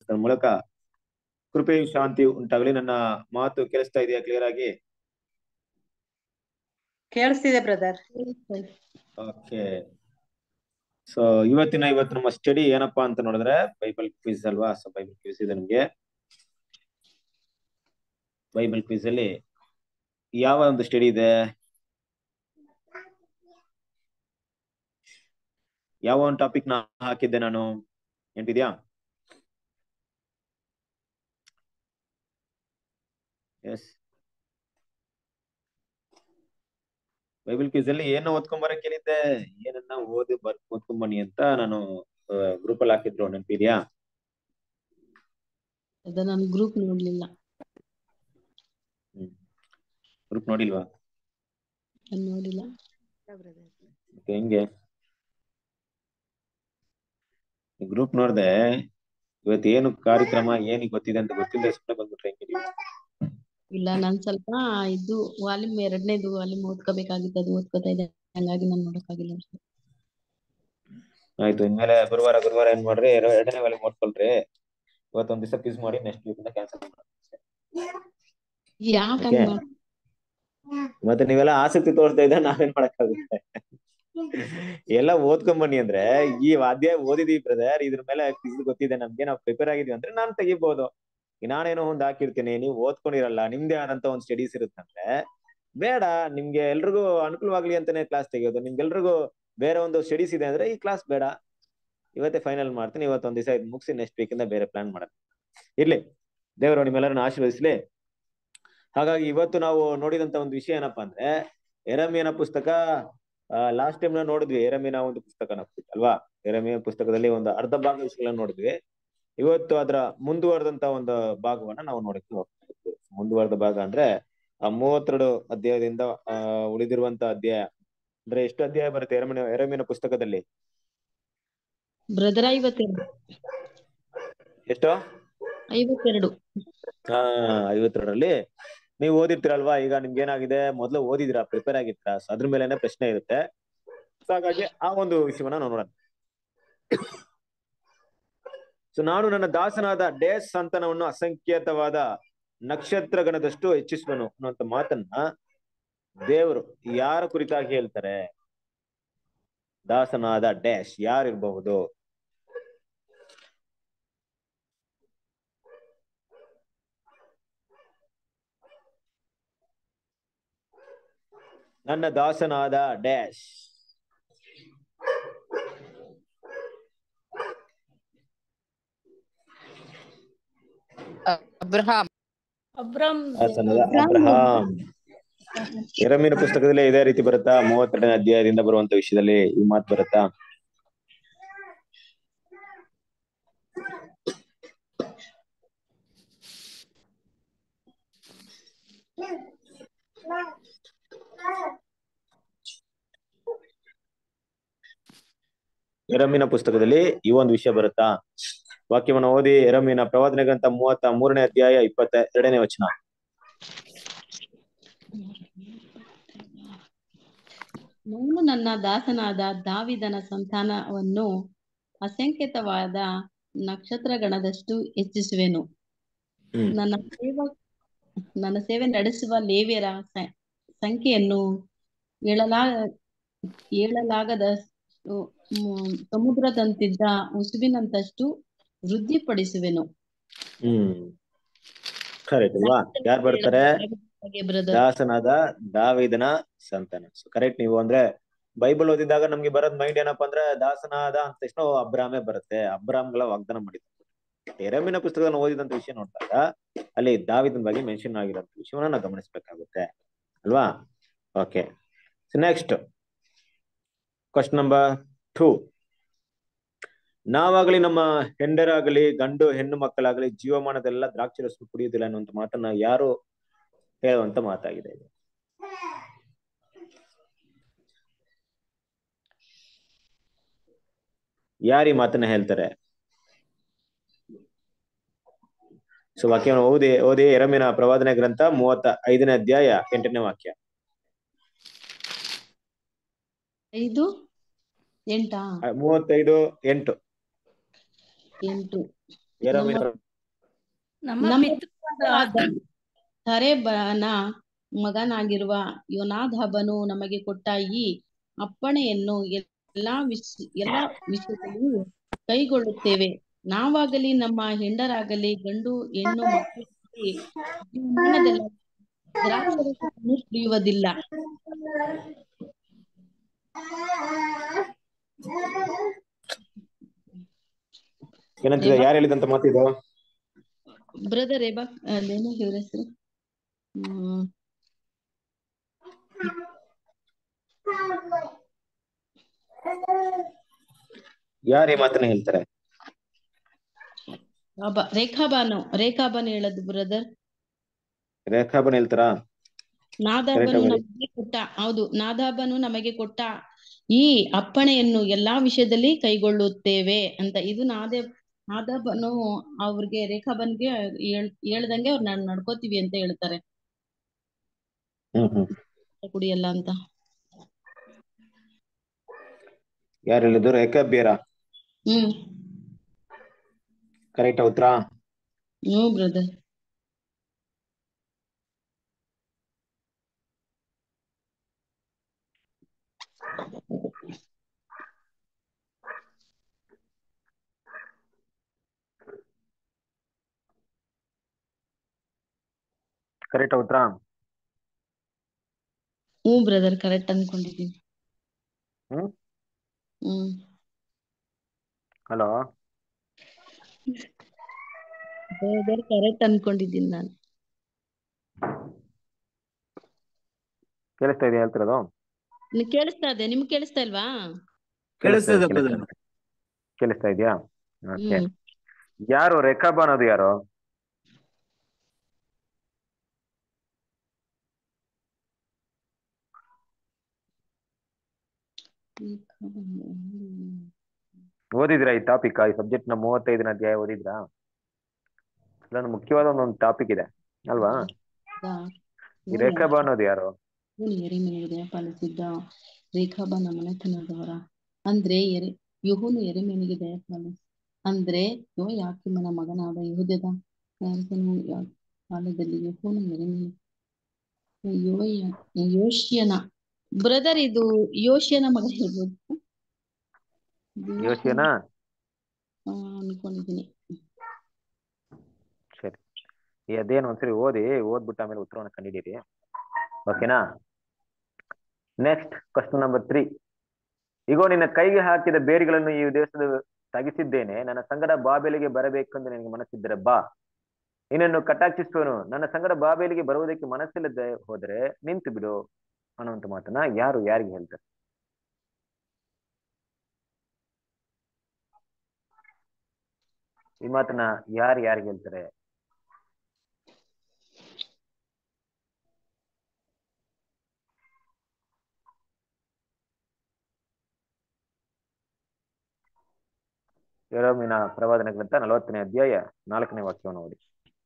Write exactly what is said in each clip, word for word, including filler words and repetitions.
ಕ್ರಿಸ್ತನ ಮೂಲಕ ಕೃಪೆಯು ಶಾಂತಿ ಉಂಟಾಗಲಿ. ನನ್ನ ಮಾತು ಕೇಳಿಸ್ತಾ ಇದೆಯಾ ಕ್ಲಿಯರ್ ಆಗಿ? ಕೇಳಿಸ್ತಿದೆ ಬ್ರದರ್. ಓಕೆ, ಸೊ ಇವತ್ತಿನ ಇವತ್ತು ನಮ್ಮ ಸ್ಟಡಿ ಏನಪ್ಪಾ ಅಂತ ನೋಡಿದ್ರೆ ಬೈಬಲ್ ಕ್ವಿಜ್ ಅಲ್ವಾ. ಸೊ ಬೈಬಲ್ ಕ್ವಿಜ್ ಇದೆ ನಮ್ಗೆ. ಬೈಬಲ್ ಕ್ವಿಜ್ ಅಲ್ಲಿ ಯಾವ ಒಂದು ಸ್ಟಡಿ ಇದೆ, ಯಾವ ಒಂದು ಟಾಪಿಕ್ ನ ಹಾಕಿದ್ದೆ ನಾನು, ನೆನಪಿದ್ಯಾ? ಎಸ್, ಬೈಬಲ್ ಕ್ವಿಜ್ ಅಲ್ಲಿ ಏನೋ ಓದ್ಕೊಂಬರಕ್ ಕೇಳಿದ್ದೆ, ಏನನ್ನ ಓದಿ ಬರ್ ಓದ್ಕೊಂಬನಿ ಅಂತ ನಾನು ಗ್ರೂಪ್ ಅಲ್ಲಿ ಹಾಕಿದ್ರು, ನೆನಪಿದ್ಯಾ? ಅದ ನಾನು ಗ್ರೂಪ್ ನೋಡ್ಲಿಲ್ಲ. ಹ್ಮ್, ಗ್ರೂಪ್ ನೋಡಿಲ್ವಾ? ನೋಡಿಲ್ಲ. ಹೆಂಗೆ ಗ್ರೂಪ್ ನೋಡ್ದೆ? ಇವತ್ತು ಏನು ಕಾರ್ಯಕ್ರಮ ಏನು ಗೊತ್ತಿದೆ ಅಂತ ಗೊತ್ತಿಲ್ಲ, ಸುಮ್ಮನೆ ಬಂದ್ಬಿಟ್ರೆ ಹೆಂಗೆ ನೀವು? ಇಲ್ಲ, ನಾನ್ ಸ್ವಲ್ಪ ಇದು ವಾಲ್ಯೂಮ್ ಎರಡನೇದು ವಾಲ್ಯೂಮ್ ಓದ್ಕೋಬೇಕಾಗಿತ್ತು, ಅದು ಓದ್ಕೋತಾ ಇದೆ, ಹಂಗಾಗಿ ನಾನು ನೋಡಕ್ಕಾಗಿಲ್ಲ. ಆಯ್ತು, ಇನ್ಮೇಲೆ ಗುರುವಾರ ಗುರುವಾರ ಏನ್ ಮಾಡ್ರಿ, ಎರಡನೇ ವಾಲ್ಯೂಮ್ ಓದ್ಕೊಳ್ರಿ. ಇವತ್ತೊಂದ್ ದಿವಸ ಕ್ವಿಜ್ ಮಾಡಿ ನೆಕ್ಸ್ಟ್ ವೀಕ್ ಇಂದ ಕ್ಯಾನ್ಸಲ್ ಮಾಡಿ. ಯಾಕಂಗ್ ಮತ್ತೆ ನೀವೆಲ್ಲ ಆಸಕ್ತಿ ತೋರಿಸ್ತಾ ಇದ್ದ ನಾವೇನ್ ಮಾಡಕ್ಕಾಗುತ್ತೆ? ಎಲ್ಲ ಓದ್ಕೊಂಡ್ ಬನ್ನಿ ಅಂದ್ರೆ ಈ ವಾದ್ಯ ಓದಿದೀವಿ ಬ್ರದರ್, ಇದ್ರ ಮೇಲೆ ಕ್ವಿಜ್ ಗೊತ್ತಿದೆ ನಮ್ಗೆ, ನಾವು ಪ್ರಿಪೇರ್ ಆಗಿದೀವಿ ಅಂದ್ರೆ ನಾನ್ ತೆಗಿಬಹುದು. ನಾನೇನೋ ಒಂದ್ ಹಾಕಿರ್ತೀನಿ, ನೀವು ಓದ್ಕೊಂಡಿರಲ್ಲ, ನಿಮ್ದೇ ಆದಂತ ಒಂದ್ ಸ್ಟಡೀಸ್ ಇರುತ್ತಂದ್ರೆ ಬೇಡ. ನಿಮ್ಗೆ ಎಲ್ರಿಗೂ ಅನುಕೂಲವಾಗ್ಲಿ ಅಂತಾನೆ ಕ್ಲಾಸ್ ತೆಗಿಯೋದು. ನಿಮ್ಗೆಲ್ರಿಗೂ ಬೇರೆ ಒಂದು ಸ್ಟಡೀಸ್ ಇದೆ ಅಂದ್ರೆ ಈ ಕ್ಲಾಸ್ ಬೇಡ, ಇವತ್ತೇ ಫೈನಲ್ ಮಾಡ್ತೀನಿ. ಇವತ್ತೊಂದ್ ದಿವಸ ಇದು ಮುಗಿಸಿ ನೆಕ್ಸ್ಟ್ ವೀಕ್ ಇಂದ ಬೇರೆ ಪ್ಲಾನ್ ಮಾಡೋಣ. ಇರ್ಲಿ, ದೇವರು ನಿಮ್ಮೆಲ್ಲರನ್ನ ಆಶೀರ್ವದಿಸ್ಲಿ. ಹಾಗಾಗಿ ಇವತ್ತು ನಾವು ನೋಡಿದಂತ ಒಂದು ವಿಷಯ ಏನಪ್ಪಾ ಅಂದ್ರೆ ಯೆರೆಮೀಯನ ಪುಸ್ತಕ. ಲಾಸ್ಟ್ ಟೈಮ್ ನಾವು ನೋಡಿದ್ವಿ ಯೆರೆಮೀಯನ ಒಂದು ಪುಸ್ತಕನ ಅಲ್ವಾ. ಯೆರೆಮೀಯನ ಪುಸ್ತಕದಲ್ಲಿ ಒಂದು ಅರ್ಧ ಭಾಗ ವಿಷಯಗಳನ್ನ ನೋಡಿದ್ವಿ. ಇವತ್ತು ಅದರ ಮುಂದುವರೆದಂತ ಒಂದು ಭಾಗವನ್ನ ನಾವು ನೋಡಕ್ಕೆ ಹೋಗ್ತಾ ಇದ್ವಿ. ಮುಂದುವರೆದ ಭಾಗ ಅಂದ್ರೆ ಆ ಮೂವತ್ತೆರಡು ಅಧ್ಯಾಯದಿಂದ ಆ ಉಳಿದಿರುವಂತ ಅಧ್ಯಾಯ ಅಂದ್ರೆ ಎಷ್ಟು ಅಧ್ಯಾಯ ಬರುತ್ತೆ ಯೆರೆಮೀಯನ ಯೆರೆಮೀಯನ ಪುಸ್ತಕದಲ್ಲಿ? ಬ್ರದರ್ ಐವತ್ತೆರಡು. ಎಷ್ಟು? ಐವತ್ತೆರಡು. ಹಾ, ಐವತ್ತೆರಡರಲ್ಲಿ ನೀವು ಓದಿರ್ತೀರಲ್ವಾ. ಈಗ ನಿಮ್ಗೆ ಏನಾಗಿದೆ, ಮೊದಲು ಓದಿದಿರಾ, ಪ್ರಿಪೇರ್ ಆಗಿರ್ತೀರಾ, ಸೊ ಅದ್ರ ಮೇಲೆನೆ ಪ್ರಶ್ನೆ ಇರುತ್ತೆ. ಸೊ ಹಾಗಾಗಿ ಆ ಒಂದು ವಿಷಯವನ್ನ ನಾವು ನೋಡೋಣ. ಸೊ ನಾನು ನನ್ನ ದಾಸನಾದ ಡೇಸ್ ಸಂತಾನವನ್ನು ಅಸಂಖ್ಯಾತವಾದ ನಕ್ಷತ್ರ ಗಣದಷ್ಟು ಹೆಚ್ಚಿಸುವನು ಅನ್ನುವಂತ ಮಾತನ್ನ ದೇವರು ಯಾರ ಕುರಿತಾಗಿ ಹೇಳ್ತಾರೆ? ದಾಸನಾದ ಡ್ಯಾಶ್ ಯಾರಿರಬಹುದು? ನನ್ನ ದಾಸನಾದ ಡ್ಯಾಶ್. ಅಬ್ರಹಾಂ. ಅಬ್ರಾಮ್. ಅಬ್ರಹಾಂ. ಯೆರೆಮೀಯನ ಪುಸ್ತಕದಲ್ಲಿ ಇದೇ ರೀತಿ ಬರುತ್ತಾ? ಮೂವತ್ತೆರಡನೇ ಅಧ್ಯಾಯದಿಂದ ಬರುವಂತ ವಿಷಯದಲ್ಲಿ ಈ ಮಾತು ಬರುತ್ತಾ? ಯೆರೆಮೀಯನ ಪುಸ್ತಕದಲ್ಲಿ ಈ ಒಂದು ವಿಷಯ ಬರುತ್ತಾ? ವಾಕ್ಯವನ್ನು ಓದಿ. ಯೆರೆಮೀಯನ ಪ್ರವಾದನೆ ಗ್ರಂಥ ಮೂವತ್ತ ಮೂರನೇ ಅಧ್ಯಾಯ ಇಪ್ಪತ್ತ ಎರಡನೇ ವಚನ. ನಾನು ನನ್ನ ದಾಸನಾದ ದಾವಿದನ ಸಂತಾನವನ್ನು ಅಸಂಖ್ಯಾತವಾದ ನಕ್ಷತ್ರ ಗಣದಷ್ಟು ಹೆಚ್ಚಿಸುವೆನು. ನನ್ನ ಸೇವ ನನ್ನ ಸೇವೆ ನಡೆಸುವ ಲೇವಿಯರ ಸಂಖ್ಯೆಯನ್ನು ಹೇಳಲಾ ಹೇಳಲಾಗದ ಸಮುದ್ರದಂತಿದ್ದ ಉಸುಬಿನಂತಷ್ಟು ವೃದ್ಧಿಪಡಿಸುವೆನು. ಹ್ಮ್ ಕರೆಕ್ಟ್ ಅಲ್ವಾ? ಯಾರು ಬರ್ತಾರೆ? ದಾಸನಾದ ದಾವಿದನ ಸಂತಾನ. ಕರೆಕ್ಟ್. ನೀವು ಅಂದ್ರೆ ಬೈಬಲ್ ಓದಿದಾಗ ನಮ್ಗೆ ಬರೋದ್ ಮೈಂಡ್ ಏನಪ್ಪಾ ಅಂದ್ರೆ ದಾಸನಾದ ಅಂತ ತಕ್ಷಣ ಅಬ್ರಾಮೇ ಬರುತ್ತೆ. ಅಬ್ರಾಮ್ಗಳ ವಾಗ್ದಾನ ಮಾಡಿದ್ರು. ಯೆರೆಮೀಯನ ಪುಸ್ತಕವನ್ನು ಓದಿದಂತ ವಿಷಯ ನೋಡಿದಾಗ ಅಲ್ಲಿ ದಾವಿದನ ಬಗ್ಗೆ ಮೆನ್ಷನ್ ಆಗಿರೋಂಥ ವಿಷಯವನ್ನ ನಾವು ಗಮನಿಸಬೇಕಾಗುತ್ತೆ ಅಲ್ವಾ? Okay, next question number two. ನಾವಾಗಲಿ ನಮ್ಮ ಹೆಂಡರಾಗಲಿ ಗಂಡು ಹೆಣ್ಣು ಮಕ್ಕಳಾಗಲಿ ಜೀವಮಾನದೆಲ್ಲ ದ್ರಾಕ್ಷಿ ರಸ ಕುಡಿಯುವುದಿಲ್ಲ ಅನ್ನುವಂತ ಮಾತನ್ನ ಯಾರು ಹೇಳುವಂತ ಮಾತಾಗಿದೆ ಇದು? ಯಾರು ಈ ಮಾತನ್ನ ಹೇಳ್ತಾರೆ? ಸೊ ವಾಕ್ಯವನ್ನು ಓದಿ ಓದಿ ಯೆರೆಮೀಯನ ಪ್ರವಾದನೆ ಗ್ರಂಥ ಮೂವತ್ತ ಐದನೇ ಅಧ್ಯಾಯ ಎಂಟನೇ ವಾಕ್ಯ. ಐದು ಎಂಟಾ? ಮೂವತ್ತೈದು ಎಂಟು ಎಂಟು. ಯೆರೆಮೀಯನ ನಮ್ಮ ನಮ್ಮ ಪಿತೃವಾದ ತರೇಬನ ಮಗನಾಗಿರುವ ಯೋನಾದಾಬನು ನಮಗೆ ಕೊಟ್ಟ ಈ ಅಪ್ಪಣೆಯನ್ನು ಎಲ್ಲಾ ವಿಷ ಎಲ್ಲಾ ವಿಷಯದಲ್ಲಿ ಕೈಗೊಳ್ಳುತ್ತೇವೆ. ನಾವಾಗಲಿ ನಮ್ಮ ಹೆಂಡರಾಗಲಿ ಗಂಡು ಹೆಣ್ಣು ಮಕ್ಕಳಾಗಲಿ ಜೀವಮಾನದಲ್ಲಿ ದ್ರಾಕ್ಷಾರಸವನ್ನು ಕುಡಿಯುವುದಿಲ್ಲ. ಏನಂತಿದೆ? ಯಾರು ಹೇಳಿದಂತ ಮಾತಿದು? ಬ್ರದರ್ ಏಬಾ ಅದೇನು ಇವ್ರ ಹೆಸರು ಹ್ಮ್ ಯಾರು ಈ ಮಾತನ್ನ ಹೇಳ್ತಾರೆ? ಅಬ್ಬ ರೇಖಾಬಾನು ರೇಖಾಬಾನು ಹೇಳದು ಬ್ರದರ್. ರೇಖಾಬನ್ ಹೇಳ್ತಾರಾ? ನಾದಾಬನು ನಮಗೆ ಕೊಟ್ಟ ಹೌದು ನಾದಾಬನು ನಮಗೆ ಕೊಟ್ಟ ಈ ಅಪ್ಪಣೆಯನ್ನು ಎಲ್ಲಾ ವಿಷಯದಲ್ಲಿ ಕೈಗೊಳ್ಳುತ್ತೇವೆ ಅಂತ. ಇದು ನಾದೇ ನಾದಾಬನು ಅವ್ರಿಗೆ ರೇಖಾಬನ್ಗೆ ಹೇಳ್ ಹೇಳ್ದಂಗೆ ಅವ್ರು ನಾನ್ ನಡ್ಕೋತೀವಿ ಅಂತ ಹೇಳ್ತಾರೆ. ಹ್ಮ್ ಹ್ಮ್ ಕುಡಿಯಲ್ಲ ಅಂತ. ಯಾರು ಹೇಳಿದ್ರು? ರೇಖಾಬ್ಯರಾ? ಹ್ಮ್ ಕರೆಕ್ಟ್ ಉತ್ತರ? ಹ್ಮ್ ಬ್ರದರ್. ಕರೆಕ್ಟ್ ಉತ್ತರ? ಹ್ಮ್ ಬ್ರದರ್ ಕರೆಕ್ಟ್ ಅನ್ಕೊಂಡಿದ್ದೀನಿ. ಹ್ಮ್ ಹ್ಮ್ ಹಲೋ ಬ್ರದರ್ ಕರೆಕ್ಟ್ ಅನ್ಕೊಂಡಿದ್ದೀನಿ ನಾನು. ಕೇಳಿಸ್ತಾ ಇದೆಯಾ ಹೇಳ್ತಿರೋದು? ನಿಮ್ಗೆ ಕೇಳಿಸ್ತಾ ಇದೆ, ನಿಮ್ಗೆ ಕೇಳಿಸ್ತಾ ಇಲ್ವಾ? ಕೇಳಿಸ್ತಾ ಕೇಳಿಸ್ತಾ ಇದೆಯಾ? ಓಕೆ. ಹ್ಮ್ ಯಾರು ರೇಖಾಬ ಅನ್ನೋದು ಯಾರು? ಓದಿದ್ರಾ ಈ ಟಾಪಿಕ್? ಈ ಸಬ್ಜೆಕ್ಟ್ ನ ಮೂವತ್ತೈದನೇ ಅಧ್ಯಾಯ ಓದಿದ್ರಾ? ಇದೊಂದು ಮುಖ್ಯವಾದ ಒಂದೊಂದು ಟಾಪಿಕ್ ಇದೆ ಅಲ್ವಾ? ಈ ರೇಖಾಬ ಅನ್ನೋದು ಯಾರು? ಯೆರೆಮೀಯನಿಗೆ ದಯಪಾಲಿಸಿದ್ದ ರೇಖಾಬನ ಮನೆತನದವರ ಅಂದ್ರೆ ಎರೆ ಯೆಹೋವನು ಯೆರೆಮೀಯನಿಗೆ ದಯಪಾಲಿಸಿ ಅಂದ್ರೆ ಯೋಯಾಕೀಮನ ಮಗನಾದ ಯೆಹೂದದ ಅರಸನು ಕಾಲದಲ್ಲಿ ಯೆಹೋವನು ಯೆರೆಮೀಯ ಯೋಯ ಯೋಷ್ಯನ ಬ್ರದರ್ ಇದು ಯೋಷ್ಯನ ಮಗ ಇರ್ಬೋದು. ಯೋಶಿಯನ? ಆ, ಅನ್ಕೊಂಡಿದ್ದೀನಿ. ಸರಿ, ಈ ಅದೇನು ಒಂದ್ಸರಿ ಓದಿ, ಓದ್ಬಿಟ್ಟು ಆಮೇಲೆ ಉತ್ತರವನ್ನು ಕಂಡಿದ್ದೀರಿ. ಓಕೆನಾ? Next question number three. ಈಗ ನಿನ್ನ ಕೈಗೆ ಹಾಕಿದ ಬೇರುಗಳನ್ನು ಈ ದೇಶದ ತಗಿಸಿದ್ದೇನೆ. ನನ್ನ ಸಂಗಡ ಬಾಬೆಲಿಗೆ ಬರಬೇಕೆಂದು ನಿನಗೆ ಮನಸ್ಸಿದ್ದರೆ ಬಾ, ನಿನ್ನನ್ನು ಕಟಾಕ್ಷಿಸುವನು. ನನ್ನ ಸಂಗಡ ಬಾಬೆಲಿಗೆ ಬರುವುದಕ್ಕೆ ಮನಸ್ಸಿಲ್ಲದೆ ಹೋದರೆ ನಿಂತು ಬಿಡು ಅನ್ನುವಂತ ಮಾತನ್ನ ಯಾರು ಯಾರಿಗೆ ಹೇಳ್ತಾರೆ? ಈ ಮಾತನ್ನ ಯಾರು ಯಾರಿಗೆ ಹೇಳ್ತಾರೆ? ಯೆರೆಮೀಯನ ಪ್ರವಾದನೆ ಗ್ರಂಥ ನಲವತ್ತನೇ ಅಧ್ಯಾಯ ನಾಲ್ಕನೇ ವಾಕ್ಯವನ್ನು ಓದಿ.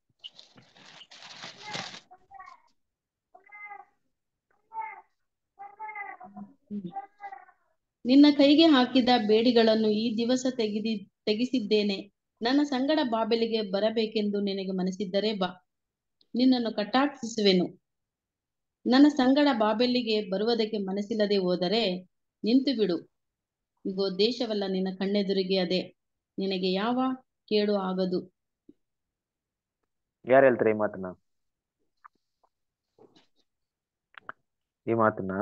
ನಿನ್ನ ಕೈಗೆ ಹಾಕಿದ ಬೇಡಿಗಳನ್ನು ಈ ದಿವಸ ತೆಗೆದಿ ತೆಗೆಸಿದ್ದೇನೆ. ನನ್ನ ಸಂಗಡ ಬಾಬೆಲಿಗೆ ಬರಬೇಕೆಂದು ನಿನಗೆ ಮನಸ್ಸಿದ್ದರೆ ಬಾ, ನಿನ್ನನ್ನು ಕಟಾಕ್ಷಿಸುವೆನು. ನನ್ನ ಸಂಗಡ ಬಾಬೆಲಿಗೆ ಬರುವುದಕ್ಕೆ ಮನಸ್ಸಿಲ್ಲದೆ ಹೋದರೆ ನಿಂತು ಬಿಡು. ಇಗೋ ದೇಶವಲ್ಲ ನಿನ್ನ ಕಣ್ಣೆದುರಿಗೆ ಅದೇ, ನಿನಗೆ ಯಾವ ಕೇಡು ಆಗದು. ಯಾರು ಹೇಳ್ತಾರೆ ಈ ಮಾತನ್ನ? ಈ ಮಾತನ್ನ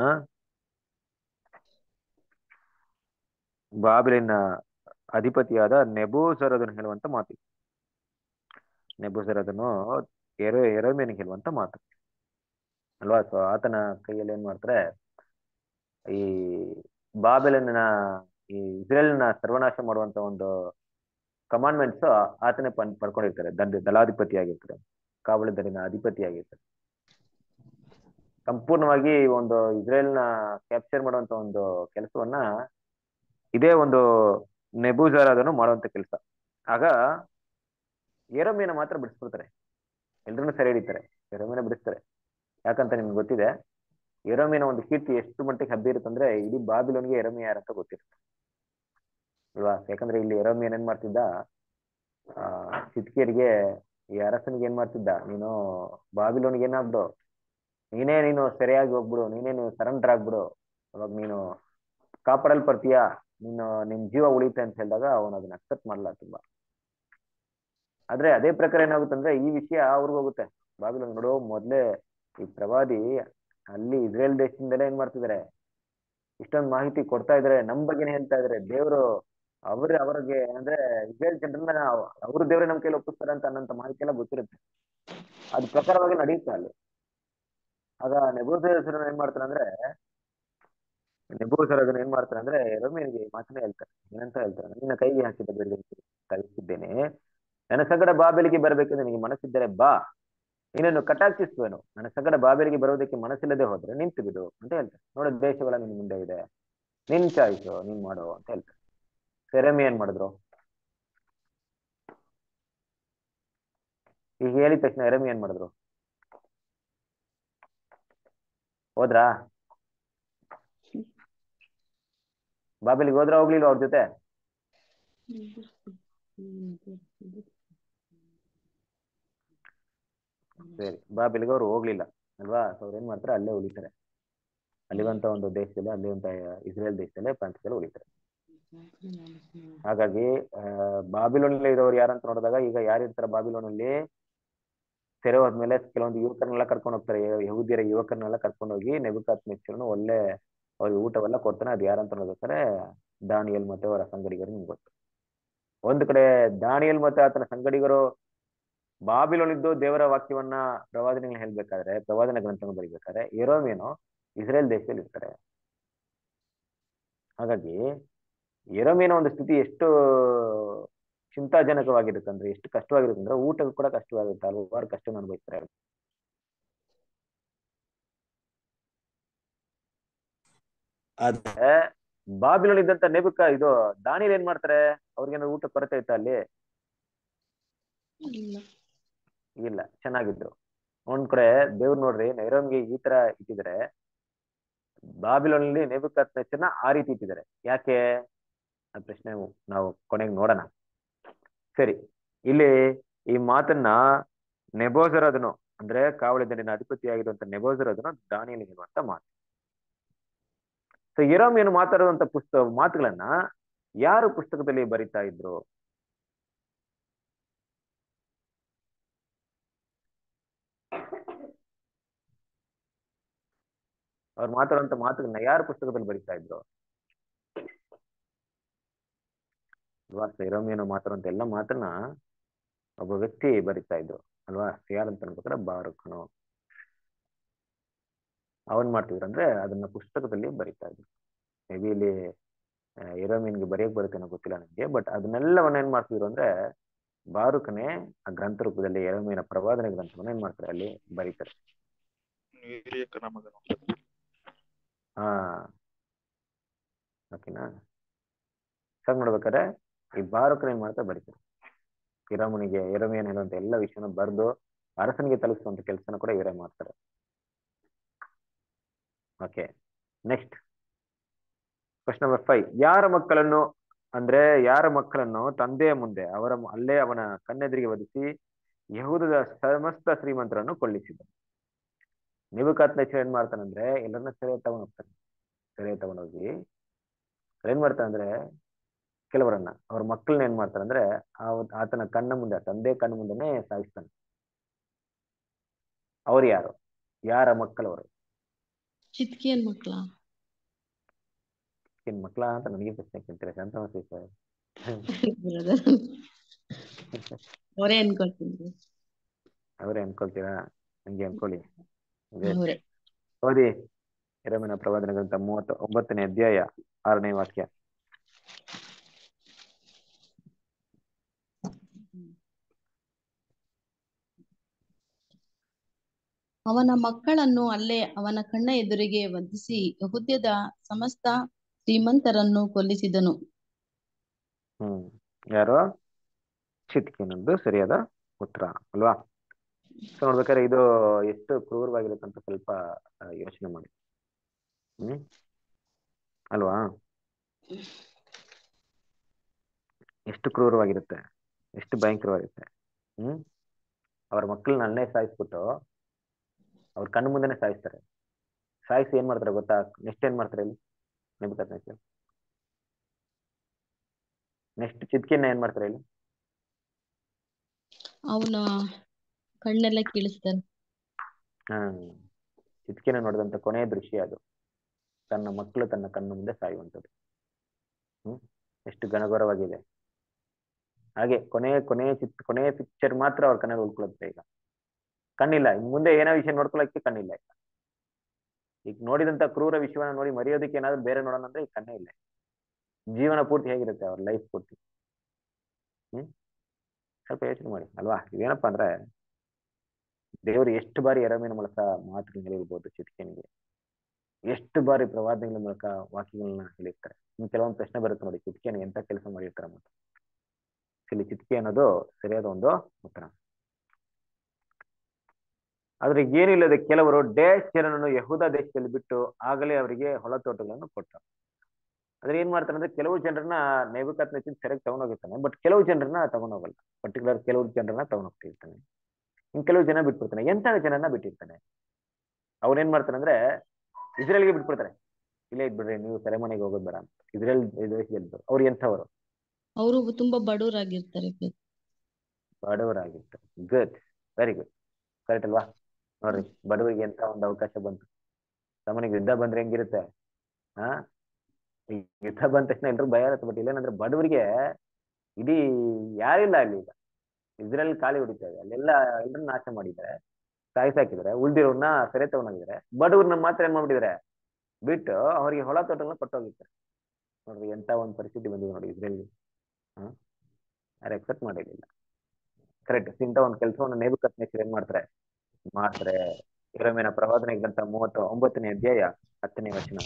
ಬಾಬಿಲಿನ ಅಧಿಪತಿಯಾದ ನೆಬೂಜರದನು ಹೇಳುವಂತ ಮಾತು. ನೆಬೂಜರದನು ಎರೆ ಯೆರೆಮೀಯನಿಗೆ ಹೇಳುವಂತ ಮಾತು ಅಲ್ವಾ? ಸೊ ಆತನ ಕೈಯಲ್ಲಿ ಏನ್ ಮಾಡ್ತಾರೆ, ಈ ಬಾಬೆಲಿನ ಈ ಇಸ್ರೇಲ್ನ ಸರ್ವನಾಶ ಮಾಡುವಂತ ಒಂದು ಕಮಾಂಡ್ಮೆಂಟ್ಸ್ ಆತನೇ ಪನ್ ಪಡ್ಕೊಂಡಿರ್ತಾರೆ. ದಂಡ ದಳಾಧಿಪತಿ ಆಗಿರ್ತಾರೆ, ಕಾವಲು ದಳಿನ ಅಧಿಪತಿ ಆಗಿರ್ತಾರೆ. ಸಂಪೂರ್ಣವಾಗಿ ಒಂದು ಇಸ್ರೇಲ್ನ ಕ್ಯಾಪ್ಚರ್ ಮಾಡುವಂತ ಒಂದು ಕೆಲಸವನ್ನ ಇದೇ ಒಂದು ನೆಬೂಜರದನು ಮಾಡುವಂತ ಕೆಲಸ. ಆಗ ಯೆರೆಮೀಯನ ಮಾತ್ರ ಬಿಡಿಸ್ಬಿಡ್ತಾರೆ, ಎಲ್ರನ್ನೂ ಸೆರೆ ಹಿಡಿತಾರೆ, ಯೆರೆಮೀಯನ ಬಿಡಿಸ್ತಾರೆ. ಯಾಕಂತ ನಿಮ್ಗೆ ಗೊತ್ತಿದೆ, ಯೆರೆಮೀಯನ ಒಂದು ಕೀರ್ತಿ ಎಷ್ಟು ಮಟ್ಟಿಗೆ ಹಬ್ಬಿರುತ್ತಂದ್ರೆ ಇಡೀ ಬಾಬಿಲೋನ್ಗೆ ಯೆರೆಮೀಯ ಯಾರಂತ ಗೊತ್ತಿರುತ್ತೆ ಅಲ್ವಾ? ಯಾಕಂದ್ರೆ ಇಲ್ಲಿ ಯೆರೆಮೀಯನ ಏನ್ ಮಾಡ್ತಿದ್ದ, ಆ ಚಿದ್ಕೀಯರಿಗೆ ಈ ಅರಸನಿಗೆ ಏನ್ ಮಾಡ್ತಿದ್ದ, ನೀನು ಬಾಬಿಲೋನಿಗೆ ಏನಾಗ್ಬಿಡು, ನೀನೇ ನೀನು ಸರಿಯಾಗಿ ಹೋಗ್ಬಿಡು, ನೀನೇ ನೀನು ಸರೆಂಡರ್ ಆಗ್ಬಿಡು, ಅವಾಗ ನೀನು ಕಾಪಾಡಲ್ಪಡ್ತೀಯ, ನೀನು ನಿನ್ ಜೀವ ಉಳಿತೆ ಅಂತ ಹೇಳಿದಾಗ ಅವನು ಅದನ್ನ ಅಕ್ಸೆಪ್ಟ್ ಮಾಡಲ್ಲ ತುಂಬಾ. ಆದ್ರೆ ಅದೇ ಪ್ರಕಾರ ಏನಾಗುತ್ತಂದ್ರೆ ಈ ವಿಷಯ ಅವ್ರಿಗೆ ಹೋಗುತ್ತೆ. ಬಾಬಿಲೋನ್ ನೋಡು, ಮೊದ್ಲೇ ಈ ಪ್ರವಾದಿ ಅಲ್ಲಿ ಇಸ್ರೇಲ್ ದೇಶದಿಂದಲೇ ಏನ್ ಮಾಡ್ತಿದಾರೆ, ಇಷ್ಟೊಂದು ಮಾಹಿತಿ ಕೊಡ್ತಾ ಇದಾರೆ, ನಮ್ ಬಗ್ಗೆನೇ ಹೇಳ್ತಾ ಇದಾರೆ. ದೇವ್ರು ಅವ್ರ ಅವ್ರಿಗೆ ಅಂದ್ರೆ ಇಸ್ರೇಲ್ ಜನರನ್ನ ಅವ್ರ ದೇವ್ರೆ ನಮ್ ಕೈಲಿ ಒಪ್ಪಿಸ್ತಾರೆ ಅಂತ ಅನ್ನೋಂಥ ಮಾಹಿತಿ ಎಲ್ಲ ಗೊತ್ತಿರುತ್ತೆ. ಅದ್ ಪ್ರಕಾರವಾಗಿ ನಡೆಯುತ್ತೆ ಅಲ್ಲಿ. ಆಗ ನೆಬೂಕದ್ನೆಚ್ಚರ್ ಏನ್ ಮಾಡ್ತಾನೆ ಅಂದ್ರೆ ನೆಬೂಕದ್ನೆಚ್ಚರ್ ಅದನ್ನ ಏನ್ ಮಾಡ್ತಾನೆ ಅಂದ್ರೆ ಯೆರೆಮೀಯನಿಗೆ ಮಾತನ್ನ ಹೇಳ್ತಾರೆ. ಏನಂತ ಹೇಳ್ತಾರೆ, ನಿನ್ನ ಕೈಗೆ ಹಾಕಿದ ಬೇಡಿಕೆ ಕಳಿಸಿದ್ದೇನೆ, ನನ್ನ ಸಂಗಡ ಬಾಬೆಲಿಗೆ ಬರಬೇಕೆಂದು ನಿನಗೆ ಮನಸ್ಸಿದ್ದರೆ ಬಾ, ನೀನನ್ನು ಕಟಾಕ್ಷಿಸುವೆನು, ನನ್ನ ಸಂಗಡ ಬಾಬೆಲಿಗೆ ಬರೋದಕ್ಕೆ ಮನಸ್ಸಿಲ್ಲದೆ ಹೋದ್ರೆ ನಿಂತು ಬಿಡು ಅಂತ ಹೇಳ್ತಾರೆ. ನೋಡ, ದೇಶಗಳ ನಿನ್ ಮುಂದೆ ಇದೆ, ನಿನ್ ಚಾಯ್ಸು, ನೀನ್ ಮಾಡು ಅಂತ ಹೇಳ್ತಾರೆ. ಯೆರೆಮೀಯ ಏನ್ ಮಾಡಿದ್ರು, ಈಗ ಹೇಳಿದ ತಕ್ಷಣ ಯೆರೆಮೀಯ ಏನ್ ಮಾಡಿದ್ರು, ಹೋದ್ರಾ ಬಾಬೆಲಿಗೆ ಹೋದ್ರ ಹೋಗ್ಲಿಲ್ಲ ಅವ್ರ ಜೊತೆ? ಸರಿ, ಬಾಬೆಲಿಗೆ ಅವ್ರು ಹೋಗ್ಲಿಲ್ಲ ಅಲ್ವಾ? ಸೊ ಅವ್ರು ಏನ್ ಮಾಡ್ತಾರೆ, ಅಲ್ಲೇ ಉಳಿತಾರೆ. ಅಲ್ಲಿರುವಂತ ಒಂದು ದೇಶದಲ್ಲಿ, ಅಲ್ಲಿರುವಂತ ಇಸ್ರೇಲ್ ದೇಶದಲ್ಲೇ ಪ್ರಾಂತ್ಯದಲ್ಲಿ ಉಳಿತಾರೆ. ಹಾಗಾಗಿ ಅಹ್ ಬಾಬಿಲೋನಲ್ಲಿ ಇರೋರು ಯಾರಂತ ನೋಡಿದಾಗ, ಈಗ ಯಾರಿರ್ತಾರೆ ಬಾಬಿಲೋನಲ್ಲಿ ಸೆರೆ ಹೋದ್ಮೇಲೆ ಕೆಲವೊಂದು ಯುವಕರನ್ನೆಲ್ಲ ಕರ್ಕೊಂಡು ಹೋಗ್ತಾರೆ, ಯಹೂದ್ಯರ ಯುವಕರನ್ನೆಲ್ಲ ಕರ್ಕೊಂಡು ಹೋಗಿ ನೆಬೂಕದ್ನೆಚ್ಚರನು ಒಳ್ಳೆ ಅವ್ರಿಗೆ ಊಟವೆಲ್ಲ ಕೊಡ್ತಾನೆ. ಅದು ಯಾರಂತ ನೋಡ್ಬೇಕಾದ್ರೆ ದಾನಿಯೇಲ್ ಮತ್ತೆ ಅವರ ಸಂಗಡಿಗರು ನಿಮ್ಗೆ ಗೊತ್ತು. ಒಂದ್ ಕಡೆ ದಾನಿಯೇಲ್ ಮತ್ತೆ ಆತನ ಸಂಗಡಿಗರು ಬಾಬಿಲೋನ್ ಇದ್ದು ದೇವರ ವಾಕ್ಯವನ್ನ ಪ್ರವಾದನೆಗಳನ್ನ ಹೇಳ್ಬೇಕಾದ್ರೆ, ಪ್ರವಾದನ ಗ್ರಂಥವನ್ನು ಬರೀಬೇಕಾದ್ರೆ, ಯೆರೆಮೀಯನು ಇಸ್ರೇಲ್ ದೇಶದಲ್ಲಿ ಇರ್ತಾರೆ. ಹಾಗಾಗಿ ಯೆರೆಮೀಯನ ಒಂದು ಸ್ಥಿತಿ ಎಷ್ಟು ಚಿಂತಾಜನಕವಾಗಿರುತ್ತೆ ಅಂದ್ರೆ, ಎಷ್ಟು ಕಷ್ಟವಾಗಿರುತ್ತೆ ಅಂದ್ರೆ, ಊಟಕ್ಕೂ ಕೂಡ ಕಷ್ಟವಾಗುತ್ತೆ, ಹಲವಾರು ಕಷ್ಟ ಅನುಭವಿಸ್ತಾರೆ. ಆದ್ರೆ ಬಾಬಿಲೋನ್ ಇದ್ದಂತ ನೆಬುಕ ಇದು ದಾನಿಯೇಲ್ ಏನ್ ಮಾಡ್ತಾರೆ, ಅವ್ರಿಗೇನಾದ್ರು ಊಟ ಕೊರತೆ ಇತ್ತ ಅಲ್ಲಿ? ಇಲ್ಲ, ಚೆನ್ನಾಗಿದ್ರು. ಒಂದ್ ಕಡೆ ದೇವ್ರು ನೋಡ್ರಿ ಯೆರೆಮೀಯನಿಗೆ ಈ ತರ ಇಟ್ಟಿದ್ರೆ, ಬಾಬಿಲೋನಲ್ಲಿ ನೆಬೂಕದ್ನೆಚ್ಚರನ ಆ ರೀತಿ ಇಟ್ಟಿದ್ದಾರೆ. ಯಾಕೆ ಆ ಪ್ರಶ್ನೆ ನಾವು ಕೊನೆಗೆ ನೋಡೋಣ. ಸರಿ, ಇಲ್ಲಿ ಈ ಮಾತನ್ನ ನೆಬೋಜರದನು ಅಂದ್ರೆ ಕಾವಳಿ ದಂಡಿನ ಅಧಿಪತಿಯಾಗಿರುವಂತ ನೆಬೋಜರದನು ದಾನಿಯೇಲನಿಗೆ ಇರುವಂತ ಮಾತು. ಸೊ ಯೆರೆಮೀಯನು ಮಾತಾಡುವಂತ ಪುಸ್ತಕ ಮಾತುಗಳನ್ನ ಯಾರು ಪುಸ್ತಕದಲ್ಲಿ ಬರಿತಾ ಇದ್ರು? ಅವ್ರು ಮಾತಾಡುವಂತ ಮಾತುಗಳನ್ನ ಯಾರು ಪುಸ್ತಕದಲ್ಲಿ ಬರಿತಾ ಇದ್ರು? ಅಲ್ವಾ? ಯೆರೆಮೀಯನು ಮಾತಾಡುವಂತ ಎಲ್ಲ ಮಾತನ್ನ ಒಬ್ಬ ವ್ಯಕ್ತಿ ಬರಿತಾ ಇದ್ರು ಅಲ್ವಾ? ಯಾರಂತ ಅನ್ಬೇಕಾದ್ರೆ ಬಾರೂಕನು. ಅವನ್ ಮಾಡ್ತಿದ್ರು ಅಂದ್ರೆ ಅದನ್ನ ಪುಸ್ತಕದಲ್ಲಿ ಬರಿತಾ ಇದ್ರು. ಮೇ ಬಿ ಇಲ್ಲಿ ಯೆರೆಮೀಯನಿಗೆ ಬರೆಯಕ್ ಬರುತ್ತೆ ಅನ್ನೋ ಗೊತ್ತಿಲ್ಲ ನನಗೆ, ಬಟ್ ಅದನ್ನೆಲ್ಲವನ್ನ ಏನ್ ಮಾಡ್ತಿದ್ರು ಅಂದ್ರೆ ಬಾರೂಕನೇ ಆ ಗ್ರಂಥ ರೂಪದಲ್ಲಿ ಯೆರೆಮೀಯನ ಪ್ರವಾದನೆ ಗ್ರಂಥವನ್ನ ಏನ್ ಮಾಡ್ತಾರೆ, ಅಲ್ಲಿ ಬರೀತಾರೆ. ಹಾ, ಓಕೆನಾ? ಸಾಕ್ ನೋಡ್ಬೇಕಾದ್ರೆ ಈ ಬಾರೂಕನ ಏನ್ ಮಾಡ್ತಾ ಬರೀತಾರೆ, ಯೆರೆಮೀಯನಿಗೆ ಯೆರೆಮೀಯನ ಹೇಳುವಂತ ಎಲ್ಲ ವಿಷಯನ ಬರೆದು ಅರಸನಿಗೆ ತಲುಪಿಸುವಂತ ಕೆಲಸನ ಕೂಡ ಇವರೇ ಮಾಡ್ತಾರೆ. Okay, next question number five. ಯಾರ ಮಕ್ಕಳನ್ನು ಅಂದ್ರೆ ಯಾರ ಮಕ್ಕಳನ್ನು ತಂದೆಯ ಮುಂದೆ ಅವರ ಅಲ್ಲೇ ಅವನ ಕಣ್ಣೆದುರಿಗೆ ವಧಿಸಿ ಯಹೂದದ ಸಮಸ್ತ ಶ್ರೀಮಂತರನ್ನು ಕೊಳ್ಳಿಸಿದನು. ನೆಬೂಕದ್ನೆಚ್ಚರ ಏನ್ ಮಾಡ್ತಾನಂದ್ರೆ ಎಲ್ಲರನ್ನ ಸೆರೆ ತಗೊಂಡ್ ಹೋಗ್ತಾನೆ. ಸೆರೆ ತಗೊಂಡೋಗಿ ಏನ್ ಮಾಡ್ತಾನಂದ್ರೆ ಕೆಲವರನ್ನ ಅವ್ರ ಮಕ್ಕಳನ್ನ ಏನ್ ಮಾಡ್ತಾನಂದ್ರೆ ಆತನ ಕಣ್ಣ ಮುಂದೆ, ತಂದೆ ಕಣ್ಣ ಮುಂದೆನೆ ಸಾಯಿಸ್ತಾನೆ. ಅವ್ರು ಯಾರು? ಯಾರ ಮಕ್ಕಳವರು? ಚಿದ್ಕೀಯನ ಮಕ್ಕಳ? ಏನ್ ಮಕ್ಕಳ ಅಂತ ನನಗೆ ಪ್ರಶ್ನೆ ಕೇಳ್ತಾರೆ ಶಾಂತ ಅವರೇ ಅನ್ಕೊಳ್ತೀನಿ. ಅವರೇ ಅನ್ಕೊಳ್ತೀರಾ? ಹಂಗೆ ಅನ್ಕೊಳ್ಳಿ. ಅವರೇ. ಓದಿ ಯೆರೆಮೀಯನ ಪ್ರವಾದನೆ ಗ್ರಂಥ ಮೂವತ್ತ ಒಂಬತ್ತನೇ ಅಧ್ಯಾಯ ಆರನೇ ವಾಕ್ಯ. ಅವನ ಮಕ್ಕಳನ್ನು ಅಲ್ಲೇ ಅವನ ಕಣ್ಣ ಎದುರಿಗೆ ವಧಿಸಿ ಯಹೂದ್ಯದ ಸಮಸ್ತ ಶ್ರೀಮಂತರನ್ನು ಕೊಲ್ಲಿಸಿದನು. ಹ್ಮ್ ಯಾರು? ಚಿದ್ಕೀಯನದ್ದು ಸರಿಯಾದ ಉತ್ತರ ಅಲ್ವಾ? ಸೊ ನೋಡ್ಬೇಕಾದ್ರೆ ಇದು ಎಷ್ಟು ಕ್ರೂರವಾಗಿರುತ್ತಂತ ಸ್ವಲ್ಪ ಯೋಚನೆ ಮಾಡಿ. ಹ್ಮ್ ಅಲ್ವಾ? ಎಷ್ಟು ಕ್ರೂರವಾಗಿರುತ್ತೆ. ಎಷ್ಟು ಭಯಂಕರವಾಗಿರುತ್ತೆ. ಹ್ಮ್ ಅವ್ರ ಮಕ್ಕಳನ್ನ ಅಲ್ಲೇ ಸಾಯಿಸ್ಬಿಟ್ಟು ಅವ್ರ ಕಣ್ಣು ಮುಂದೆನೆ ಸಾಯಿಸ್ತಾರೆ. ಸಾಯಿಸಿ ಏನ್ ಮಾಡ್ತಾರೆ ಗೊತ್ತಾ? ನೆಕ್ಸ್ಟ್ ಏನ್ ಮಾಡ್ತಾರೆ ಇಲ್ಲಿ ನೆಬೂಕದ್ನೆಚ್ಚರ್? ನೆಕ್ಸ್ಟ್ ಚಿದ್ಕಿಯನ್ನ ಏನ್ ಮಾಡ್ತಾರೆ ಇಲ್ಲಿ? ಅವನ ಕಣ್ಣೆಲ್ಲ ಕೀಳಿಸ್ತಾನೆ. ಹ್ಮ್ ಚಿದ್ಕಿಯನ್ನ ನೋಡಿದಂತ ಕೊನೆಯ ದೃಶ್ಯ ಅದು. ತನ್ನ ಮಕ್ಕಳು ತನ್ನ ಕಣ್ಣು ಮುಂದೆ ಸಾಯುವಂಥದ್ದು. ಹ್ಮ್ ಎಷ್ಟು ಗಣಗೌರವಾಗಿದೆ. ಹಾಗೆ ಕೊನೆಯ ಕೊನೆಯ ಚಿತ್ ಕೊನೆಯ ಪಿಕ್ಚರ್ ಮಾತ್ರ ಅವ್ರ ಕಣ್ಣಲ್ಲಿ ಉಳ್ಕೊಳ್ಳುತ್ತೆ. ಈಗ ಕಣ್ಣಿಲ್ಲ, ಇನ್ ಮುಂದೆ ಏನೋ ವಿಷಯ ನೋಡ್ಕೊಳಕ್ಕೆ ಕಣ್ಣಿಲ್ಲ. ಈಗ ಈಗ ನೋಡಿದಂತ ಕ್ರೂರ ವಿಷಯವನ್ನ ನೋಡಿ ಮರೆಯೋದಕ್ಕೆ ಏನಾದ್ರು ಬೇರೆ ನೋಡೋಣ ಅಂದ್ರೆ ಈಗ ಕಣ್ಣೇ ಇಲ್ಲ. ಜೀವನ ಪೂರ್ತಿ ಹೇಗಿರುತ್ತೆ ಅವ್ರ ಲೈಫ್ ಪೂರ್ತಿ? ಹ್ಮ್ ಸ್ವಲ್ಪ ಯೋಚನೆ ಮಾಡಿ ಅಲ್ವಾ? ಇದೇನಪ್ಪಾ ಅಂದ್ರೆ ದೇವರು ಎಷ್ಟು ಬಾರಿ ಯೆರೆಮೀಯನ ಮೂಲಕ ಮಾತುಗಳನ್ನ ಹೇಳಿರ್ಬೋದು ಚಿದ್ಕೀಯನಿಗೆ, ಎಷ್ಟು ಬಾರಿ ಪ್ರವಾದನೆಗಳ ಮೂಲಕ ವಾಕ್ಯಗಳನ್ನ ಹೇಳಿರ್ತಾರೆ. ಇನ್ನು ಕೆಲವೊಂದು ಪ್ರಶ್ನೆ ಬರುತ್ತೆ ನೋಡಿ, ಚಿದ್ಕೀಯನ ಎಂತ ಕೆಲಸ ಮಾಡಿರ್ತಾರೆ ಮತ್ತು ಇಲ್ಲಿ ಚಿದ್ಕೀಯ ಅನ್ನೋದು ಸರಿಯಾದ ಒಂದು ಉತ್ತರ. ಆದ್ರೆ ಏನಿಲ್ಲದೆ ಕೆಲವರು ಡೇಶ್ ಜನರನ್ನು ಯಹೂದ ದೇಶದಲ್ಲಿ ಬಿಟ್ಟು ಆಗಲೇ ಅವರಿಗೆ ಹೊಲ ತೋಟಗಳನ್ನು ಕೊಟ್ಟ. ಆದ್ರೆ ಏನ್ ಮಾಡ್ತಾರೆ ಅಂದ್ರೆ ಕೆಲವು ಜನರನ್ನ ನೆಬೂಕದ್ನೆಚ್ಚರ್ ಸೆರೆಗೆ ತಗೊಂಡೋಗಿರ್ತಾನೆ, ಬಟ್ ಕೆಲವು ಜನರನ್ನ ತಗೊಂಡೋಗಲ್ಲ. ಪರ್ಟಿಕ್ಯುಲರ್ ಕೆಲವು ಜನರನ್ನ ತಗೊಂಡೋಗ್ತಿರ್ತಾನೆ, ಇನ್ ಕೆಲವು ಜನ ಬಿಟ್ಬಿಡ್ತಾನೆ. ಎಂತ ಜನರನ್ನ ಬಿಟ್ಟಿರ್ತಾನೆ? ಅವ್ರೇನ್ ಮಾಡ್ತಾನೆ ಅಂದ್ರೆ ಇಸ್ರೇಲ್ಗೆ ಬಿಟ್ಬಿಡ್ತಾರೆ. ಇಲ್ಲೇ ಇದ್ಬಿಡ್ರಿ, ನೀವು ಸೆರೆಮನೆಗೆ ಹೋಗೋದ್ ಬೇಡ ಅಂತ. ಇಸ್ರೇಲ್ ದೇಶದಲ್ಲಿ ಅವ್ರು ಎಂಥವ್ರು? ಅವರು ತುಂಬಾ ಬಡವರಾಗಿರ್ತಾರೆ. ಬಡವರಾಗಿರ್ತಾರೆ. ಗುಡ್, ವೆರಿ ಗುಡ್, ಕರೆಕ್ಟ್ ಅಲ್ವಾ? ನೋಡ್ರಿ, ಬಡವರಿಗೆ ಎಂತ ಒಂದು ಅವಕಾಶ ಬಂತು. ಸಾಮಾನ್ಯ ಯುದ್ಧ ಬಂದ್ರೆ ಹೆಂಗಿರುತ್ತೆ? ಹಾ ಈ ಯುದ್ಧ ಬಂದ ತಕ್ಷಣ ಎಲ್ರು ಭಯ ಇರುತ್ತೆ. ಬಟ್ ಇಲ್ಲೇನಂದ್ರೆ ಬಡವರಿಗೆ ಇಡೀ ಯಾರಿಲ್ಲ ಅಲ್ಲಿ. ಈಗ ಇಸ್ರೇಲ್ ಖಾಲಿ ಹೊಡಿತಾ ಇದೆ, ಅಲ್ಲೆಲ್ಲ ಎಲ್ರನ್ನ ನಾಶ ಮಾಡಿದ್ದಾರೆ, ಸಾಯಿಸಾಕಿದ್ದಾರೆ, ಉಳ್ದಿರೋರ್ನ ಸೆರೆ ತಗೊಂಡೋಗಿದ್ದಾರೆ. ಬಡವ್ರನ್ನ ಮಾತ್ರ ಏನ್ ಮಾಡ್ಬಿಟ್ಟಿದ್ದಾರೆ? ಬಿಟ್ಟು ಅವರಿಗೆ ಹೊಲ ತೋಟಗಳನ್ನ ಕೊಟ್ಟೋಗಿರ್ತಾರೆ. ನೋಡ್ರಿ ಎಂತ ಒಂದು ಪರಿಸ್ಥಿತಿ ಬಂದಿದೆ ನೋಡಿ ಇಸ್ರೇಲ್ಗೆ. ಹ್ಮ್ ಯಾರು ಎಕ್ಸೆಪ್ಟ್ ಮಾಡಿರ್ಲಿಲ್ಲ. ಕರೆಕ್ಟ್. ಇಂಥ ಒಂದು ಕೆಲಸವನ್ನು ನೆಬೂಕದ್ನೆಚ್ಚರ್ ಏನ್ ಮಾಡ್ತಾರೆ ಮಾಡ್ತಾರೆ ಯೆರೆಮೀಯನ ಪ್ರವಾದನೆ ಗ್ರಂಥ ಮೂವತ್ತ ಒಂಬತ್ತನೇ ಅಧ್ಯಾಯ ಹತ್ತನೇ ವಚನ.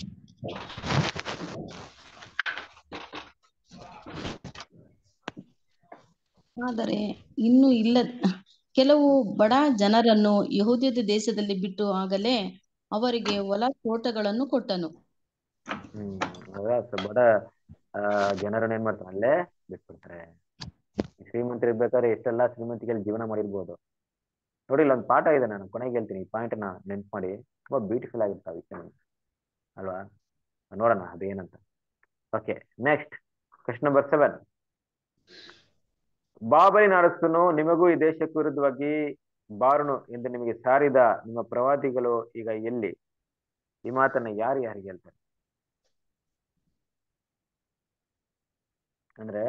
ಆದರೆ ಇನ್ನು ಇಲ್ಲ ಕೆಲವು ಬಡ ಜನರನ್ನು ಯಹೂದ್ಯದ ದೇಶದಲ್ಲಿ ಬಿಟ್ಟು ಆಗಲೇ ಅವರಿಗೆ ಹೊಲ ತೋಟಗಳನ್ನು ಕೊಟ್ಟನು. ಹ್ಮ್ ಅದ ಬಡ ಆ ಜನರನ್ನ ಏನ್ ಮಾಡ್ತಾರೆ? ಅಲ್ಲೇ ಬಿಟ್ಬಿಡ್ತಾರೆ. ಶ್ರೀಮಂತರು ಇರ್ಬೇಕಾದ್ರೆ ಎಷ್ಟೆಲ್ಲಾ ಶ್ರೀಮಂತಿಕೆಯಲ್ಲಿ ಜೀವನ ಮಾಡಿರ್ಬೋದು. ನೋಡಿ, ಇಲ್ಲಿ ಒಂದು ಪಾಠ ಇದೆ, ನಾನು ಕೊನೆಗೆ ಹೇಳ್ತೀನಿ. ಈ ಪಾಯಿಂಟ್ ನ ನೆನ್ಪು ಮಾಡಿ, ತುಂಬಾ ಬ್ಯೂಟಿಫುಲ್ ಆಗಿರುತ್ತೆ ಆ ವಿಷಯ ಅಲ್ವಾ? ನೋಡೋಣ ಅದೇನಂತ. Okay, next question number seven. ಬಾಬೆಲಿನ ಅರಸನು ನಿಮಗೂ ಈ ದೇಶಕ್ಕೂ ವಿರುದ್ಧವಾಗಿ ಬಾರನು ಎಂದು ನಿಮಗೆ ಸಾರಿದ ನಿಮ್ಮ ಪ್ರವಾದಿಗಳು ಈಗ ಎಲ್ಲಿ? ಈ ಮಾತನ್ನ ಯಾರು ಯಾರಿಗೆ ಹೇಳ್ತಾರೆ? ಅಂದ್ರೆ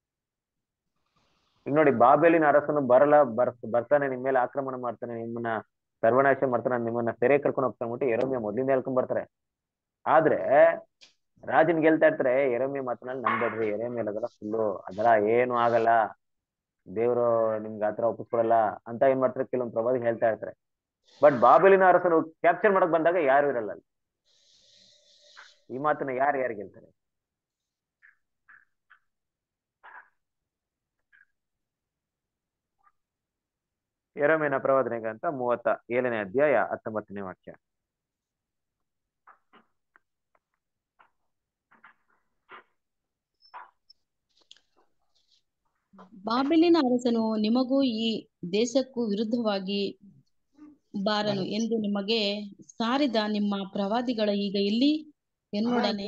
ಈಗ ನೋಡಿ, ಬಾಬೆಲಿನ ಅರಸನು ಬರಲ್ಲ ಬರ್ ಬರ್ತಾನೆ ನಿಮ್ಮ ಮೇಲೆ ಆಕ್ರಮಣ ಮಾಡ್ತಾನೆ, ನಿಮ್ಮನ್ನ ಸರ್ವನಾಶ ಮಾಡ್ತಾನೆ, ನಿಮ್ಮನ್ನ ಸೆರೆ ಕರ್ಕೊಂಡು ಹೋಗ್ತಾನೆ ಅಂದ್ಬಿಟ್ಟು ಯೆರೆಮೀಯ ಮೊದಲಿಂದ ಹೇಳ್ಕೊಂಡ್ ಬರ್ತಾರೆ. ಆದ್ರೆ ರಾಜನ್ ಗೆಲ್ತಾ ಇರ್ತಾರೆ, ಯೆರೆಮೀಯ ಮಾತನಾಡಿ ನಂಬೇಡ್ರಿ, ಯೆರೆಮೀಯ ಅದೆಲ್ಲ ಸುಳ್ಳು, ಅದೆಲ್ಲ ಏನು ಆಗಲ್ಲ, ದೇವ್ರು ನಿಮ್ಗೆ ಆತರ ಒಪ್ಪಿಸ್ಕೊಡಲ್ಲ ಅಂತ ಏನ್ ಮಾಡ್ತಾರೆ ಕೆಲವೊಂದು ಪ್ರವಾದಿ ಹೇಳ್ತಾ ಇರ್ತಾರೆ. ಬಟ್ ಬಾಬೆಲಿನ ಅರಸನು ಕ್ಯಾಪ್ಚರ್ ಮಾಡಕ್ ಬಂದಾಗ ಯಾರು ಇರಲ್ಲ ಅಲ್ಲಿ. ಈ ಮಾತನ್ನ ಯಾರು ಯಾರಿಗೆ ಹೇಳ್ತಾರೆ? ಯೆರೆಮೀಯನ ಪ್ರವಾದನೆ ಗ್ರಂಥ ಮೂವತ್ತ ಏಳನೇ ಅಧ್ಯಾಯ ಹತ್ತೊಂಬತ್ತನೇ ವಾಕ್ಯ. ಬಾಬೆಲಿನ ಅರಸನು ನಿಮಗೂ ಈ ದೇಶಕ್ಕೂ ವಿರುದ್ಧವಾಗಿ ಬಾರನು ಎಂದು ನಿಮಗೆ ಸಾರಿದ ನಿಮ್ಮ ಪ್ರವಾದಿಗಳ ಈಗ ಎಲ್ಲಿ ಎನ್ನುಡನೆ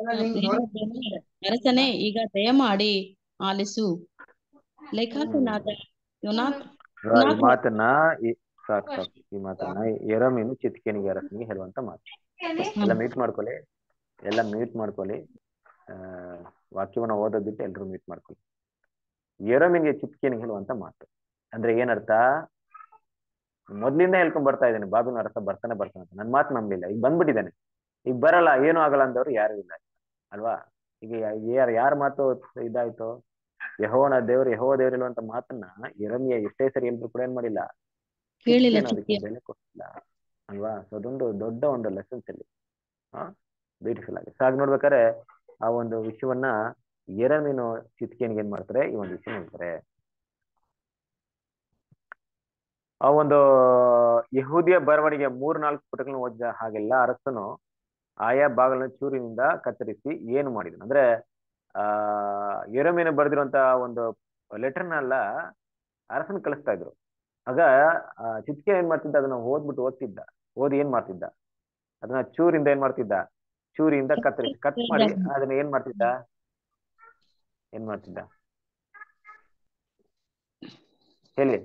ಅರಸನೇ, ಈಗ ದಯಮಾಡಿ ಆಲಿಸು. ಲೇಖಕನಾದ ಯೋನಾಥ್ ಈ ಮಾತನ್ನ ಸಾಕು ಸಾಕು ಈ ಮಾತನ್ನ ಯೆರೆಮೀಯನು ಚಿದ್ಕೀಯನಿಗೆ ಅರಸನಿಗೆ ಹೇಳುವಂತ ಮಾತು. ಎಲ್ಲ ಮ್ಯೂಟ್ ಮಾಡ್ಕೊಳ್ಳಿ, ಎಲ್ಲ ಮ್ಯೂಟ್ ಮಾಡ್ಕೊಳ್ಳಿ. ಆ ವಾಕ್ಯವನ್ನ ಓದೋದ್ ಬಿಟ್ಟು ಎಲ್ರು ಮ್ಯೂಟ್ ಮಾಡ್ಕೊಳ್ಳಿ. ಯೆರೆಮೀಯನಿಗೆ ಚಿದ್ಕೀಯನಿಗೆ ಹೇಳುವಂತ ಮಾತು ಅಂದ್ರೆ ಏನರ್ಥ? ಮೊದ್ಲಿಂದ ಹೇಳ್ಕೊಂಡ್ ಬರ್ತಾ ಇದ್ದೇನೆ, ಬಾಬಿನ ಅರಸ ಬರ್ತಾನೆ ಬರ್ತಾನೆ ಅಂತ. ನನ್ ಮಾತು ನಂಬಲಿಲ್ಲ, ಈಗ ಬಂದ್ಬಿಟ್ಟಿದ್ದಾನೆ, ಈಗ ಬರಲ್ಲ, ಏನು ಆಗಲ್ಲ ಅಂದವ್ರು ಯಾರು ಇಲ್ಲ ಅಲ್ವಾ? ಈಗ ಯಾರ ಯಾರ ಮಾತು ಇದಾಯ್ತು? ಯೆಹೋವನ ದೇವ್ರು ಯೆಹೋವ ದೇವ್ರು ಹೇಳುವಂತ ಮಾತನ್ನ ಯೆರೆಮೀಯ ಎಷ್ಟೇ ಸರಿ ಹೇಳಿದ್ರು ಕೂಡ ಏನ್ ಮಾಡಿಲ್ಲ, ಕೇಳಿಲ್ಲ. ಅದಕ್ಕೆ ಬೆಲೆ ಕೊಟ್ಟಿಲ್ಲ ಅಲ್ವಾ? ಸೊ ಅದೊಂದು ದೊಡ್ಡ ಒಂದು ಲೆಸನ್ಸ್ ಅಲ್ಲಿ ಹಾ ಬ್ಯೂಟಿಫುಲ್ ಆಗಿ. ಸೊ ಹಾಗೆ ನೋಡ್ಬೇಕಾದ್ರೆ ಆ ಒಂದು ವಿಷಯವನ್ನ ಯೆರೆಮೀಯನು ಚಿದ್ಕೀಯನಿಗೆ ಏನ್ ಮಾಡ್ತಾರೆ, ಈ ಒಂದು ವಿಷಯ ಹೇಳ್ತಾರೆ. ಆ ಒಂದು ಯಹೂದಿಯ ಬರವಣಿಗೆ ಮೂರ್ ನಾಲ್ಕು ಪುಟಗಳನ್ನು ಓದಿದ ಹಾಗೆಲ್ಲ ಅರಸನು ಆಯಾ ಭಾಗಗಳನ್ನು ಚೂರಿನಿಂದ ಕತ್ತರಿಸಿ ಏನು ಮಾಡಿದನು ಅಂದ್ರೆ ಆ ಯೆರೆಮೀಯನು ಬರೆದಿರುವಂತಹ ಒಂದು ಲೆಟರ್ನೆಲ್ಲ ಅರಸನ್ ಕಳಿಸ್ತಾ ಇದ್ರು. ಆಗ ಆ ಚಿತ್ಕೆ ಏನ್ ಮಾಡ್ತಿದ್ದ, ಅದನ್ನ ಓದ್ಬಿಟ್ಟು ಓದ್ತಿದ್ದ. ಓದಿ ಏನ್ ಮಾಡ್ತಿದ್ದ, ಅದನ್ನ ಚೂರಿಂದ ಏನ್ ಮಾಡ್ತಿದ್ದ, ಚೂರಿಯಿಂದ ಕತ್ತರಿಸಿ ಕಟ್ ಮಾಡಿ ಅದನ್ನ ಏನ್ ಮಾಡ್ತಿದ್ದ, ಏನ್ ಮಾಡ್ತಿದ್ದ ಹೇಳಿ,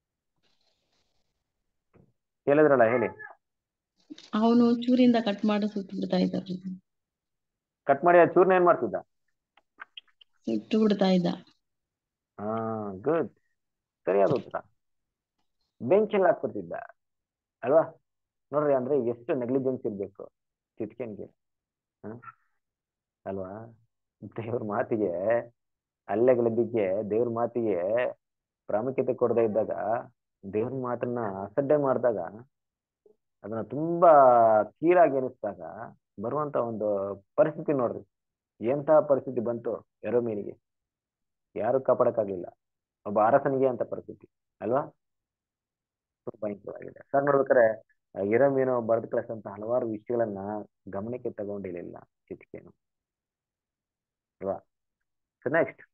ಹೇಳಿದ್ರಲ್ಲ ಹೇಳಿ. ಅವನು ಚೂರಿಂದ ಕಟ್ ಮಾಡಿ ಸುಟ್ಟು ಬಿಡ್ತಾ ಇದ್ದ ಕಟ್ ಮಾಡಿ ಆ ಚೂರ್ನ ಏನ್ ಮಾಡ್ತಿದ್ದ, ಸುಟ್ಟು ಬಿಡ್ತಾ ಇದ್ದ. ಹಾ ಗುಡ್, ಸರಿಯಾದ ಉತ್ತರ. ಬೆಂಚಲ್ಲಿ ಹಾಕ್ಬಿಡ್ತಿದ್ದ ಅಲ್ವಾ. ನೋಡ್ರಿ, ಅಂದ್ರೆ ಎಷ್ಟು ನೆಗ್ಲಿಜೆನ್ಸ್ ಇರ್ಬೇಕು ಚಿಟ್ಕೆನ್ಗೆ, ಹ ಅಲ್ವಾ. ದೇವ್ರ ಮಾತಿಗೆ, ಅಲ್ಲೆಗಲದಿಕ್ಕೆ ದೇವ್ರ ಮಾತಿಗೆ ಪ್ರಾಮುಖ್ಯತೆ ಕೊಡದೇ ಇದ್ದಾಗ, ದೇವ್ರ ಮಾತನ್ನ ಅಸಡ್ಡೆ ಮಾಡಿದಾಗ, ಅದನ್ನ ತುಂಬಾ ಕೀಳಾಗಿ ಎನಿಸಿದಾಗ ಬರುವಂತ ಒಂದು ಪರಿಸ್ಥಿತಿ ನೋಡ್ರಿ. ಎಂತಹ ಪರಿಸ್ಥಿತಿ ಬಂತು ಯೆರೆಮೀಯನಿಗೆ, ಯಾರು ಕಾಪಾಡಕ್ಕಾಗ್ಲಿಲ್ಲ. ಒಬ್ಬ ಅರಸನಿಗೆ ಅಂತ ಪರಿಸ್ಥಿತಿ ಅಲ್ವಾ. ತುಂಬಾ ಭಯಂಕರವಾಗಿದೆ. ಸರ್ ನೋಡ್ಬೇಕಾದ್ರೆ ಯೆರೆಮೀಯನು ಬರೆದು ಕಳಿಸಿದಂತ ಹಲವಾರು ವಿಷಯಗಳನ್ನ ಗಮನಕ್ಕೆ ತಗೊಂಡಿರ್ಲಿಲ್ಲ ಚಿಟ್ಕೇನು, ಅಲ್ವಾ. ಸೊ ನೆಕ್ಸ್ಟ್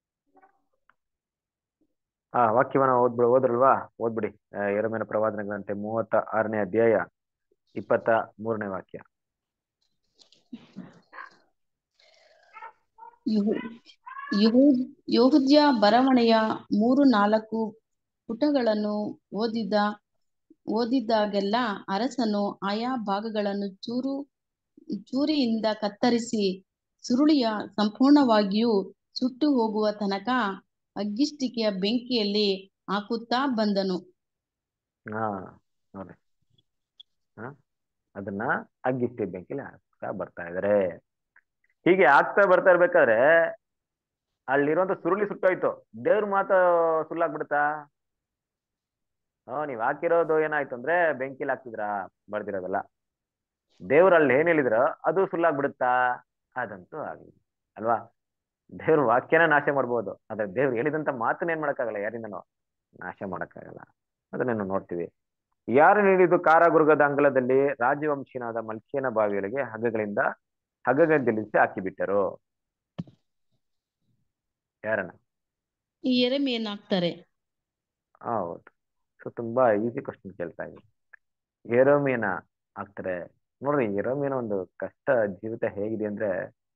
ಆ ವಾಕ್ಯವನ್ನ ಓದ್ಬಿಡ ಓದ್ರಲ್ವಾ ಓದ್ಬಿಡಿ. ಯೆರೆಮೀಯನ ಪ್ರವಾದನ ಗ್ರಂಥ ಮೂವತ್ತ ಆರನೇ ಅಧ್ಯಾಯ ಇಪ್ಪತ್ತ ಮೂರನೇ ವಾಕ್ಯ. ಯೆಹೂದ್ಯ ಬರವಣೆಯ ಮೂರು ನಾಲ್ಕು ಪುಟಗಳನ್ನು ಓದಿದ ಓದಿದಾಗೆಲ್ಲ ಅರಸನು ಆಯಾ ಭಾಗಗಳನ್ನು ಚೂರು ಚೂರಿಯಿಂದ ಕತ್ತರಿಸಿ ಸುರುಳಿಯ ಸಂಪೂರ್ಣವಾಗಿಯೂ ಸುಟ್ಟು ಹೋಗುವ ತನಕ ಅಗ್ಗಿಷ್ಟಿಕೆಯ ಬೆಂಕಿಯಲ್ಲಿ ಹಾಕುತ್ತಾ ಬಂದನು. ಹಾ ನೋಡಿ, ಹ ಅದನ್ನ ಅಗ್ಗಿಷ್ಟಿ ಬೆಂಕಿಲಿ ಹಾಕ್ತಾ ಬರ್ತಾ ಇದಾರೆ. ಹೀಗೆ ಆಗ್ತಾ ಬರ್ತಾ ಇರ್ಬೇಕಾದ್ರೆ ಅಲ್ಲಿರುವಂತ ಸುರುಳಿ ಸುಟ್ಟೋಯ್ತು. ದೇವ್ರ ಮಾತು ಸುಳ್ಳಾಗ್ಬಿಡುತ್ತಾ? ಹ್ಮ್ ನೀವ್ ಹಾಕಿರೋದು ಏನಾಯ್ತು ಅಂದ್ರೆ ಬೆಂಕಿಲಿ ಹಾಕ್ತಿದ್ರಾ ಬರ್ದಿರೋದಲ್ಲ. ದೇವ್ರಲ್ಲಿ ಏನ್ ಹೇಳಿದ್ರ ಅದು ಸುಳ್ಳಾಗ್ಬಿಡುತ್ತಾ? ಅದಂತೂ ಆಗ್ಲಿ ಅಲ್ವಾ. ದೇವ್ರ ವಾಕ್ಯನ ನಾಶ ಮಾಡ್ಬೋದು, ಆದ್ರೆ ದೇವ್ರು ಹೇಳಿದಂತ ಮಾತನ್ನ ಏನ್ ಮಾಡಕ್ಕಾಗಲ್ಲ, ಯಾರಿಂದನೋ ನಾಶ ಮಾಡಕ್ಕಾಗಲ್ಲ. ಅದನ್ನೇನು ನೋಡ್ತೀವಿ. ಯಾರು ನೀಡಿದ್ದು ಕಾರಾಗೃಹದ ಅಂಗಳದಲ್ಲಿ ರಾಜವಂಶೀನಾದ ಮಲ್ಕಿಯನ ಬಾವಿಗಳಿಗೆ ಹಗ್ಗಗಳಿಂದ ಹಗ್ಗಗದ್ದಲಿಸಿ ಹಾಕಿಬಿಟ್ಟರು? ಯಾರನ್ನ? ಈ ಯೆರೆಮೀಯನ ಹಾಕ್ತಾರೆ. ಹೌದು. ಸೊ ತುಂಬಾ ಈಸಿ ಕ್ವಶನ್ ಕೇಳ್ತಾ ಇದ್ದೀನಿ. ಯೆರೆಮೀಯನ ಹಾಕ್ತಾರೆ. ನೋಡ್ರಿ, ಯೆರೆಮೀಯನ ಒಂದು ಕಷ್ಟ ಜೀವಿತ ಹೇಗಿದೆ ಅಂದ್ರೆ,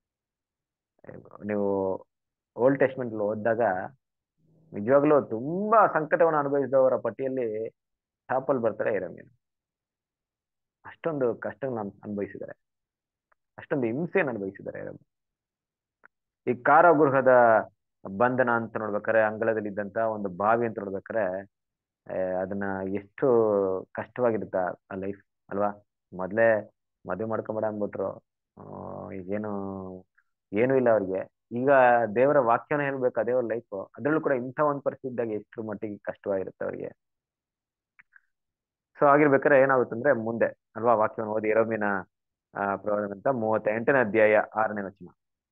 ನೀವು ಓಲ್ಡ್ ಟೆಸ್ಟ್ಮೆಂಟ್ ಓದಿದಾಗ ನಿಜವಾಗ್ಲೂ ತುಂಬಾ ಸಂಕಟವನ್ನು ಅನುಭವಿಸಿದವರ ಪಟ್ಟಿಯಲ್ಲಿ ಟಾಪಲ್ಲಿ ಬರ್ತಾರೆ ಯೆರೆಮೀಯನು. ಅಷ್ಟೊಂದು ಕಷ್ಟವನ್ನು ಅನುಭವಿಸಿದ್ದಾರೆ, ಅಷ್ಟೊಂದು ಹಿಂಸೆಯನ್ನು ಅನುಭವಿಸಿದ್ದಾರೆ ಯೆರೆಮೀಯ. ಈ ಕಾರಾಗೃಹದ ಬಂಧನ ಅಂತ ನೋಡ್ಬೇಕಾರೆ, ಅಂಗಳದಲ್ಲಿ ಇದ್ದಂತ ಒಂದು ಬಾವಿ ಅಂತ ನೋಡ್ಬೇಕಾರೆ, ಅದನ್ನ ಎಷ್ಟು ಕಷ್ಟವಾಗಿರುತ್ತ ಆ ಲೈಫ್ ಅಲ್ವಾ. ಮೊದ್ಲೇ ಮದುವೆ ಮಾಡ್ಕೊಂಬೇಡ ಅಂದ್ಬಿಟ್ರು, ಈಗೇನು ಏನು ಇಲ್ಲ ಅವ್ರಿಗೆ. ಈಗ ದೇವರ ವಾಕ್ಯನ ಹೇಳ್ಬೇಕು, ಅದೇ ಅವ್ರ ಲೈಫ್. ಅದ್ರಲ್ಲೂ ಕೂಡ ಇಂಥ ಒಂದು ಪರಿಸ್ಥಿತಿ ಇದ್ದಾಗ ಎಷ್ಟು ಮಟ್ಟಿಗೆ ಕಷ್ಟವಾಗಿರುತ್ತೆ ಅವ್ರಿಗೆ. ಸೊ ಆಗಿರ್ಬೇಕಾದ್ರೆ ಏನಾಗುತ್ತೆ ಅಂದ್ರೆ ಮುಂದೆ ಅಲ್ವಾ, ವಾಕ್ಯವನ್ನು ಓದಿ. ಯೆರೆಮೀಯನ ಆ ಪ್ರವಾದನ ಅಂತ ಮೂವತ್ತ ಎಂಟನೇ ಅಧ್ಯಾಯ ಆರನೇ ವಚನ.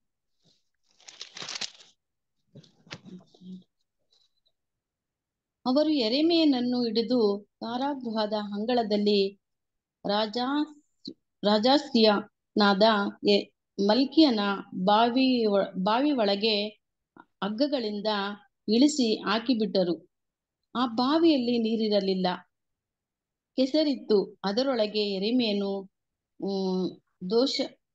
ಅವರು ಯೆರೆಮೀಯನನ್ನು ಹಿಡಿದು ಕಾರಾಗೃಹದ ಅಂಗಳದಲ್ಲಿ ರಾಜಾ ರಾಜಾಸ್ಯನಾದ ಮಲ್ಕಿಯನ ಬಾವಿ ಬಾವಿ ಒಳಗೆ ಹಗ್ಗಗಳಿಂದ ಇಳಿಸಿ ಹಾಕಿಬಿಟ್ಟರು. ಆ ಬಾವಿಯಲ್ಲಿ ನೀರಿರಲಿಲ್ಲ, ಕೆಸರಿತ್ತು. ಅದರೊಳಗೆ ಯೆರೆಮೀಯನು ಹ್ಮ್ ದೋಷ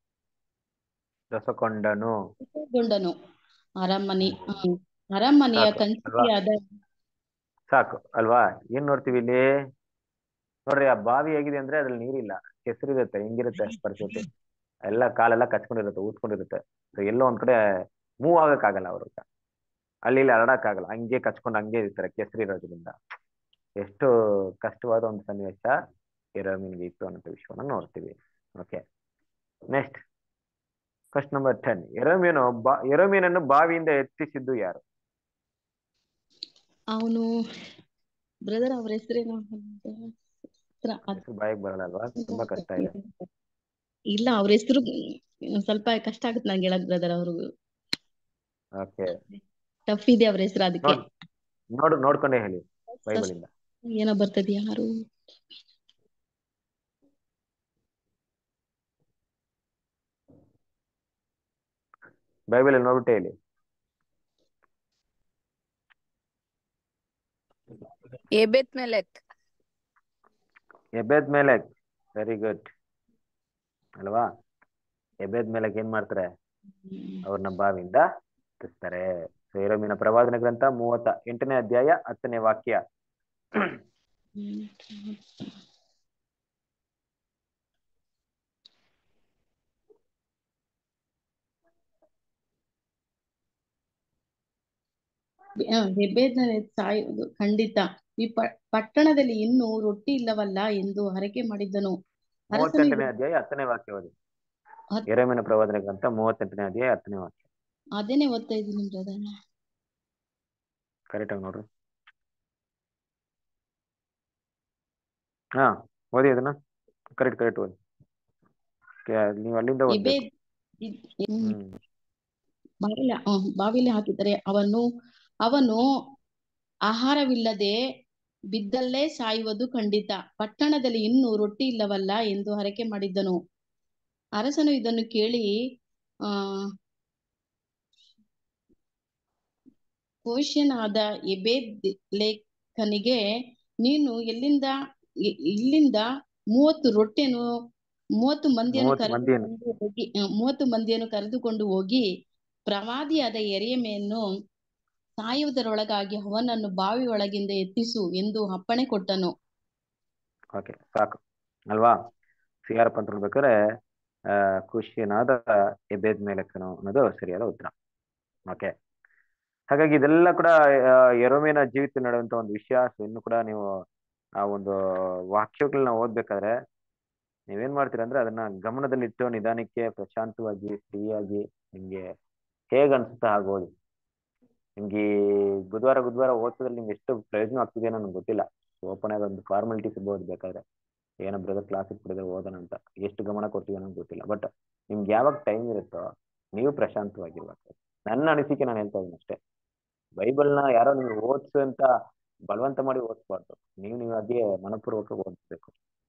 ದೋಷಕೊಂಡನು ಗೊಂಡನು. ಅರಮನೆ ಹ್ಮ್ ಅರಮನೆಯ ಸಾಕು ಅಲ್ವಾ, ಕಂಚಿಯಾದ ಸಾಕು ಅಲ್ವಾ. ಏನ್ ನೋಡ್ತೀವಿ ಇಲ್ಲಿ ನೋಡ್ರಿ, ಆ ಬಾವಿ ಹೇಗಿದೆ ಅಂದ್ರೆ ಅದ್ರಲ್ಲಿ ನೀರಿಲ್ಲ, ಕೆಸರಿರುತ್ತೆ. ಹೆಂಗಿರುತ್ತೆ ಪರಿಸ್ಥಿತಿ? ಎಲ್ಲ ಕಾಲೆಲ್ಲ ಕಚ್ಕೊಂಡಿರುತ್ತೆ, ಊದ್ಕೊಂಡಿರುತ್ತೆ. ಸೊ ಎಲ್ಲೋ ಒಂದ್ ಕಡೆ ಮೂವ್ ಆಗಕ್ಕಾಗಲ್ಲ ಅವ್ರಿಗೆ, ಅಲ್ಲಿ ಇಲ್ಲಿ ಹರಡಕ್ಕಾಗಲ್ಲ, ಹಂಗೆ ಕಚ್ಕೊಂಡು ಹಂಗೆ ಇರ್ತಾರೆ ಕೆಸರಿರೋದ್ರಿಂದ. ಎಷ್ಟು ಕಷ್ಟವಾದ ಒಂದು ಸನ್ನಿವೇಶ ಯೆರೆಮೀಯನಿಗೆ ಇತ್ತು ಅನ್ನೋ ವಿಷಯವನ್ನು ನೋಡ್ತೀವಿ. Okay, next question number ten. ಯೆರೆಮೀಯನು ಬಾ ಯೆರೆಮೀಯನನ್ನು ಬಾವಿಯಿಂದ ಎತ್ತಿಸಿದ್ದು ಯಾರು? ಅವನು ಬ್ರದರ್, ಅವ್ರ ಹೆಸರೇನು? ಹೆಸರು ಬಾಯಿಗೆ ಬರಲ್ಲ ಅಲ್ವಾ, ತುಂಬಾ ಕಷ್ಟ ಇದೆ. ಇಲ್ಲ, ಅವ್ರ ಹೆಸರು ಸ್ವಲ್ಪ ಕಷ್ಟ ಆಗುತ್ತೆ ನಂಗೆ ಹೇಳಕ್ ಬ್ರದರ್. ಅವ್ರು ಓಕೆ, ಟಫ್ ಇದೆ ಅವ್ರ ಹೆಸರು, ಅದಕ್ಕೆ ನೋಡ್ ನೋಡ್ ನೋಡ್ಕೊಂಡೇ ಹೇಳಿ ಬೈಬಲ್ ಇಂದ. ಏನೋ ಬರ್ತದೆ, ಯಾರು ಬೈಬಲ್ ಅಲ್ಲಿ ನೋಡ್ಬಿಟ್ಟೆ ಹೇಳಿ. ಎಬೆತ್ ಮೆಲೆಕ್. ಎಬೆದ್ ಮೆಲೆಕ್, ವೆರಿ ಗುಡ್ ಅಲ್ವಾ. ಎಬೆದ್ ಮೆಲೆಕ್ ಏನ್ ಮಾಡ್ತಾರೆ, ಅವ್ರನ್ನ ಬಾವಿಯಿಂದ ಎತ್ತಿಸ್ತಾರೆ. ಯೆರೆಮೀಯನ ಪ್ರವಾದನ ಗ್ರಂಥ ಮೂವತ್ತ ಎಂಟನೇ ಅಧ್ಯಾಯ ಹತ್ತನೇ ವಾಕ್ಯ. ಎಬೇದ್ನಲ್ಲಿ ಸಾಯುವುದು ಖಂಡಿತ. ಈ ಪ- ಪಟ್ಟಣದಲ್ಲಿ ಇನ್ನೂ ರೊಟ್ಟಿ ಇಲ್ಲವಲ್ಲ ಎಂದು ಹರಕೆ ಮಾಡಿದ್ದನು. ಅರಸನು ಮೂವತ್ತೆಂಟನೇ ಇದನ್ನು- ಅಧ್ಯಾಯ ಹತ್ತನೇ ವಾಕ್ಯ ಓದಿ. ಹತ್- ಯೆರೆಮೀಯನ ಪ್ರವಾದನ ಗ್ರಂಥ ಮೂವತ್ತೆಂಟನೇ ಅಧ್ಯಾಯ ಹತ್ತನೇ ವಾಕ್ಯ. ಅದೇನೆ ಓದ್ತಾ ಇದ್ದೀನಿ ಬ್ರದರ್. ಕರೆಕ್ಟ್ ಆಗಿ ನೋಡ್ರಿ. ಹಾ ಓದಿ ಅದನ್ನ, ಕರೆಕ್ಟ್ ಕರೆಕ್ಟ್ ಓದಿ. ಕೆ- ನೀವು ಅಲ್ಲಿಂದ ಓದ್ಬೇಕು. ಎಬೇದ್ ಇದ್- ಹ್ಮ್. ಹ್ಮ್ ಬಾವಿಲಿ ಹ್ಮ್, ಬಾವಿಲಿ ಹಾಕಿದರೆ ಅವನು ಅವನು ಆಹಾರವಿಲ್ಲದೆ ಬಿದ್ದಲ್ಲೇ ಸಾಯುವುದು ಖಂಡಿತ. ಪಟ್ಟಣದಲ್ಲಿ ಇನ್ನೂ ರೊಟ್ಟಿ ಇಲ್ಲವಲ್ಲ ಎಂದು ಹರಕೆ ಮಾಡಿದ್ದನು. ಅರಸನು ಇದನ್ನು ಕೇಳಿ ಆ ಕೂಷ್ಯನಾದ ಎಬೇದ್ಮೆಲೆಕನಿಗೆ, ನೀನು ಎಲ್ಲಿಂದ ಇ- ಇಲ್ಲಿಂದ ಮೂವತ್ತು ರೊಟ್ಟಿಯನ್ನು ಮೂವತ್ತು ಮಂದಿಯನ್ನು ಮೂವತ್ತು ಮಂದಿಯನ್ನು ಕರೆದುಕೊಂಡು ಹೋಗಿ ಆ, ಮೂವತ್ತು ಮಂದಿಯನ್ನು ಕರೆದುಕೊಂಡು ಹೋಗಿ ಪ್ರವಾದಿಯಾದ ಯೆರೆಮೀಯನನ್ನು ಸಾಯುವುದರೊಳಗಾಗಿ ಅವನನ್ನು ಬಾವಿ ಒಳಗಿಂದ ಎತ್ತಿಸು ಎಂದು ಅಪ್ಪಣೆ ಕೊಟ್ಟನು. ಓಕೆ ಸಾಕು ಅಲ್ವಾ. ಸಿ ಆರ್ ಪಂತ್ ನೋಡ್ಬೇಕಾದ್ರೆ ಆ ಖುಷಿಯನಾದ ಎಬೇದ್ ಮೇಲಕ್ಕನು ಅನ್ನೋದು ಸರಿಯಾದ ಉತ್ತರ. ಓಕೆ, ಹಾಗಾಗಿ ಇದೆಲ್ಲ ಕೂಡ ಆ, ಯೆರೆಮೀಯನ ಜೀವಿತ ನಡೆಯುವಂತ ಒಂದು ವಿಷಯ. ಸೊ ಇನ್ನು ಕೂಡ ನೀವು ಆ ಒಂದು ವಾಕ್ಯಗಳನ್ನ ಓದ್ಬೇಕಾದ್ರೆ ನೀವೇನ್ ಮಾಡ್ತೀರಾ ಅಂದ್ರೆ ಅದನ್ನ ಗಮನದಲ್ಲಿಟ್ಟು ನಿಧಾನಕ್ಕೆ ಪ್ರಶಾಂತವಾಗಿ ಫ್ರೀಯಾಗಿ ನಿಮ್ಗೆ ಹೇಗ್ ಅನ್ಸುತ್ತಾ ಹಾಗೆ ಓದಿ. ನಿಮ್ಗೆ ಈ ಬುಧವಾರ ಬುಧವಾರ ಓದ್ಸೋದ್ರಲ್ಲಿ ನಿಮ್ಗೆ ಎಷ್ಟು ಪ್ರಯೋಜನ ಆಗ್ತಿದೆ ನನಗೆ ಗೊತ್ತಿಲ್ಲ. ಓಪನ್ ಆಗಿ ಒಂದು ಫಾರ್ಮಾಲಿಟೀಸ್ ಇರ್ಬೋದು, ಬೇಕಾದ್ರೆ ಏನೋ ಬ್ರದರ್ ಕ್ಲಾಸ್ ಇಟ್ಬಿಡಿದ್ರೆ ಓದೋಣ ಅಂತ ಎಷ್ಟು ಗಮನ ಕೊಡ್ತೀವಿ ಅನ್ನೋದು ಗೊತ್ತಿಲ್ಲ. ಬಟ್ ನಿಮ್ಗೆ ಯಾವಾಗ ಟೈಮ್ ಇರುತ್ತೋ ನೀವು ಪ್ರಶಾಂತವಾಗಿರ್ಬೇಕು. ನನ್ನ ಅನಿಸಿಕೆ ನಾನು ಹೇಳ್ತಾ ಇದ್ದೀನಿ ಅಷ್ಟೇ. ಬೈಬಲ್ನ ಯಾರೋ ನೀವು ಓದ್ಸು ಅಂತ ಬಲವಂತ ಮಾಡಿ ಓದಿಸ್ಬಾರ್ದು. ನೀವು ನೀವು ಅದೇ ಮನಪೂರ್ವಕ ಓದಿಸ್ಬೇಕು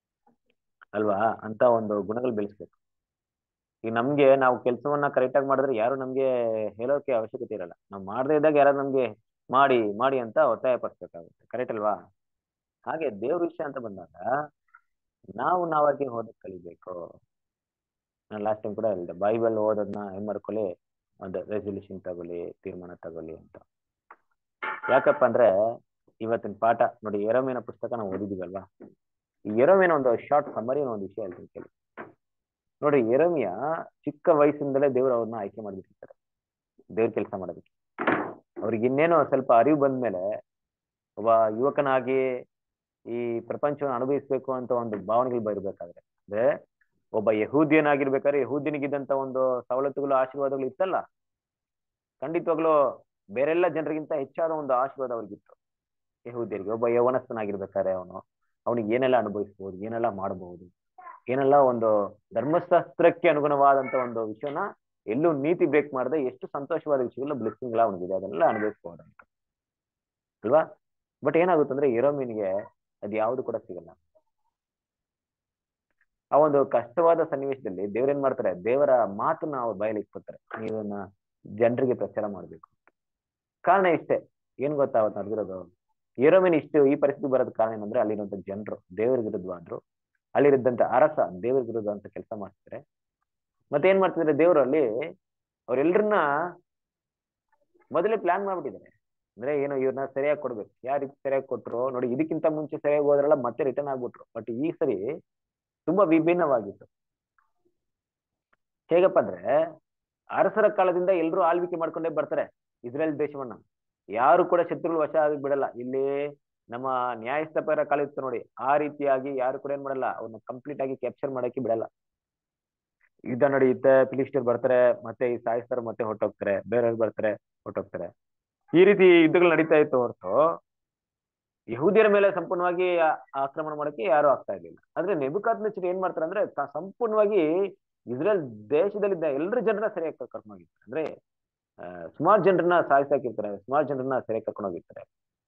ಅಲ್ವಾ. ಅಂತ ಒಂದು ಗುಣಗಳು ಬೆಳೆಸ್ಬೇಕು. ಈಗ ನಮ್ಗೆ ನಾವು ಕೆಲಸವನ್ನ ಕರೆಕ್ಟಾಗಿ ಮಾಡಿದ್ರೆ ಯಾರು ನಮ್ಗೆ ಹೇಳೋಕೆ ಅವಶ್ಯಕತೆ ಇರಲ್ಲ. ನಾವು ಮಾಡದೇ ಇದ್ದಾಗ ಯಾರು ನಮ್ಗೆ ಮಾಡಿ ಮಾಡಿ ಅಂತ ಒತ್ತಾಯ ಪಡಿಸ್ಬೇಕಾಗುತ್ತೆ. ಕರೆಕ್ಟ್ ಅಲ್ವಾ. ಹಾಗೆ ದೇವ್ರ ವಿಷಯ ಅಂತ ಬಂದಾಗ ನಾವು ನಾವಾಗಿ ಓದಕ್ ಕಲಿಬೇಕು. ನಾನು ಲಾಸ್ಟ್ ಟೈಮ್ ಕೂಡ ಹೇಳಿದೆ, ಬೈಬಲ್ ಓದೋದನ್ನ ಏನ್ ಮಾಡ್ಕೊಳ್ಳಿ, ಒಂದು ರೆಸಲ್ಯೂಷನ್ ತಗೊಳ್ಳಿ, ತೀರ್ಮಾನ ತಗೊಳ್ಳಿ ಅಂತ. ಯಾಕಪ್ಪ ಅಂದ್ರೆ ಇವತ್ತಿನ ಪಾಠ ನೋಡಿ, ಯೆರೆಮೀಯನ ಪುಸ್ತಕ ನಾವು ಓದಿದೀವಲ್ವಾ. ಈ ಯೆರೆಮೀಯನ ಒಂದು ಶಾರ್ಟ್ ಸಮ್ಮರಿ ಒಂದು ವಿಷಯ ಹೇಳ್ತೀನಿ ಕೇಳಿ. ನೋಡಿ, ಯೆರೆಮೀಯ ಚಿಕ್ಕ ವಯಸ್ಸಿಂದಲೇ ದೇವ್ರು ಅವ್ರನ್ನ ಆಯ್ಕೆ ಮಾಡಿಬಿಟ್ಟಿರ್ತಾರೆ ದೇವ್ರ ಕೆಲಸ ಮಾಡೋದಕ್ಕೆ. ಅವ್ರಿಗೆ ಇನ್ನೇನೋ ಸ್ವಲ್ಪ ಅರಿವು ಬಂದ್ಮೇಲೆ ಒಬ್ಬ ಯುವಕನಾಗಿ ಈ ಪ್ರಪಂಚವನ್ನು ಅನುಭವಿಸ್ಬೇಕು ಅಂತ ಒಂದು ಭಾವನೆಗಳು ಬರಬೇಕಾದ್ರೆ, ಅಂದ್ರೆ ಒಬ್ಬ ಯಹೂದ್ಯನಾಗಿರ್ಬೇಕಾದ್ರೆ ಯಹೂದ್ಯನಿಗಿದ್ದಂತ ಒಂದು ಸವಲತ್ತುಗಳು ಆಶೀರ್ವಾದಗಳು ಇತ್ತಲ್ಲ, ಖಂಡಿತವಾಗ್ಲೂ ಬೇರೆಲ್ಲ ಜನರಿಗಿಂತ ಹೆಚ್ಚಾದ ಒಂದು ಆಶೀರ್ವಾದ ಅವ್ರಿಗಿತ್ತು ಯಹೂದ್ಯರಿಗೆ. ಒಬ್ಬ ಯೌವನಸ್ಥನಾಗಿರ್ಬೇಕಾದ್ರೆ ಅವನು ಅವನಿಗೆ ಏನೆಲ್ಲ ಅನುಭವಿಸ್ಬೋದು, ಏನೆಲ್ಲ ಮಾಡಬಹುದು, ಏನೆಲ್ಲ ಒಂದು ಧರ್ಮಶಾಸ್ತ್ರಕ್ಕೆ ಅನುಗುಣವಾದಂತ ಒಂದು ವಿಷಯನ ಎಲ್ಲೂ ನೀತಿ ಬ್ರೇಕ್ ಮಾಡದೆ ಎಷ್ಟು ಸಂತೋಷವಾದ ವಿಷಯಗಳು ಬ್ಲೆಸ್ಸಿಂಗ್ಗಳ ಅವನಿಗಿದೆ, ಅದೆಲ್ಲ ಅನುಭವಿಸ್ಬೋದಂತ ಅಲ್ವಾ. ಬಟ್ ಏನಾಗುತ್ತೆ ಅಂದ್ರೆ ಯೆರೆಮೀಯನಿಗೆ ಅದು ಯಾವುದು ಕೂಡ ಸಿಗಲ್ಲ. ಆ ಒಂದು ಕಷ್ಟವಾದ ಸನ್ನಿವೇಶದಲ್ಲಿ ದೇವ್ರೇನ್ ಮಾಡ್ತಾರೆ, ದೇವರ ಮಾತನ್ನ ಅವ್ರ ಬಾಯಲ್ಲಿ ಇಟ್ಕೊತಾರೆ, ನೀವನ್ನ ಜನರಿಗೆ ಪ್ರಚಾರ ಮಾಡ್ಬೇಕು. ಕಾರಣ ಇಷ್ಟೇ, ಏನ್ ಗೊತ್ತಾ ಅವತ್ತು ನಡೆದಿರೋದು. ಯೆರೆಮೀಯನ ಇಷ್ಟು ಈ ಪರಿಸ್ಥಿತಿ ಬರೋದ್ ಕಾರಣ ಏನಂದ್ರೆ ಅಲ್ಲಿರುವಂತ ಜನರು ದೇವರ ವಿರುದ್ಧವಾದ್ರು, ಅಲ್ಲಿರಿದ್ದಂತ ಅರಸ ದೇವರ ವಿರುದ್ಧ ಅಂತ ಕೆಲಸ ಮಾಡ್ತಾರೆ. ಮತ್ತೆ ಏನ್ ಮಾಡ್ತಿದ್ರೆ, ದೇವರು ಅಲ್ಲಿ ಅವ್ರೆಲ್ರನ್ನ ಮೊದಲೇ ಪ್ಲಾನ್ ಮಾಡ್ಬಿಟ್ಟಿದ್ದಾರೆ. ಅಂದ್ರೆ ಏನು, ಇವ್ರನ್ನ ಸರಿಯಾಗಿ ಕೊಡ್ಬೇಕು. ಯಾವ ರೀತಿ ಸರಿಯಾಗಿ ಕೊಟ್ರು ನೋಡಿ, ಇದಕ್ಕಿಂತ ಮುಂಚೆ ಸರಿಯಾಗಿ ಹೋದ್ರಲ್ಲ ಮತ್ತೆ ರಿಟರ್ನ್ ಆಗ್ಬಿಟ್ರು. ಬಟ್ ಈ ಸರಿ ತುಂಬಾ ವಿಭಿನ್ನವಾಗಿತ್ತು. ಹೇಗಪ್ಪ ಅಂದ್ರೆ ಅರಸರ ಕಾಲದಿಂದ ಎಲ್ರು ಆಳ್ವಿಕೆ ಮಾಡ್ಕೊಂಡೇ ಬರ್ತಾರೆ ಇಸ್ರೇಲ್ ದೇಶವನ್ನ. ಯಾರು ಕೂಡ ಶತ್ರುಗಳು ವಶ ಆಗಿ ಬಿಡಲ್ಲ. ಇಲ್ಲಿ ನಮ್ಮ ನ್ಯಾಯಸ್ಥಾಪಕರ ಕಾಲ ಇತ್ತು ನೋಡಿ, ಆ ರೀತಿಯಾಗಿ ಯಾರು ಕೂಡ ಏನ್ ಮಾಡಲ್ಲ, ಅವ್ರನ್ನ ಕಂಪ್ಲೀಟ್ ಆಗಿ ಕ್ಯಾಪ್ಚರ್ ಮಾಡಕ್ಕೆ ಬಿಡಲ್ಲ. ಯುದ್ಧ ನಡೆಯುತ್ತೆ, ಫಿಲಿಸ್ಟಿಯರ್ ಬರ್ತಾರೆ, ಮತ್ತೆ ಈ ಸಾಯಿಸ್ತಾರೆ, ಮತ್ತೆ ಹೊಟ್ಟೋಗ್ತಾರೆ, ಬೇರೆಯವ್ರು ಬರ್ತಾರೆ, ಹೊಟ್ಟೋಗ್ತಾರೆ. ಈ ರೀತಿ ಯುದ್ಧಗಳು ನಡೀತಾ ಇತ್ತು ಹೊರತು ಯಹೂದ್ಯರ ಮೇಲೆ ಸಂಪೂರ್ಣವಾಗಿ ಆಕ್ರಮಣ ಮಾಡಕ್ಕೆ ಯಾರು ಆಗ್ತಾ ಇರ್ಲಿಲ್ಲ. ಆದ್ರೆ ನೆಬೂಕದ್ನೆಚ್ಚರ್ ಏನ್ ಮಾಡ್ತಾರೆ ಅಂದ್ರೆ ಸಂಪೂರ್ಣವಾಗಿ ಇಸ್ರೇಲ್ ದೇಶದಲ್ಲಿದ್ದ ಎಲ್ಲರ ಜನರನ್ನ ಸರಿಯಾಗಿ ಕರ್ಕೊಂಡು ಹೋಗಿರ್ತಾರೆ. ಅಂದ್ರೆ ಅಹ್ ಸುಮಾರು ಜನರನ್ನ ಸಾಯಿಸಾಕಿರ್ತಾರೆ, ಸುಮಾರು ಜನರನ್ನ ಸರಿಯಾಗಿ ಕರ್ಕೊಂಡು ಹೋಗಿರ್ತಾರೆ.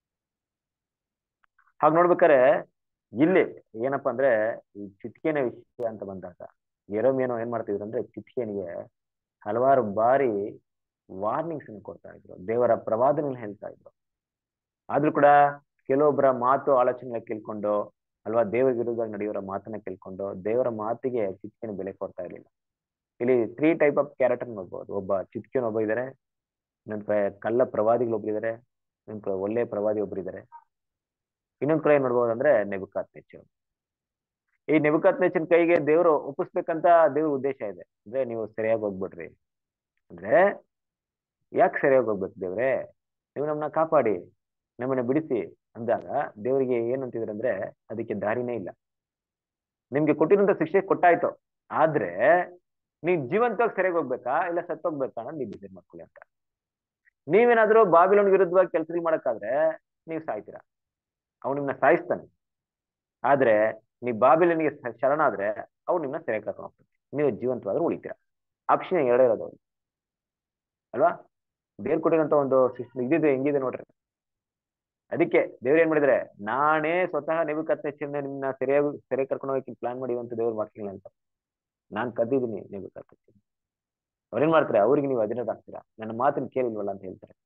ಹಾಗೆ ನೋಡ್ಬೇಕಾರೆ ಇಲ್ಲಿ ಏನಪ್ಪಾ ಅಂದ್ರೆ ಈ ಚಿಟ್ಕೇನ ವಿಷಯ ಅಂತ ಬಂದಾಗ ಯೆರೆಮೀಯನು ಏನ್ ಮಾಡ್ತಿದ್ರು ಅಂದ್ರೆ ಚಿಟ್ಕೇನಿಗೆ ಹಲವಾರು ಬಾರಿ ವಾರ್ನಿಂಗ್ಸ್ ಅನ್ನು ಕೊಡ್ತಾ ಇದ್ರು, ದೇವರ ಪ್ರವಾದನೆಗಳನ್ನ ಹೇಳ್ತಾ ಇದ್ರು. ಆದ್ರೂ ಕೂಡ ಕೆಲವೊಬ್ಬರ ಮಾತು ಆಲೋಚನೆ ಕೇಳ್ಕೊಂಡು ಅಲ್ವಾ ದೇವರ ವಿರುದ್ಧವಾಗಿ ನಡೆಯೋರ ಮಾತನ್ನ ಕೇಳ್ಕೊಂಡು ದೇವರ ಮಾತಿಗೆ ಚಿತ್ಕಿನ ಬೆಲೆ ಕೊಡ್ತಾ ಇರ್ಲಿಲ್ಲ. ಇಲ್ಲಿ ತ್ರೀ ಟೈಪ್ ಆಫ್ ಕ್ಯಾರೆಕ್ಟರ್ ನೋಡ್ಬೋದು. ಒಬ್ಬ ಚಿತ್ಕಿನ ಒಬ್ಬ ಇದ್ದಾರೆ, ಇನ್ನೊಂದ್ ಕಡೆ ಕಳ್ಳ ಪ್ರವಾದಿಗಳು ಒಬ್ರಿದ್ದಾರೆ, ಇನ್ನೊಂದ್ ಕಡೆ ಒಳ್ಳೆ ಪ್ರವಾದಿ ಒಬ್ರಿದ್ದಾರೆ, ಇನ್ನೊಂದ್ ಕಡೆ ಏನ್ ನೋಡ್ಬೋದು ಅಂದ್ರೆ ನೆಬೂಕದ್ನೆಚ್ಚರ್. ಈ ನೆಬೂಕದ್ನೆಚ್ಚರನ ಕೈಗೆ ದೇವರು ಒಪ್ಪಿಸ್ಬೇಕಂತ ದೇವ್ರ ಉದ್ದೇಶ ಇದೆ. ಅಂದ್ರೆ ನೀವು ಸರಿಯಾಗಿ ಹೋಗ್ಬಿಡ್ರಿ ಅಂದ್ರೆ ಯಾಕೆ ಸರಿಯಾಗಿ ಹೋಗ್ಬೇಕು ದೇವ್ರೆ, ನೀವು ನಮ್ಮನ್ನ ಕಾಪಾಡಿ ನಮ್ಮನ್ನ ಬಿಡಿಸಿ ಅಂದಾಗ ದೇವರಿಗೆ ಏನ್ ಅಂತಿದ್ರು ಅಂದ್ರೆ ಅದಕ್ಕೆ ದಾರಿನೇ ಇಲ್ಲ. ನಿಮ್ಗೆ ಕೊಟ್ಟಿರುವಂತ ಶಿಕ್ಷೆ ಕೊಟ್ಟಾಯ್ತು, ಆದ್ರೆ ನೀವ್ ಜೀವಂತವಾಗಿ ಸರಿಯಾಗಿ ಹೋಗ್ಬೇಕಾ ಇಲ್ಲ ಸತ್ತೋಗ್ಬೇಕಾ ಅನ್ನೋದು ನೀವು ಡಿಸೈಡ್ ಮಾಡ್ಕೊಳ್ಳಿ ಅಂತ. ನೀವೇನಾದ್ರೂ ಬಾಬಿಲೋನ್ ವಿರುದ್ಧವಾಗಿ ಕೆಲಸಗಳು ಮಾಡಕ್ಕಾದ್ರೆ ನೀವು ಸಾಯ್ತೀರಾ, ಅವ್ನು ನಿಮ್ನ ಸಾಯಿಸ್ತಾನೆ. ಆದ್ರೆ ನೀವ್ ಬಾಬಿಲೋನಿಗೆ ಶರಣಾದ್ರೆ ಅವ್ರು ನಿಮ್ನ ಸರಿಯಾಗಿ ಕರ್ಕೊಂಡು ಹೋಗ್ತಾನೆ, ನೀವು ಜೀವಂತವಾದ್ರೂ ಉಳಿತೀರಾ. ಆಪ್ಷನ್ ಎರಡೇ ಇರೋದು ಅವ್ರು ಅಲ್ವಾ. ದೇವ್ರು ಕೊಟ್ಟಿರೋಂತ ಒಂದು ಸಿಸ್ಟಮ್ ಇದಿದೆ, ಹೆಂಗಿದೆ ನೋಡ್ರಿ. ಅದಕ್ಕೆ ದೇವ್ರು ಏನ್ ಮಾಡಿದ್ರೆ, ನಾನೇ ಸ್ವತಃ ನೆಬೂಕದ್ನೆಚ್ಚರನ ನಿಮ್ನ ಸರಿಯಾಗಿ ಸೆರೆ ಕರ್ಕೊಂಡು ಹೋಗಕ್ಕೆ ಪ್ಲಾನ್ ಮಾಡಿವಂತ ದೇವ್ರು ವಾಕ್ಯಗಳು ಅಂತ. ನಾನ್ ಕದ್ದಿದ್ದೀನಿ ನೆಬೂಕದ್ನೆಚ್ಚರನ. ಅವ್ರೇನ್ ಮಾಡ್ತಾರೆ, ಅವ್ರಿಗೆ ನೀವು ಅಧೀನರಾಗ್ತೀರಾ, ನನ್ನ ಮಾತನ್ನ ಕೇಳಿಲ್ವಲ್ಲ ಅಂತ ಹೇಳ್ತಾರೆ.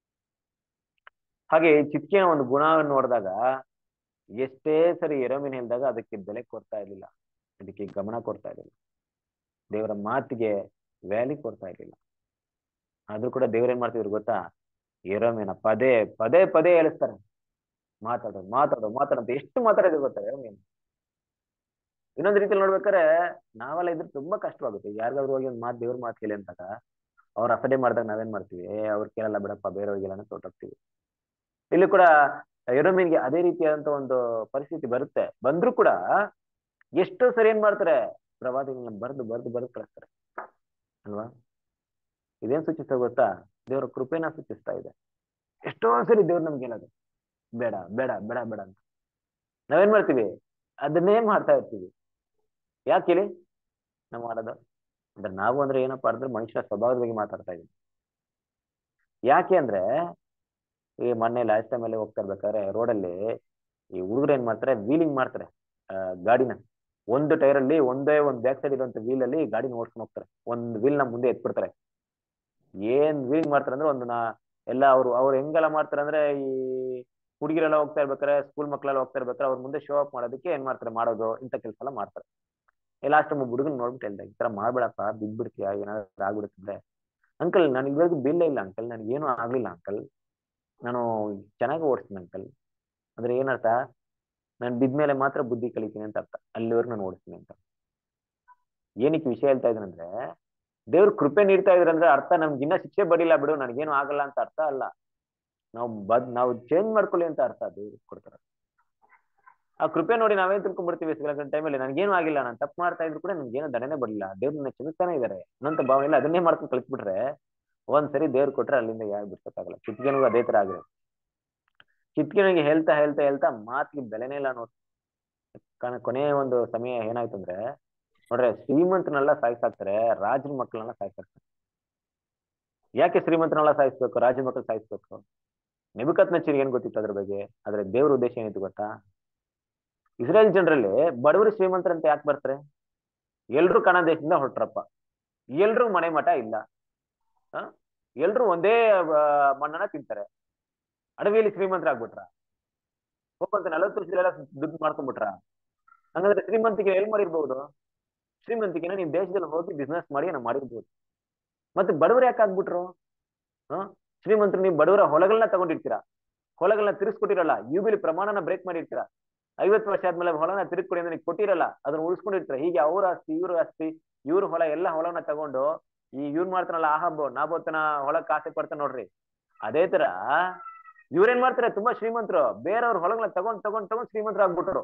ಹಾಗೆ ಚಿತ್ಕಿನ ಒಂದು ಗುಣವನ್ನು ನೋಡಿದಾಗ ಎಷ್ಟೇ ಸರಿ ಯೆರೆಮೀಯನ ಹೇಳಿದಾಗ ಅದಕ್ಕೆ ಬೆಲೆ ಕೊಡ್ತಾ ಇರ್ಲಿಲ್ಲ, ಅದಕ್ಕೆ ಗಮನ ಕೊಡ್ತಾ ಇರ್ಲಿಲ್ಲ, ದೇವರ ಮಾತಿಗೆ ವ್ಯಾಲ್ಯೂ ಕೊಡ್ತಾ ಇರ್ಲಿಲ್ಲ. ಆದ್ರೂ ಕೂಡ ದೇವ್ರ ಏನ್ ಮಾಡ್ತಿದ್ರು ಗೊತ್ತಾ, ಯೆರೆಮೀಯನ ಪದೇ ಪದೇ ಪದೇ ಹೇಳಿಸ್ತಾರೆ, ಮಾತಾಡೋ ಮಾತಾಡೋ ಮಾತಾಡಂತ. ಎಷ್ಟು ಮಾತಾಡೋದು ಗೊತ್ತಾ ಯೆರೆಮೀಯನ. ಇನ್ನೊಂದ್ ರೀತಿಯಲ್ಲಿ ನೋಡ್ಬೇಕಾದ್ರೆ ನಾವೆಲ್ಲ ಇದ್ರೆ ತುಂಬಾ ಕಷ್ಟವಾಗುತ್ತೆ. ಯಾರಿಗಾದ್ರು ಹೋಗಿ ಒಂದ್ ಮಾತು ದೇವ್ರ ಮಾತು ಕೇಳಿ ಅಂತಾಗ ಅವ್ರ ಅಸಡೆ ಮಾಡಿದಾಗ ನಾವೇನ್ ಮಾಡ್ತೀವಿ, ಅವ್ರು ಕೇಳಲ್ಲ ಬಿಡಪ್ಪ ಬೇರೆಯವ್ರಿಗೆಲ್ಲ ತೊಟ್ಟೋಗ್ತೀವಿ. ಇಲ್ಲಿ ಕೂಡ ಯೆರೆಮೀಯನಿಗೆ ಅದೇ ರೀತಿಯಾದಂತ ಒಂದು ಪರಿಸ್ಥಿತಿ ಬರುತ್ತೆ. ಬಂದ್ರು ಕೂಡ ಎಷ್ಟೋ ಸರಿ ಏನ್ ಮಾಡ್ತಾರೆ, ಪ್ರವಾದಿಗಳನ್ನ ಬರ್ದು ಬರ್ದು ಬರ್ದು ಕಳಿಸ್ತಾರೆ ಅಲ್ವಾ. ಇದೇನ್ ಸೂಚಿಸ್ತಾ ಗೊತ್ತಾ, ದೇವರ ಕೃಪೆನ ಸೂಚಿಸ್ತಾ ಇದೆ. ಎಷ್ಟೋ ಸರಿ ದೇವ್ರು ನಮ್ಗೆ ಹೇಳೋದು ಬೇಡ ಬೇಡ ಬೇಡ ಬೇಡ ಅಂತ, ನಾವೇನ್ ಮಾಡ್ತೀವಿ ಅದನ್ನೇ ಮಾಡ್ತಾ ಇರ್ತೀವಿ. ಯಾಕೆ ಹೇಳಿ ನಾವ್ ಮಾಡೋದು ಅಂದ್ರೆ, ನಾವು ಅಂದ್ರೆ ಏನಪ್ಪಾ ಅಂದ್ರೆ ಮನುಷ್ಯನ ಸ್ವಭಾವದ ಬಗ್ಗೆ ಮಾತಾಡ್ತಾ ಇದೀವಿ. ಯಾಕೆ ಅಂದ್ರೆ ಈ ಮೊನ್ನೆ ಲಾಸ್ಟ್ ಟೈಮ್ ಅಲ್ಲಿ ಹೋಗ್ತಾ ಇರ್ಬೇಕಾದ್ರೆ ರೋಡಲ್ಲಿ ಈ ಹುಡುಗರು ಏನ್ ಮಾಡ್ತಾರೆ, ವೀಲಿಂಗ್ ಮಾಡ್ತಾರೆ ಆ ಗಾಡಿನ. ಒಂದು ಟೈರ್ ಅಲ್ಲಿ ಒಂದೇ ಒಂದ್ ಬ್ಯಾಕ್ ಸೈಡ್ ಇರುವಂತ ವೀಲ್ ಅಲ್ಲಿ ಗಾಡಿನ ಓಡಿಸ್ಕೊಂಡು ಹೋಗ್ತಾರೆ, ಒಂದ್ ವೀಲ್ ನ ಮುಂದೆ ಎತ್ಬಿಡ್ತಾರೆ. ಏನ್ ವೀಲಿಂಗ್ ಮಾಡ್ತಾರೆ ಅಂದ್ರೆ ಒಂದು ನಾ ಎಲ್ಲ ಅವ್ರು ಅವ್ರು ಹೆಂಗೆಲ್ಲ ಮಾಡ್ತಾರೆ ಅಂದ್ರೆ, ಈ ಹುಡುಗಿರೆಲ್ಲ ಹೋಗ್ತಾ ಇರ್ಬೇಕಾರೆ, ಸ್ಕೂಲ್ ಮಕ್ಳೆಲ್ಲ ಹೋಗ್ತಾ ಇರ್ಬೇಕಾರೆ ಅವ್ರ ಮುಂದೆ ಶೋ ಅಪ್ ಮಾಡೋದಕ್ಕೆ ಏನ್ ಮಾಡ್ತಾರೆ, ಮಾಡೋದು ಇಂಥ ಕೆಲಸ ಎಲ್ಲ ಮಾಡ್ತಾರೆ. ಲಾಸ್ಟ್ ಟೈಮ್ ಹುಡುಗನ್ ನೋಡ್ಬಿಟ್ಟು ಹೇಳ್ದೆ, ಈ ತರ ಮಾಡ್ಬೇಡಪ್ಪ ಬಿದ್ಬಿಡ್ತೀಯ, ಏನಾದ್ರು ಆಗ್ಬಿಡುತ್ತೆ. ಅಂಕಲ್ ನಾನು ಇವಾಗ ಬಿಲ್ಲ ಇಲ್ಲ ಅಂಕಲ್, ನನ್ಗೆ ಏನು ಆಗ್ಲಿಲ್ಲ ಅಂಕಲ್, ನಾನು ಚೆನ್ನಾಗಿ ಓಡಿಸ್ತೀನಿ ಅಂಕಲ್. ಅಂದ್ರೆ ಏನರ್ಥ, ನಾನು ಬಿದ್ಮೇಲೆ ಮಾತ್ರ ಬುದ್ಧಿ ಕಲಿತೀನಿ ಅಂತ ಅರ್ಥ, ಅಲ್ಲಿವರೆಗೂ ನಾನು ಓಡಿಸ್ತೀನಿ ಅಂತ. ಏನಕ್ಕೆ ವಿಷಯ ಹೇಳ್ತಾ ಇದ್ದೀನಂದ್ರೆ, ದೇವ್ರು ಕೃಪೆ ನೀಡ್ತಾ ಇದ್ರಂದ್ರೆ ಅರ್ಥ ನಮ್ಗೆ ಇನ್ನ ಶಿಕ್ಷೆ ಬಡಿಲ್ಲ ಬಿಡು, ನನಗೇನು ಆಗಲ್ಲ ಅಂತ ಅರ್ಥ ಅಲ್ಲ. ನಾವು ಬದ್ ನಾವು ಚೇಂಜ್ ಮಾಡ್ಕೊಳ್ಳಿ ಅಂತ ಅರ್ಥ ದೇವ್ರು ಕೊಡ್ತಾರ. ಆ ಕೃಪೆ ನೋಡಿ ನಾವೇನ್ ತಿಳ್ಕೊಂಡ್ಬಿಡ್ತೀವಿ ಟೈಮಲ್ಲಿ, ನನ್ಗೇನು ಆಗಿಲ್ಲ, ನಾನು ತಪ್ಪು ಮಾಡ್ತಾ ಇದ್ರು ಕೂಡ ನನ್ಗೇನು ದಂಡನೆ ಬರಲಿಲ್ಲ, ದೇವ್ರು ನನ್ನ ಕ್ಷಮಿಸ್ತಾನೆ ಇದಾರೆ ಅನ್ನೋಂತ ಭಾವನೆ ಅದನ್ನೇ ಮಾಡ್ಕೊಂಡು ಕಳಿಸ್ಬಿಟ್ರೆ ಒಂದ್ಸರಿ ದೇವ್ರು ಕೊಟ್ರೆ ಅಲ್ಲಿಂದ ಯಾರು ಬಿಡ್ಸಕ್ಕಾಗಲ್ಲ. ಚಿತ್ಕಿನಿಗೂ ಅದೇ ತರ ಆಗಿರೋದು. ಚಿತ್ಕಿನಿಗೆ ಹೇಳ್ತಾ ಹೇಳ್ತಾ ಹೇಳ್ತಾ ಮಾತಿಗೆ ಬೆಲೆನೇ ಇಲ್ಲ ನೋಡಿ. ಕೊನೆಯ ಒಂದು ಸಮಯ ಏನಾಯ್ತು ಅಂದ್ರೆ ನೋಡ್ರೆ, ಶ್ರೀಮಂತನೆಲ್ಲ ಸಾಯಿಸಾಕ್ತಾರೆ, ರಾಜನ ಮಕ್ಕಳನ್ನೆಲ್ಲ ಸಾಯಿಸಾಕ್ತಾರೆ. ಯಾಕೆ ಶ್ರೀಮಂತನೆಲ್ಲ ಸಾಯಿಸ್ಬೇಕು, ರಾಜನ ಮಕ್ಕಳು ಸಾಯಿಸ್ಬೇಕು? ನೆಬೂಕದ್ನೆಚ್ಚರನಿಗೆ ಏನ್ ಗೊತ್ತಿತ್ತು ಅದ್ರ ಬಗ್ಗೆ? ಆದ್ರೆ ದೇವ್ರ ಉದ್ದೇಶ ಏನಿತ್ತು ಗೊತ್ತಾ, ಇಸ್ರೇಲ್ ಜನರಲ್ಲಿ ಬಡವರು ಶ್ರೀಮಂತರಂತ ಯಾಕೆ ಬರ್ತಾರೆ? ಎಲ್ರು ಕಣ ದೇಶದಿಂದ ಹೊರಟ್ರಪ್ಪ, ಎಲ್ರು ಮನೆ ಮಠ ಇಲ್ಲ, ಹ ಎಲ್ರು ಒಂದೇ ಮಣ್ಣನ್ನ ತಿಂತಾರೆ, ಅಡವಿಯಲ್ಲಿ ಶ್ರೀಮಂತರಾಗ್ಬಿಟ್ರ, ಹೋಗಂತ ನಲವತ್ತು ವರ್ಷದಲ್ಲ ದುಡ್ಡು ಮಾಡ್ಕೊಂಡ್ಬಿಟ್ರ. ಹಂಗಂದ್ರೆ ಶ್ರೀಮಂತಿಕೆ ಎಲ್ಲಿ ಮಾಡಿರ್ಬಹುದು? ಶ್ರೀಮಂತಿಕೆನ ನೀವು ದೇಶದಲ್ಲಿ ಹೋಗಿ ಬಿಸ್ನೆಸ್ ಮಾಡಿ ನಾವು ಮಾಡಿರ್ಬೋದು. ಮತ್ತೆ ಬಡವರು ಯಾಕೆ ಆಗ್ಬಿಟ್ರು? ಹ ಶ್ರೀಮಂತರು ನೀವು ಬಡವರ ಹೊಲಗಳನ್ನ ತಗೊಂಡಿರ್ತೀರಾ, ಹೊಲಗಳನ್ನ ತಿರ್ಸ್ಕೊಟ್ಟಿರಲ್ಲ, ಯುಬಿಲಿ ಪ್ರಮಾಣನ ಬ್ರೇಕ್ ಮಾಡಿರ್ತೀರಾ, ಐವತ್ತು ವರ್ಷ ಆದ್ಮೇಲೆ ಹೊಲನ ತಿರುಗಿಕೊಡಿ ಅಂದ್ರೆ ಕೊಟ್ಟಿರಲ್ಲ, ಅದನ್ನ ಉಳಿಸ್ಕೊಂಡಿರ್ತಾರೆ. ಹೀಗೆ ಅವ್ರ ಆಸ್ತಿ ಇವ್ರ ಆಸ್ತಿ ಇವ್ರ ಹೊಲ ಎಲ್ಲ ಹೊಲವನ್ನ ತಗೊಂಡು ಈ ಇವ್ರು ಮಾಡ್ತಾನಲ್ಲ ಆಹಾಬ್ ನಾಬೋತನ ಹೊಲಕ್ಕೆ ಆಸೆ ಪಡ್ತಾನೆ ನೋಡ್ರಿ, ಅದೇ ತರ ಇವ್ರೇನ್ ಮಾಡ್ತಾರೆ, ತುಂಬಾ ಶ್ರೀಮಂತರು ಬೇರೆಯವ್ರ ಹೊಲಗಳನ್ನ ತಗೊಂಡ್ ತಗೊಂಡ್ ತಗೊಂಡ್ ಶ್ರೀಮಂತರು ಆಗ್ಬಿಟ್ರು.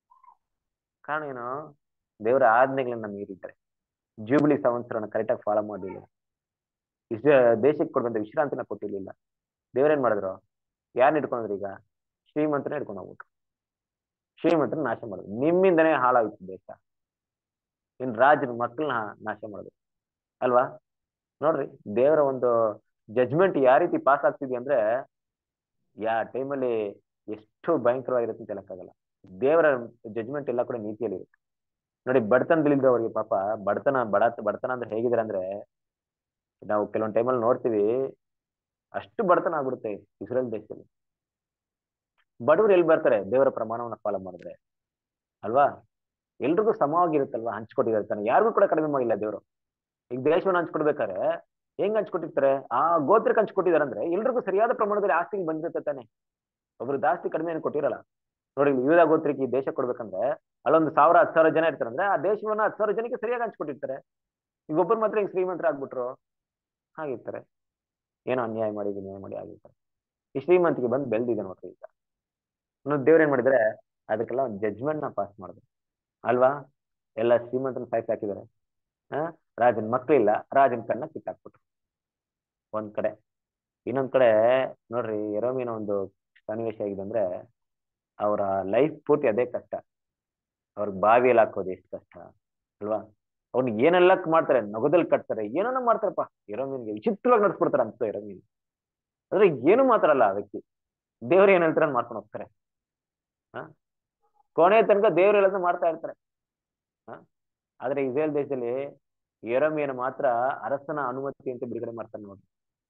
ಕಾರಣ ಏನು? ದೇವರ ಆಜ್ಞೆಗಳನ್ನ ಮೀರಿದ್ದಾರೆ, ಜೂಬಿಲಿ ಸಂವತ್ಸರನ ಕರೆಕ್ಟಾಗಿ ಫಾಲೋ ಮಾಡಲಿಲ್ಲ, ಇಷ್ಟ ದೇಶಕ್ಕೆ ಕೊಡುವಂತ ವಿಶ್ರಾಂತಿನ ಕೊಟ್ಟಿರ್ಲಿಲ್ಲ. ದೇವ್ರೇನ್ ಮಾಡಿದ್ರು, ಯಾರನ್ನ ಇಟ್ಕೊಂಡ್ರು? ಈಗ ಶ್ರೀಮಂತನ ಇಟ್ಕೊಂಡು ಹೋಗ್ಬಿಟ್ರು, ಶ್ರೀಮಂತನ ನಾಶ ಮಾಡಿದ್ರು. ನಿಮ್ಮಿಂದನೇ ಹಾಳಾಗಿತ್ತು ದೇಶ, ಇನ್ ರಾಜನ ಮಕ್ಕಳನ್ನ ನಾಶ ಮಾಡಿದ್ರು ಅಲ್ವಾ? ನೋಡ್ರಿ, ದೇವರ ಒಂದು ಜಜ್ಮೆಂಟ್ ಯಾವ ರೀತಿ ಪಾಸ್ ಆಗ್ತಿದ್ವಿ ಅಂದ್ರೆ ಯಾ ಟೈಮಲ್ಲಿ ಎಷ್ಟು ಭಯಂಕರವಾಗಿರುತ್ತೆ ಅಂತ ಹೇಳಕ್ಕಾಗಲ್ಲ. ದೇವರ ಜಜ್ಮೆಂಟ್ ಎಲ್ಲ ಕೂಡ ನೀತಿಯಲ್ಲಿ ಇರುತ್ತೆ ನೋಡಿ. ಬಡತನದಲ್ಲಿದ್ದವ್ರಿಗೆ ಪಾಪ ಬಡತನ ಬಡ ಬಡತನ ಅಂದ್ರೆ ಹೇಗಿದ್ದಾರೆ ಅಂದ್ರೆ, ನಾವು ಕೆಲವೊಂದು ಟೈಮಲ್ಲಿ ನೋಡ್ತೀವಿ, ಅಷ್ಟು ಬಡತನ ಆಗ್ಬಿಡುತ್ತೆ ಇಸ್ರೇಲ್ ದೇಶದಲ್ಲಿ. ಬಡವರು ಎಲ್ಲಿ ಬರ್ತಾರೆ ದೇವರ ಪ್ರಮಾಣವನ್ನ ಫಾಲೋ ಮಾಡಿದ್ರೆ ಅಲ್ವಾ? ಎಲ್ರಿಗೂ ಸಮವಾಗಿರುತ್ತಲ್ವಾ, ಹಂಚ್ಕೊಟ್ಟಿರ್ತಾನೆ, ಯಾರಿಗೂ ಕೂಡ ಕಡಿಮೆ ಮಾಡಿಲ್ಲ ದೇವರು. ಈಗ ದೇಶವನ್ನು ಹಂಚ್ಕೊಡ್ಬೇಕಾದ್ರೆ ಹೆಂಗ್ ಹಂಚ್ಕೊಟ್ಟಿರ್ತಾರೆ? ಆ ಗೋತ್ರಕ್ಕೆ ಹಂಚ್ಕೊಟ್ಟಿದಾರೆ ಅಂದ್ರೆ ಎಲ್ರಿಗೂ ಸರಿಯಾದ ಪ್ರಮಾಣದಲ್ಲಿ ಆಸ್ತಿ ಬಂದಿರುತ್ತೆ ತಾನೆ. ಒಬ್ರು ಜಾಸ್ತಿ ಕಡಿಮೆ ಏನು ಕೊಟ್ಟಿರಲ್ಲ ನೋಡಿ. ಯೂದ ಗೋತ್ರಕ್ಕೆ ಈ ದೇಶ ಕೊಡ್ಬೇಕಂದ್ರೆ ಅಲ್ಲೊಂದು ಸಾವಿರ ಹತ್ತು ಸಾವಿರ ಜನ ಇರ್ತಾರೆ ಅಂದ್ರೆ ಆ ದೇಶವನ್ನ ಹತ್ತು ಸಾವಿರ ಜನಕ್ಕೆ ಸರಿಯಾಗಿ ಹಂಚ್ಕೊಟ್ಟಿರ್ತಾರೆ. ಈಗ ಒಬ್ಬರು ಮಾತ್ರ ಹಿಂಗ್ ಶ್ರೀಮಂತರ ಆಗ್ಬಿಟ್ರು ಹಾಗಿರ್ತಾರೆ, ಏನೋ ಅನ್ಯಾಯ ಮಾಡಿ ನ್ಯಾಯ ಮಾಡಿ ಆಗಿರ್ತಾರೆ. ಈ ಶ್ರೀಮಂತಿಗೆ ಬಂದು ಬೆಳ್ದಿದೆ ನೋಡ್ರಿ. ಈಗ ಇನ್ನೊಂದು ದೇವ್ರು ಏನ್ ಮಾಡಿದ್ರೆ ಅದಕ್ಕೆಲ್ಲ ಒಂದು ಜಡ್ಜ್ಮೆಂಟ್ ನ ಪಾಸ್ ಮಾಡಿದ್ರು ಅಲ್ವಾ? ಎಲ್ಲ ಶ್ರೀಮಂತನ ಸಾಯ್ಸಿ ಹಾಕಿದ್ದಾರೆ. ಆ ರಾಜನ ಮಕ್ಳಿಲ್ಲ, ರಾಜನ ಕಣ್ಣ ಕಿತ್ತಾಕ್ಬಿಟ್ರು ಒಂದ್ ಕಡೆ. ಇನ್ನೊಂದ್ ಕಡೆ ನೋಡ್ರಿ, ಯೆರೆಮೀಯನ ಒಂದು ಸನ್ನಿವೇಶ ಆಗಿದೆ ಅಂದ್ರೆ ಅವರ ಲೈಫ್ ಪೂರ್ತಿ ಅದೇ ಕಷ್ಟ. ಅವ್ರಿಗೆ ಬಾವಿಯಲ್ಲಿ ಹಾಕೋದು ಎಷ್ಟು ಕಷ್ಟ ಅಲ್ವಾ? ಅವ್ನಿಗೆ ಏನೆಲ್ಲ ಮಾಡ್ತಾರೆ, ನಗದಲ್ಲಿ ಕಟ್ತಾರೆ, ಏನೇನೋ ಮಾಡ್ತಾರಪ್ಪ. ಯೆರೆಮೀಯನಿಗೆ ವಿಚಿತ್ರವಾಗಿ ನಡ್ಸ್ಬಿಡ್ತಾರೆ ಅಂತ ಯೆರೆಮೀಯನ. ಅಂದ್ರೆ ಏನು ಮಾತಾಡಲ್ಲ ಆ ವ್ಯಕ್ತಿ, ದೇವ್ರು ಏನ್ ಹೇಳ್ತಾರೆ ಮಾಡ್ಕೊಂಡು ಹೋಗ್ತಾರೆ. ಹ ಕೊನೆ ತನಕ ದೇವ್ರು ಹೇಳೋದನ್ನ ಮಾಡ್ತಾ ಇರ್ತಾರೆ. ಹ ಆದ್ರೆ ಇಸ್ರೇಲ್ ದೇಶದಲ್ಲಿ ಯೆರೆಮೀಯನ ಮಾತ್ರ ಅರಸನ ಅನುಮತಿ ಅಂತ ಬಿಡುಗಡೆ ಮಾಡ್ತಾನೆ ನೋಡಿ.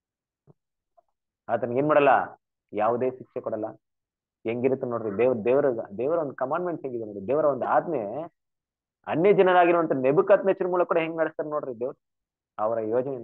ಆತನಿಗೆ ಏನ್ ಮಾಡಲ್ಲ, ಯಾವುದೇ ಶಿಕ್ಷೆ ಕೊಡಲ್ಲ. ಹೆಂಗಿರುತ್ತೆ ನೋಡ್ರಿ, ದೇವ್ರ ದೇವರ ದೇವರ ಒಂದು ಕಮಾಂಡ್ಮೆಂಟ್ಸ್ ಹೆಂಗಿದೆ ನೋಡಿ. ದೇವರ ಒಂದು ಆಜ್ಞೆ ಅನ್ಯ ಜನರಾಗಿರುವಂತ ನೆಬೂಕದ್ನೆಚ್ಚರ್ ಮೂಲಕ ಕೂಡ ಹೆಂಗ್ ನಡೆಸ್ತಾರೆ ನೋಡ್ರಿ ದೇವ್ರು ಅವರ ಯೋಜನೆನ.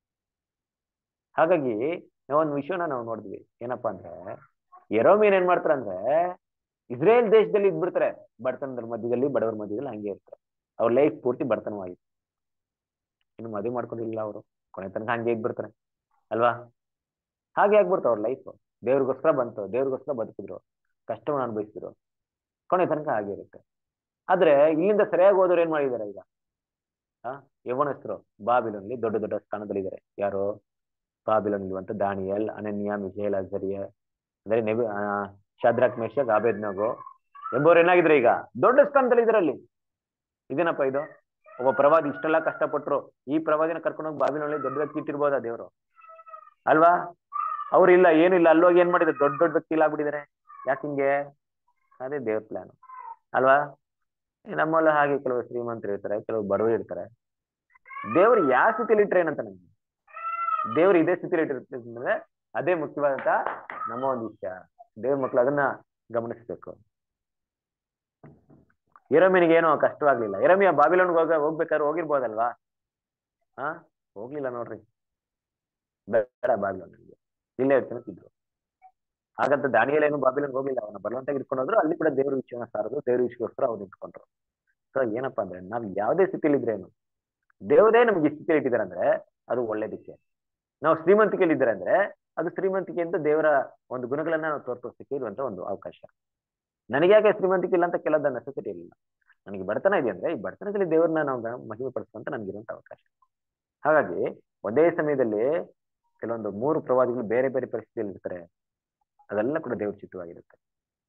ಹಾಗಾಗಿ ನಾವೊಂದು ವಿಷಯನ ನಾವು ನೋಡಿದ್ವಿ, ಏನಪ್ಪಾ ಅಂದ್ರೆ ಯೆರೆಮೀಯನ್ ಏನ್ ಮಾಡ್ತಾರೆ ಅಂದ್ರೆ ಇಸ್ರೇಲ್ ದೇಶದಲ್ಲಿ ಇದ್ಬಿಡ್ತಾರೆ, ಬಡತನದ ಮಧ್ಯದಲ್ಲಿ, ಬಡವರ ಮಧ್ಯದಲ್ಲಿ ಹಂಗೆ ಇರ್ತಾರೆ. ಅವ್ರ ಲೈಫ್ ಪೂರ್ತಿ ಬಡತನವಾಯಿತು. ಇನ್ನು ಮದುವೆ ಮಾಡ್ಕೊಂಡಿಲ್ಲ ಅವರು, ಕೊನೆ ತನಕ ಹಂಗೆ ಇದ್ಬಿಡ್ತಾರೆ ಅಲ್ವಾ? ಹಾಗೆ ಆಗ್ಬಿಡ್ತು ಅವ್ರ ಲೈಫ್. ದೇವ್ರಿಗೋಸ್ಕರ ಬಂತು, ದೇವ್ರಿಗೋಸ್ಕರ ಬದುಕಿದ್ರು, ಕಷ್ಟವನ್ನು ಅನುಭವಿಸಿದ್ರು, ಕೊನೆ ತನಕ ಹಾಗೆ ಇರುತ್ತೆ. ಆದ್ರೆ ಇಲ್ಲಿಂದ ಸರಿಯಾಗಿ ಹೋದವ್ರು ಏನ್ ಮಾಡಿದ್ದಾರೆ ಈಗ? ಆ ಯೌವನಸ್ಥರು ಬಾಬಿಲೋನಲ್ಲಿ ದೊಡ್ಡ ದೊಡ್ಡ ಸ್ಥಾನದಲ್ಲಿದ್ದಾರೆ. ಯಾರು? ಬಾಬಿಲೋನ್ ಇರುವಂತ ದಾನಿಯೇಲ್, ಅನನ್ಯ, ಮಿಶೇಲ್, ಅಜರ್ಯ, ಅಂದ್ರೆ ನೆಬು ಆ ಶದ್ರಕ್, ಮೇಷಕ್, ಅಬೇದ್ನೆಗೋ ಎಂಬವ್ರು ಏನಾಗಿದ್ರೆ ಈಗ ದೊಡ್ಡ ಸ್ಥಾನದಲ್ಲಿ ಇದರಲ್ಲಿ. ಇದೇನಪ್ಪ ಇದು? ಒಬ್ಬ ಪ್ರವಾದಿ ಇಷ್ಟೆಲ್ಲ ಕಷ್ಟಪಟ್ರು, ಈ ಪ್ರವಾದಿನ ಕರ್ಕೊಂಡೋಗಿ ಬಾಬಿಲೋನಲ್ಲಿ ದೊಡ್ಡ ವ್ಯಕ್ತಿ ಇಟ್ಟಿರ್ಬೋದಾ ದೇವ್ರು ಅಲ್ವಾ? ಅವ್ರು ಇಲ್ಲ, ಏನು ಇಲ್ಲ, ಅಲ್ಲೋಗಿ ಏನ್ ಮಾಡಿದ್ರು, ದೊಡ್ಡ ದೊಡ್ಡ ವ್ಯಕ್ತಿ ಆಗ್ಬಿಟ್ಟಿದ್ದಾರೆ. ಯಾಕೆ ಹಿಂಗೆ? ಅದೇ ದೇವ್ರ ಪ್ಲಾನ್ ಅಲ್ವಾ? ನಮ್ಮಲ್ಲ ಹಾಗೆ ಕೆಲವು ಶ್ರೀಮಂತರು ಇರ್ತಾರೆ, ಕೆಲವು ಬಡವರು ಇರ್ತಾರೆ. ದೇವ್ರು ಯಾವ ಸ್ಥಿತಿಯಲ್ಲಿ ಇಟ್ರೆ ಏನಂತ ನಮ್ಗೆ? ದೇವ್ರು ಇದೇ ಸ್ಥಿತಿಯಲ್ಲಿ ಇಟ್ಟಿರ್ತಂದ್ರೆ ಅದೇ ಮುಖ್ಯವಾದಂತ ನಮ್ಮ ಒಂದು ವಿಷಯ. ದೇವ್ರ ಮಕ್ಳು ಅದನ್ನ ಗಮನಿಸ್ಬೇಕು. ಯೆರೆಮೀಯನಿಗೆ ಏನೋ ಕಷ್ಟವಾಗ್ಲಿಲ್ಲ. ಯೆರೆಮೀಯ ಬಾಬಿಲೋನ್ಗೆ ಹೋಗ ಹೋಗ್ಬೇಕಾದ್ರೆ ಹೋಗಿರ್ಬೋದಲ್ವಾ? ಹಾ ಹೋಗ್ಲಿಲ್ಲ ನೋಡ್ರಿ, ಬೇಡ ಬಾಬಿಲೋನ್ಗೆ, ಇಲ್ಲೇ ಇರ್ತಾನೆ ಇದ್ರು. ಹಾಗಂತ ದಾನಿಯೇಲ್ ಏನು ಬಾಬಿಲೋನ್ಗೆ ಹೋಗ್ಲಿಲ್ಲ, ಅವನ ಬಲವಂತಾಗಿ ಇಟ್ಕೊಂಡು ಹೋದ್ರು. ಅಲ್ಲಿ ಕೂಡ ದೇವ್ರ ವಿಷಯನ ಸಾರದು, ದೇವ್ರ ವಿಷಯಕ್ಕೋಸ್ಕರ ಅವ್ರು ನಿಂತ್ಕೊಂಡ್ರು. ಸೊ ಏನಪ್ಪಾ ಅಂದ್ರೆ ನಾವ್ ಯಾವ್ದೇ ಸ್ಥಿತಿಯಲ್ಲಿ ಇದ್ರೇನು ದೇವರೇ ನಮ್ಗೆ ಈ ಸ್ಥಿತಿಯಲ್ಲಿ ಇಟ್ಟಿದ್ದಾರೆ ಅಂದ್ರೆ ಅದು ಒಳ್ಳೇದಕ್ಕೆ. ನಾವು ಶ್ರೀಮಂತಿಕೆಯಲ್ಲಿ ಇದ್ದಾರೆ ಅಂದ್ರೆ ಅದು ಶ್ರೀಮಂತಿಕೆ ಅಂತ ದೇವರ ಒಂದು ಗುಣಗಳನ್ನ ನಾವು ತೋರ್ಸೋದಕ್ಕೆ ಇರುವಂತ ಒಂದು ಅವಕಾಶ. ನನಗೆ ಯಾಕೆ ಶ್ರೀಮಂತಿಕೆ ಇಲ್ಲ ಅಂತ ಕೆಲವೊಂದು ನೆಸೆಸಿಟಿ ಇಲ್ಲ. ನನಗೆ ಬಡತನ ಇದೆ ಅಂದ್ರೆ ಈ ಬಡತನದಲ್ಲಿ ದೇವ್ರನ್ನ ನಾವು ಮಹಿಮೆ ಪಡಿಸುವಂತ ನನ್ಗಿರುವಂತ ಅವಕಾಶ. ಹಾಗಾಗಿ ಒಂದೇ ಸಮಯದಲ್ಲಿ ಕೆಲವೊಂದು ಮೂರು ಪ್ರವಾದಿಗಳು ಬೇರೆ ಬೇರೆ ಪರಿಸ್ಥಿತಿಯಲ್ಲಿ ಇರ್ತಾರೆ, ಅದೆಲ್ಲ ಕೂಡ ದೇವ್ರ ಚಿತ್ತವಾಗಿರುತ್ತೆ.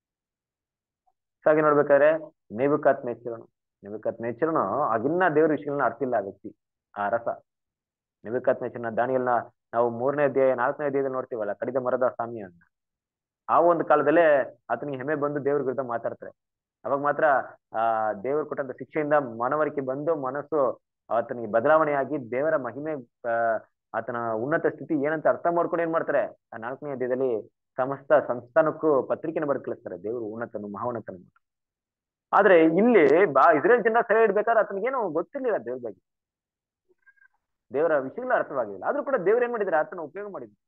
ಹಾಗೆ ನೋಡ್ಬೇಕಾದ್ರೆ ನೆಬೂಕದ್ನೆಚ್ಚರನು ನೆಬೂಕದ್ನೆಚ್ಚರನು ಆಗಿನ್ನ ದೇವ್ರ ವಿಷಯಗಳನ್ನ ಅರ್ತಿಲ್ಲ ಆ ವ್ಯಕ್ತಿ, ಆ ಅರಸ. ನೆಬೂಕದ್ನೆಚ್ಚರನ ದಾನಿಯೇಲನ ನಾವು ಮೂರನೇ ಅಧ್ಯಾಯ ನಾಲ್ಕನೇ ಅಧ್ಯಾಯದಲ್ಲಿ ನೋಡ್ತೀವಲ್ಲ, ಕಡಿದ ಮರದ ಸಾಮ್ಯನ್ನ. ಆ ಒಂದು ಕಾಲದಲ್ಲೇ ಆತನಿಗೆ ಹೆಮ್ಮೆ ಬಂದು ದೇವ್ರ ವಿರುದ್ಧ ಮಾತಾಡ್ತಾರೆ. ಅವಾಗ ಮಾತ್ರ ಆ ದೇವರು ಕೊಟ್ಟಂತ ಶಿಕ್ಷೆಯಿಂದ ಮನವರಿಕೆ ಬಂದು ಮನಸ್ಸು ಆತನಿಗೆ ಬದಲಾವಣೆಯಾಗಿ ದೇವರ ಮಹಿಮೆ ಆತನ ಉನ್ನತ ಸ್ಥಿತಿ ಏನಂತ ಅರ್ಥ ಮಾಡ್ಕೊಂಡು ಏನ್ ಮಾಡ್ತಾರೆ, ಆ ನಾಲ್ಕನೇ ಅಧ್ಯಾಯದಲ್ಲಿ ಸಮಸ್ತ ಸಂಸ್ಥಾನಕ್ಕೂ ಪತ್ರಿಕೆನ ಬರೆದು ಕಳಿಸ್ತಾರೆ, ದೇವರು ಉನ್ನತನು ಮಹೋನ್ನತನು. ಆದ್ರೆ ಇಲ್ಲಿ ಬಾ ಇಸ್ರೇಲ್ ಜನ ಸೆರೆ ಇಡ್ಬೇಕಾದ್ರೆ ಆತನಿಗೇನು ಗೊತ್ತಿರ್ಲಿಲ್ಲ ದೇವ್ರ ಬಗ್ಗೆ, ದೇವರ ವಿಷಯಗಳ ಅರ್ಥವಾಗಿಲ್ಲ. ಆದ್ರೂ ಕೂಡ ದೇವ್ರು ಏನ್ ಮಾಡಿದ್ರೆ ಆತನ ಉಪಯೋಗ ಮಾಡಿದ್ರು.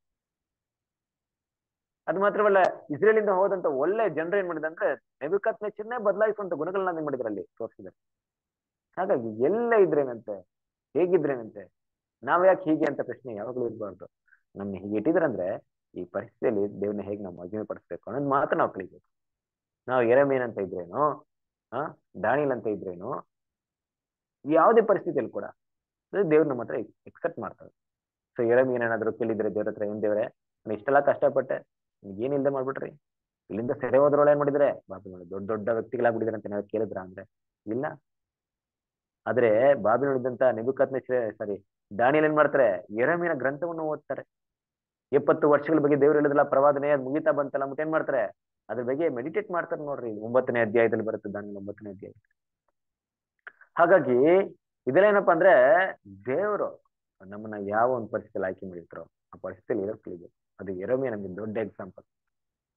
ಅದು ಮಾತ್ರವಲ್ಲ, ಇಸ್ರೇಲಿಂದ ಹೋದಂತ ಒಳ್ಳೆ ಜನರು ಏನ್ ಮಾಡಿದ್ರೆ ಅಂದ್ರೆ ನೆಬೂಕದ್ನೆಚ್ಚರನೇ ಬದಲಾಯಿಸುವಂತ ಗುಣಗಳನ್ನ ಏನ್ ಮಾಡಿದ್ರು ಅಲ್ಲಿ ತೋರಿಸಿದ್ದಾರೆ. ಹಾಗಾಗಿ ಎಲ್ಲ ಇದ್ರೇನಂತೆ, ಹೇಗಿದ್ರೇನಂತೆ, ನಾವ್ ಯಾಕೆ ಹೀಗೆ ಅಂತ ಪ್ರಶ್ನೆ ಯಾವಾಗ್ಲೂ ಇರ್ಬಾರ್ದು. ನಮ್ನ ಹೀಗೆ ಇಟ್ಟಿದ್ರಂದ್ರೆ ಈ ಪರಿಸ್ಥಿತಿಯಲ್ಲಿ ದೇವ್ರನ್ನ ಹೇಗೆ ನಾವು ಮಹಿಮೆ ಪಡಿಸ್ಬೇಕು ಅನ್ನೋದು ಮಾತ್ರ ನಾವು ಕಲಿಬೇಕು. ನಾವು ಯೆರೆಮೀಯನ್ ಅಂತ ಇದ್ರೇನು, ಆ ದಾನಿಯೇಲ್ ಅಂತ ಇದ್ರೇನು, ಯಾವುದೇ ಪರಿಸ್ಥಿತಿಯಲ್ಲಿ ಕೂಡ ದೇವ್ರ ನಮ್ಮ ಹತ್ರ ಎಕ್ಸೆಪ್ಟ್ ಮಾಡ್ತಾರೆ. ಸೊ ಯೆರೆಮೀಯನ್ ಏನಾದ್ರು ಕೇಳಿದ್ರೆ ದೇವ್ರ ಹತ್ರ, ಏನ್ ದೇವ್ರೆ ನಾನು ಇಷ್ಟೆಲ್ಲ ಕಷ್ಟಪಟ್ಟೆ, ಏನಿಲ್ಲದೆ ಮಾಡ್ಬಿಟ್ರಿ, ಇಲ್ಲಿಂದ ಸೆರೆ ಹೋದ್ರೊಳ ಏನ್ ಮಾಡಿದ್ರೆ ಬಾಬಿಲೋನ್ ದೊಡ್ಡ ದೊಡ್ಡ ವ್ಯಕ್ತಿಗಳಾಗ್ಬಿಟ್ಟಿದ್ರೆ ಅಂತ ಏನಾದ್ರು ಕೇಳಿದ್ರ ಅಂದ್ರೆ ಇಲ್ಲ. ಆದ್ರೆ ಬಾಬಿಲೋನಿದ್ದಂತ ನೆಬೂಕದ್ನೆಚ್ಚರ ಸಾರಿ ದಾನಿಯೇಲ್ ಏನ್ ಮಾಡ್ತಾರೆ, ಯೆರೆಮೀಯನ ಗ್ರಂಥವನ್ನು ಓದ್ತಾರೆ. ಎಪ್ಪತ್ತು ವರ್ಷಗಳ ಬಗ್ಗೆ ದೇವ್ರು ಹೇಳಿದ್ರಲ್ಲ ಪ್ರವಾದನೆ, ಅದು ಮುಗಿತಾ ಬಂತಲ್ಲ ಮತ್ತೆ ಏನ್ ಮಾಡ್ತಾರೆ, ಅದ್ರ ಬಗ್ಗೆ ಮೆಡಿಟೇಟ್ ಮಾಡ್ತಾರೆ ನೋಡ್ರಿ. ಒಂಬತ್ತನೇ ಅಧ್ಯಾಯದಲ್ಲಿ ಬರುತ್ತೆ ದಾನಿಯೇಲ್ ಒಂಬತ್ತನೇ ಅಧ್ಯಾಯ. ಹಾಗಾಗಿ ಇದೆಲ್ಲ ಏನಪ್ಪಾ ಅಂದ್ರೆ ದೇವರು ನಮ್ಮನ್ನ ಯಾವ ಒಂದು ಪರಿಸ್ಥಿತಿಯಲ್ಲಿ ಆಯ್ಕೆ ಮಾಡಿರ್ತಾರೋ ಆ ಪರಿಸ್ಥಿತಿಯಲ್ಲಿ ಇರೋಕ್ ಕಲಿಬೇಕು. ಅದು ಯೆರೆಮೀಯ ನಮ್ಗೆ ದೊಡ್ಡ ಎಕ್ಸಾಂಪಲ್.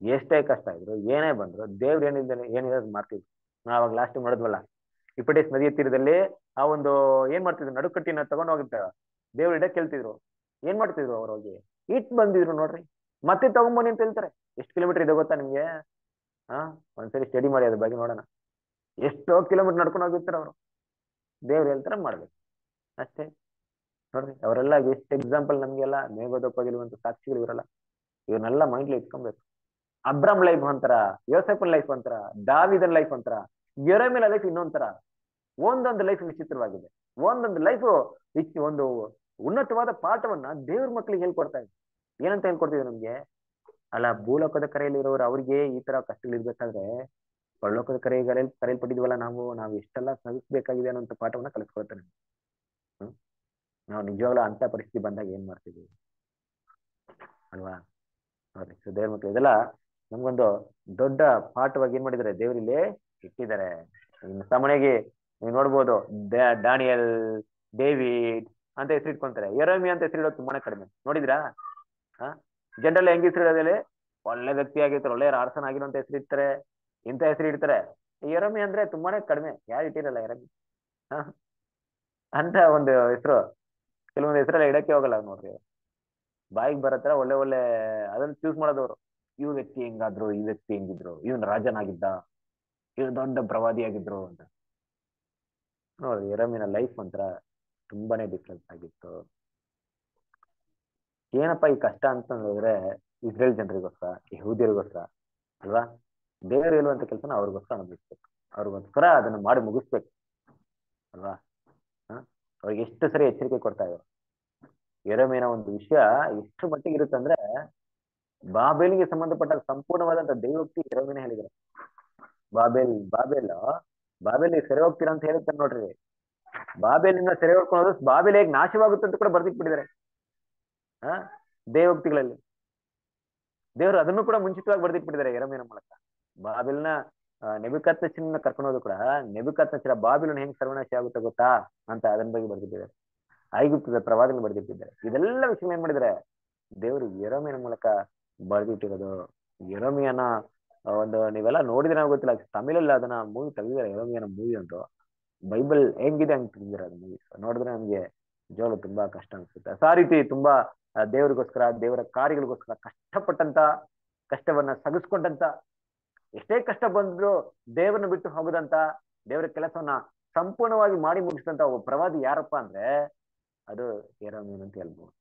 ಎಷ್ಟೇ ಕಷ್ಟ ಇದ್ರು ಏನೇ ಬಂದ್ರು ದೇವ್ರು ಏನಿದ್ದಾನೆ ಏನಿರೋದು ಮಾಡ್ತಿದ್ರು. ನಾವು ಅವಾಗ ಲಾಸ್ಟ್ ಮಾಡಿದ್ವಲ್ಲ, ಇಪ್ಪಟೇಸ್ ನದಿಯ ತೀರದಲ್ಲಿ ಆ ಒಂದು ಏನ್ ಮಾಡ್ತಿದ್ರು, ನಡುಕಟ್ಟಿನ ತಗೊಂಡ್ ಹೋಗಿರ್ತಾರ ದೇವ್ರು ಇಡಕ್ ಕೇಳ್ತಿದ್ರು. ಏನ್ ಮಾಡ್ತಿದ್ರು ಅವ್ರು ಹೋಗಿ ಇಟ್ ಬಂದಿದ್ರು ನೋಡ್ರಿ, ಮತ್ತೆ ತಗೊಂಬನ್ನಿ ಅಂತ ಹೇಳ್ತಾರೆ. ಎಷ್ಟು ಕಿಲೋಮೀಟರ್ ಇದೆ ಗೊತ್ತಾ ನಿಮ್ಗೆ? ಹಾ, ಒಂದ್ಸರಿ ಸ್ಟಡಿ ಮಾಡಿ ಅದ್ರ ಬಗ್ಗೆ ನೋಡೋಣ. ಎಷ್ಟೋ ಕಿಲೋಮೀಟರ್ ನಡ್ಕೊಂಡು ಹೋಗಿರ್ತಾರೆ ಅವರು, ದೇವ್ರು ಹೇಳ್ತಾರ ಮಾಡ್ಬೇಕು ಅಷ್ಟೇ. ನೋಡ್ರಿ ಅವರೆಲ್ಲ ಎಷ್ಟು ಎಕ್ಸಾಂಪಲ್ ನಮ್ಗೆಲ್ಲ ಮೇಘೋದೋಪಗಿರುವಂತ ಸಾಕ್ಷಿಗಳು ಇವರಲ್ಲ. ಇವನ್ನೆಲ್ಲ ಮೈಂಡ್ಲಿ ಇಟ್ಕೊಬೇಕು. ಅಬ್ರಾಮ್ ಲೈಫ್ ಒಂಥರ, ಯೋಸೆಫನ್ ಲೈಫ್ ಒಂಥರ, ದಾವಿದನ್ ಲೈಫ್ ಒಂಥರ, ಯೆರೆಮೀಯನ ಲೈಫ್ ಇನ್ನೊಂಥರ. ಒಂದೊಂದು ಲೈಫ್ ವಿಚಿತ್ರವಾಗಿದೆ. ಒಂದೊಂದು ಲೈಫ್ ಒಂದು ಉನ್ನತವಾದ ಪಾಠವನ್ನ ದೇವ್ರ ಮಕ್ಳಿಗೆ ಹೇಳ್ಕೊಡ್ತಾ ಇದೆ. ಏನಂತ ಹೇಳ್ಕೊಡ್ತಿದ್ರು ನಮ್ಗೆ? ಅಲ್ಲ, ಭೂಲೋಕದ ಕರೆಯಲ್ಲಿ ಇರೋರು ಅವ್ರಿಗೆ ಈ ತರ ಕಷ್ಟಗಳು ಇರ್ಬೇಕಾದ್ರೆ ಪರಲೋಕದ ಕರೆಯಲ್ಲಿ ಕರೆಯಲ್ಪಟ್ಟಿದ್ವಲ್ಲ ನಾವು ನಾವು ಎಷ್ಟೆಲ್ಲ ಸಹಿಸ್ಬೇಕಾಗಿದೆ ಅನ್ನೋಂಥ ಪಾಠವನ್ನ ಕಲಿಸ್ಕೊಳ್ತಾರೆ. ಹ್ಮ್ ನಾವು ನಿಜವಾಗ್ಲೂ ಅಂತ ಪರಿಸ್ಥಿತಿ ಬಂದಾಗ ಏನ್ ಮಾಡ್ತೀವಿ ಅಲ್ವಾ? ನೋಡ್ರಿ, ಸೊ ದೇವ್ರ ಮಕ್ಳು ಇದೆಲ್ಲ ನಮ್ಗೊಂದು ದೊಡ್ಡ ಪಾಠವಾಗಿ ಏನ್ ಮಾಡಿದ್ದಾರೆ ದೇವ್ರಿಲ್ಲಿ ಇಟ್ಟಿದ್ದಾರೆ. ಇನ್ನು ಸಾಮಾನ್ಯವಾಗಿ ನೀವು ನೋಡ್ಬೋದು, ಡ್ಯಾನಿಯಲ್, ಡೇವಿಡ್ ಅಂತ ಹೆಸರು ಇಟ್ಕೊಂತಾರೆ. ಯೆರೆಮೀಯ ಅಂತ ಹೆಸರು ಇಡೋದು ತುಂಬಾನೇ ಕಡಿಮೆ. ನೋಡಿದ್ರಾ? ಹಾ, ಜನರಲ್ ಹೆಂಗ್ ಹೆಸರು ಇಡೋದಲ್ಲಿ ಒಳ್ಳೆ ವ್ಯಕ್ತಿ ಆಗಿರ್ತಾರೆ, ಒಳ್ಳೆ ಅರಸನಾಗಿರೋ ಅಂತ ಹೆಸರು ಇಡ್ತಾರೆ, ಇಂಥ ಹೆಸರು ಇಡ್ತಾರೆ. ಯೆರೆಮೀಯ ಅಂದ್ರೆ ತುಂಬಾನೇ ಕಡಿಮೆ, ಯಾರು ಇಟ್ಟಿರಲ್ಲ ಯೆರೆಮೀಯ ಹ ಅಂತ ಒಂದು ಹೆಸರು. ಕೆಲವೊಂದು ಹೆಸರೆಲ್ಲ ಇಡಕ್ಕೆ ಹೋಗಲ್ಲ ನೋಡ್ರಿ, ಬಾಯಿಗೆ ಬರತ್ರ ಒಳ್ಳೆ ಒಳ್ಳೆ ಅದನ್ನ ಚೂಸ್ ಮಾಡೋದವ್ರು. ಇವ್ ವ್ಯಕ್ತಿ ಹೆಂಗಾದ್ರು, ಈ ವ್ಯಕ್ತಿ ಹೆಂಗಿದ್ರು, ಇವನ್ ರಾಜನಾಗಿದ್ದ, ಇವ್ ದೊಡ್ಡ ಪ್ರವಾದಿಯಾಗಿದ್ರು ಅಂತ. ನೋಡ್ರಿ, ಯೆರೆಮೀಯನ ಲೈಫ್ ಒಂಥರ ತುಂಬಾನೇ ಡಿಫ್ರೆನ್ಸ್ ಆಗಿತ್ತು. ಏನಪ್ಪಾ ಈ ಕಷ್ಟ ಅಂತಂದ್ರೆ ಇಸ್ರೇಲ್ ಜನರಿಗೋಸ್ಕರ, ಯಹೂದ್ಯರಿಗೋಸ್ಕರ ಅಲ್ವಾ? ದೇವರು ಹೇಳುವಂತ ಕೆಲಸನ ಅವ್ರಿಗೋಸ್ಕರ ಅನುಭವಿಸ್ಬೇಕು, ಅವ್ರಿಗೋಸ್ಕರ ಅದನ್ನ ಮಾಡಿ ಮುಗಿಸ್ಬೇಕು ಅಲ್ವಾ? ಹ ಅವ್ರಿಗೆ ಎಷ್ಟು ಸರಿ ಎಚ್ಚರಿಕೆ ಕೊಡ್ತಾ ಇದ್ದಾರೆ. ಯೆರೆಮೀಯನ ಒಂದು ವಿಷಯ ಎಷ್ಟು ಮಟ್ಟಿಗೆ ಇರುತ್ತೆ ಅಂದ್ರೆ, ಬಾಬೇಲಿಗೆ ಸಂಬಂಧಪಟ್ಟ ಸಂಪೂರ್ಣವಾದಂತ ದೈವೋಕ್ತಿ ಯೆರೆಮೀಯನೇ ಹೇಳಿದ್ದಾರೆ. ಬಾಬೇಲ್ ಬಾಬೇಲ್ ಬಾಬೇಲಿಗೆ ಸೆರೆ ಹೋಗ್ತೀರಾ ಅಂತ ಹೇಳುತ್ತಾರೆ ನೋಡ್ರಿ. ಬಾಬೇಲಿನ ಸೆರೆ ಹೊಡ್ಕೊಳ್ಳೋದು ಬಾಬೇಲ್ ಹೇಗೆ ನಾಶವಾಗುತ್ತೆ ಅಂತ ಕೂಡ ಬರ್ದಿಟ್ಬಿಟ್ಟಿದ್ದಾರೆ ಹ ದೇವೋಕ್ತಿಗಳಲ್ಲಿ. ದೇವರು ಅದನ್ನು ಕೂಡ ಮುಂಚಿತವಾಗಿ ಬರ್ದಿಟ್ಬಿಟ್ಟಿದ್ದಾರೆ ಯೆರೆಮೀಯನ ಮೂಲಕ. ಬಾಬಿಲ್ನ ನೆಬೂಕದ್ನೆಚ್ಚರನ ಕರ್ಕೊಂಡೋದು ಕೂಡ ನೆಬೂಕದ್ನೆಚ್ಚರ ಬಾಬಿಲೋನ್ ಹೆಂಗ್ ಸರ್ವನಾಶ ಆಗುತ್ತೆ ಗೊತ್ತಾ ಅಂತ ಅದನ್ನ ಬಗ್ಗೆ ಬರ್ದಿಟ್ಟಿದ್ದಾರೆ. ಐಗುಪ್ತದ ಪ್ರವಾದನೆ ಬರ್ದಿಟ್ಟಿದ್ದಾರೆ. ಇದೆಲ್ಲ ವಿಷಯ ಏನ್ ಮಾಡಿದ್ದಾರೆ ದೇವರು ಯೆರೆಮೀಯನ ಮೂಲಕ ಬರ್ದಿಟ್ಟಿರೋದು. ಯೆರೆಮೀಯನ ಒಂದು ನೀವೆಲ್ಲ ನೋಡಿದ್ರೆ ನಾವು ಗೊತ್ತಿಲ್ಲ, ತಮಿಳಲ್ಲಿ ಅದನ್ನ ಮೂವಿ ತೆಗೆದಿದ್ದಾರೆ, ಯೆರೆಮೀಯನ ಮೂವಿ ಅಂತ. ಬೈಬಲ್ ಹೆಂಗಿದೆ ಹಂಗೆ ತೆಗೆದಿದ್ದಾರೆ ಅದು ಮೂವಿ. ನೋಡಿದ್ರೆ ನಮ್ಗೆ ನಿಜವಾಗ್ಲೂ ತುಂಬಾ ಕಷ್ಟ ಅನ್ಸುತ್ತೆ. ಆ ರೀತಿ ತುಂಬಾ ದೇವರಿಗೋಸ್ಕರ, ದೇವರ ಕಾರ್ಯಗಳಿಗೋಸ್ಕರ ಕಷ್ಟಪಟ್ಟಂತ, ಕಷ್ಟವನ್ನ ಸಗಿಸ್ಕೊಂಡಂತ, ಎಷ್ಟೇ ಕಷ್ಟ ಬಂದ್ರು ದೇವರನ್ನ ಬಿಟ್ಟು ಹೋಗದಂತ, ದೇವರ ಕೆಲಸವನ್ನ ಸಂಪೂರ್ಣವಾಗಿ ಮಾಡಿ ಮುಗಿಸಿದಂತ ಒಬ್ಬ ಪ್ರವಾದಿ ಯಾರಪ್ಪ ಅಂದ್ರೆ ಅದು ಯೆರೆಮೀಯ ಅಂತ ಹೇಳ್ಬೋದು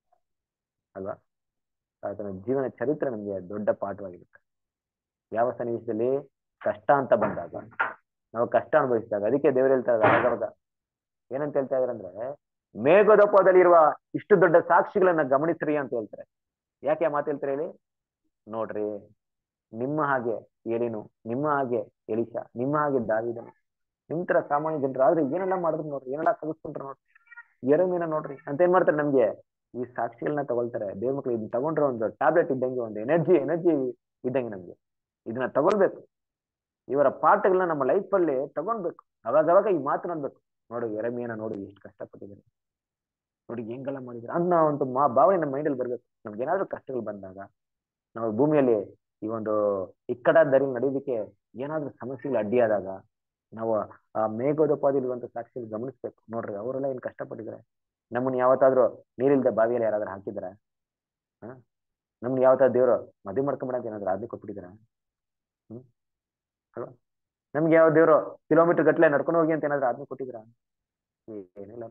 ಅಲ್ವಾ? ಆತನ ಜೀವನ ಚರಿತ್ರೆ ನಮ್ಗೆ ದೊಡ್ಡ ಪಾಠವಾಗಿರುತ್ತೆ. ಯಾವ ಸನ್ನಿವೇಶದಲ್ಲಿ ಕಷ್ಟ ಅಂತ ಬಂದಾಗ, ನಾವು ಕಷ್ಟ ಅನುಭವಿಸಿದಾಗ, ಅದಕ್ಕೆ ದೇವರು ಹೇಳ್ತಾ ಇದ್ದಾರೆ ಅವಾಗ ಏನಂತ ಹೇಳ್ತಾ ಇದಾರೆ ಅಂದ್ರೆ, ಮೇಘದೋಪದಲ್ಲಿರುವ ಇಷ್ಟು ದೊಡ್ಡ ಸಾಕ್ಷಿಗಳನ್ನ ಗಮನಿಸ್ರಿ ಅಂತ ಹೇಳ್ತಾರೆ. ಯಾಕೆ ಆ ಮಾತು ಹೇಳ್ತಾರೆ ಹೇಳಿ? ನೋಡ್ರಿ, ನಿಮ್ಮ ಹಾಗೆ ಎಲೀನು, ನಿಮ್ಮ ಹಾಗೆ ಎಲೀಷಾ, ನಿಮ್ಮ ಹಾಗೆ ದಾವೀದನು, ನಿಮ್ ತರ ಸಾಮಾನ್ಯ ಜನರು ಆದ್ರೆ ಏನೆಲ್ಲ ಮಾಡಿದ್ರು ನೋಡ್ರಿ, ಏನೆಲ್ಲ ಕಲಿಸ್ಕೊಂಡ್ರು ನೋಡ್ರಿ. ಯೆರೆಮೀಯನ ನೋಡ್ರಿ ಅಂತ ಏನ್ ಮಾಡ್ತಾರೆ, ನಮ್ಗೆ ಈ ಸಾಕ್ಷಿಗಳನ್ನ ತಗೊಳ್ತಾರೆ. ದೇವ್ರ ಮಕ್ಳು ಇದನ್ನ ತಗೊಂಡ್ರೆ ಒಂದು ಟ್ಯಾಬ್ಲೆಟ್ ಇದ್ದಂಗೆ, ಒಂದು ಎನರ್ಜಿ ಎನರ್ಜಿ ಇದ್ದಂಗೆ ನಮ್ಗೆ. ಇದನ್ನ ತಗೊಳ್ಬೇಕು, ಇವರ ಪಾಠಗಳನ್ನ ನಮ್ಮ ಲೈಫ್ ಅಲ್ಲಿ ತಗೊಳ್ಬೇಕು. ಅವಾಗವಾಗ ಈ ಮಾತನಾಡ್ಬೇಕು. ನೋಡಿ ಯೆರೆಮೀಯನ ನೋಡಿ ಎಷ್ಟು ಕಷ್ಟಪಟ್ಟಿದ್ದಾರೆ, ನೋಡಿ ಹೆಂಗೆಲ್ಲ ಮಾಡಿದ್ರು ಅನ್ನೋ ಒಂದು ಮಾ ಭಾವನೆ ನಮ್ಮ ಮೈಂಡಲ್ಲಿ ಬರ್ಬೇಕು. ನಮ್ಗೆ ಏನಾದ್ರು ಕಷ್ಟಗಳು ಬಂದಾಗ, ನಾವು ಭೂಮಿಯಲ್ಲಿ ಈ ಒಂದು ಇಕ್ಕಡ ದಾರಿ ನಡೆಯೋದಕ್ಕೆ ಏನಾದ್ರೂ ಸಮಸ್ಯೆಗಳು ಅಡ್ಡಿಯಾದಾಗ ನಾವು ಆ ಮೇಘೋದೋಪಾದಿರುವಂತ ಸಾಕ್ಷಿಗಳು ಗಮನಿಸ್ಬೇಕು. ನೋಡ್ರಿ ಅವರೆಲ್ಲ ಏನ್ ಕಷ್ಟಪಟ್ಟಿದ್ದಾರೆ. ನಮ್ಮನ್ನ ಯಾವತ್ತಾದ್ರೂ ನೀರಿಲ್ದ ಬಾವಿಯಲ್ಲಿ ಯಾರಾದ್ರೂ ಹಾಕಿದಾರ? ಹ ನಮ್ಗೆ ಯಾವತ್ತಾದ್ರು ದೇವ್ರು ಮದುವೆ ಮಾಡ್ಕೊಂಬಿಡಂತ ಏನಾದ್ರು ಆಜ್ಞೆ ಕೊಟ್ಬಿಟ್ಟಿದಾರ? ಹ್ಮ್ ಅಲ್ವಾ? ನಮ್ಗೆ ಯಾವ ದೇವ್ರು ಕಿಲೋಮೀಟರ್ ಗಟ್ಲೆ ನಡ್ಕೊಂಡು ಹೋಗಿ ಅಂತ ಏನಾದ್ರು ಆಜ್ಞೆ ಕೊಟ್ಟಿದ್ರ? ಏನಿಲ್ಲ.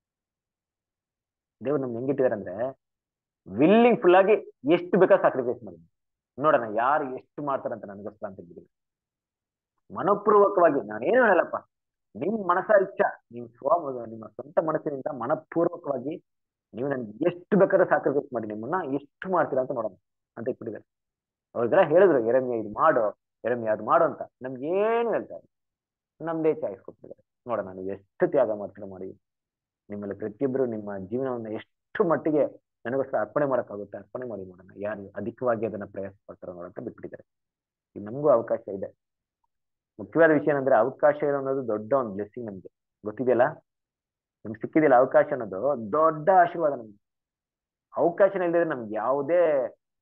ದೇವ್ರು ನಮ್ಗೆ ಹೆಂಗಿಟ್ಟಿದಾರೆ ಅಂದ್ರೆ ವಿಲ್ಲಿಂಗ್ ಫುಲ್ ಆಗಿ ಎಷ್ಟು ಬೇಕಾದ್ರೆ ಸಾಕ್ರಿಫೈಸ್ ಮಾಡಿ ನೋಡೋಣ ಯಾರು ಎಷ್ಟು ಮಾಡ್ತಾರಂತ ನನಗೋಸ್ಕರ ಅಂತ ಬಿಡಿ. ಮನಪೂರ್ವಕವಾಗಿ ನಾನೇನು ಹೇಳಲ್ಲಪ್ಪ, ನಿಮ್ ಮನಸ ಇಚ್ಛಾ, ನಿಮ್ ಸ್ವ ನಿಮ್ಮ ಸ್ವಂತ ಮನಸ್ಸಿನಿಂದ ಮನಪೂರ್ವಕವಾಗಿ ನೀವು ನನ್ಗೆ ಎಷ್ಟು ಬೇಕಾದ್ರೆ ಸಾಕ್ರಿಫೈಸ್ ಮಾಡಿ, ನಿಮ್ಮನ್ನ ಎಷ್ಟು ಮಾಡ್ತೀರಾ ಅಂತ ನೋಡೋಣ ಅಂತ ಇಟ್ಬಿಟ್ಟಿದ್ದಾರೆ. ಅವ್ರಿಗೆಲ್ಲ ಹೇಳಿದ್ರು ಯೆರೆಮೀಯ ಇದು ಮಾಡು, ಯೆರೆಮೀಯ ಅದು ಮಾಡು ಅಂತ. ನಮ್ಗೇನು ಹೇಳ್ತಾರೆ, ನಮ್ದೇ ಚಾಯ್ಸ್ ಕೊಟ್ಟಿದ್ದಾರೆ. ನೋಡೋಣ ನೀವು ಎಷ್ಟು ತ್ಯಾಗ ಮಾಡ್ತೀರಾ ಮಾಡಿ, ನಿಮ್ಮಲ್ಲಿ ಪ್ರತಿಯೊಬ್ಬರು ನಿಮ್ಮ ಜೀವನವನ್ನ ಎಷ್ಟು ಮಟ್ಟಿಗೆ ನನಗೋಸ್ಕರ ಅರ್ಪಣೆ ಮಾಡೋಕ್ಕಾಗುತ್ತೆ ಅರ್ಪಣೆ ಮಾಡಿ ನೋಡೋಣ. ಯಾರು ಅಧಿಕವಾಗಿ ಅದನ್ನ ಪ್ರಯಾಸ ಪಡ್ತಾರೋ ನೋಡಂತ ಬಿಟ್ಬಿಟ್ಟಿದ್ದಾರೆ. ಈಗ ನಮಗೂ ಅವಕಾಶ ಇದೆ. ಮುಖ್ಯವಾದ ವಿಷಯ ಏನಂದ್ರೆ ಅವಕಾಶ ಅನ್ನೋದು ದೊಡ್ಡ ಒಂದು ಬ್ಲೆಸ್ಸಿಂಗ್. ನಮ್ಗೆ ಗೊತ್ತಿದೆಯಲ್ಲ, ನಮ್ಗೆ ಸಿಕ್ಕಿದೆಯಲ್ಲ ಅವಕಾಶ ಅನ್ನೋದು ದೊಡ್ಡ ಆಶೀರ್ವಾದ. ನಮ್ಗೆ ಅವಕಾಶ ಇಲ್ಲದಿದ್ರೆ ನಮ್ಗೆ ಯಾವುದೇ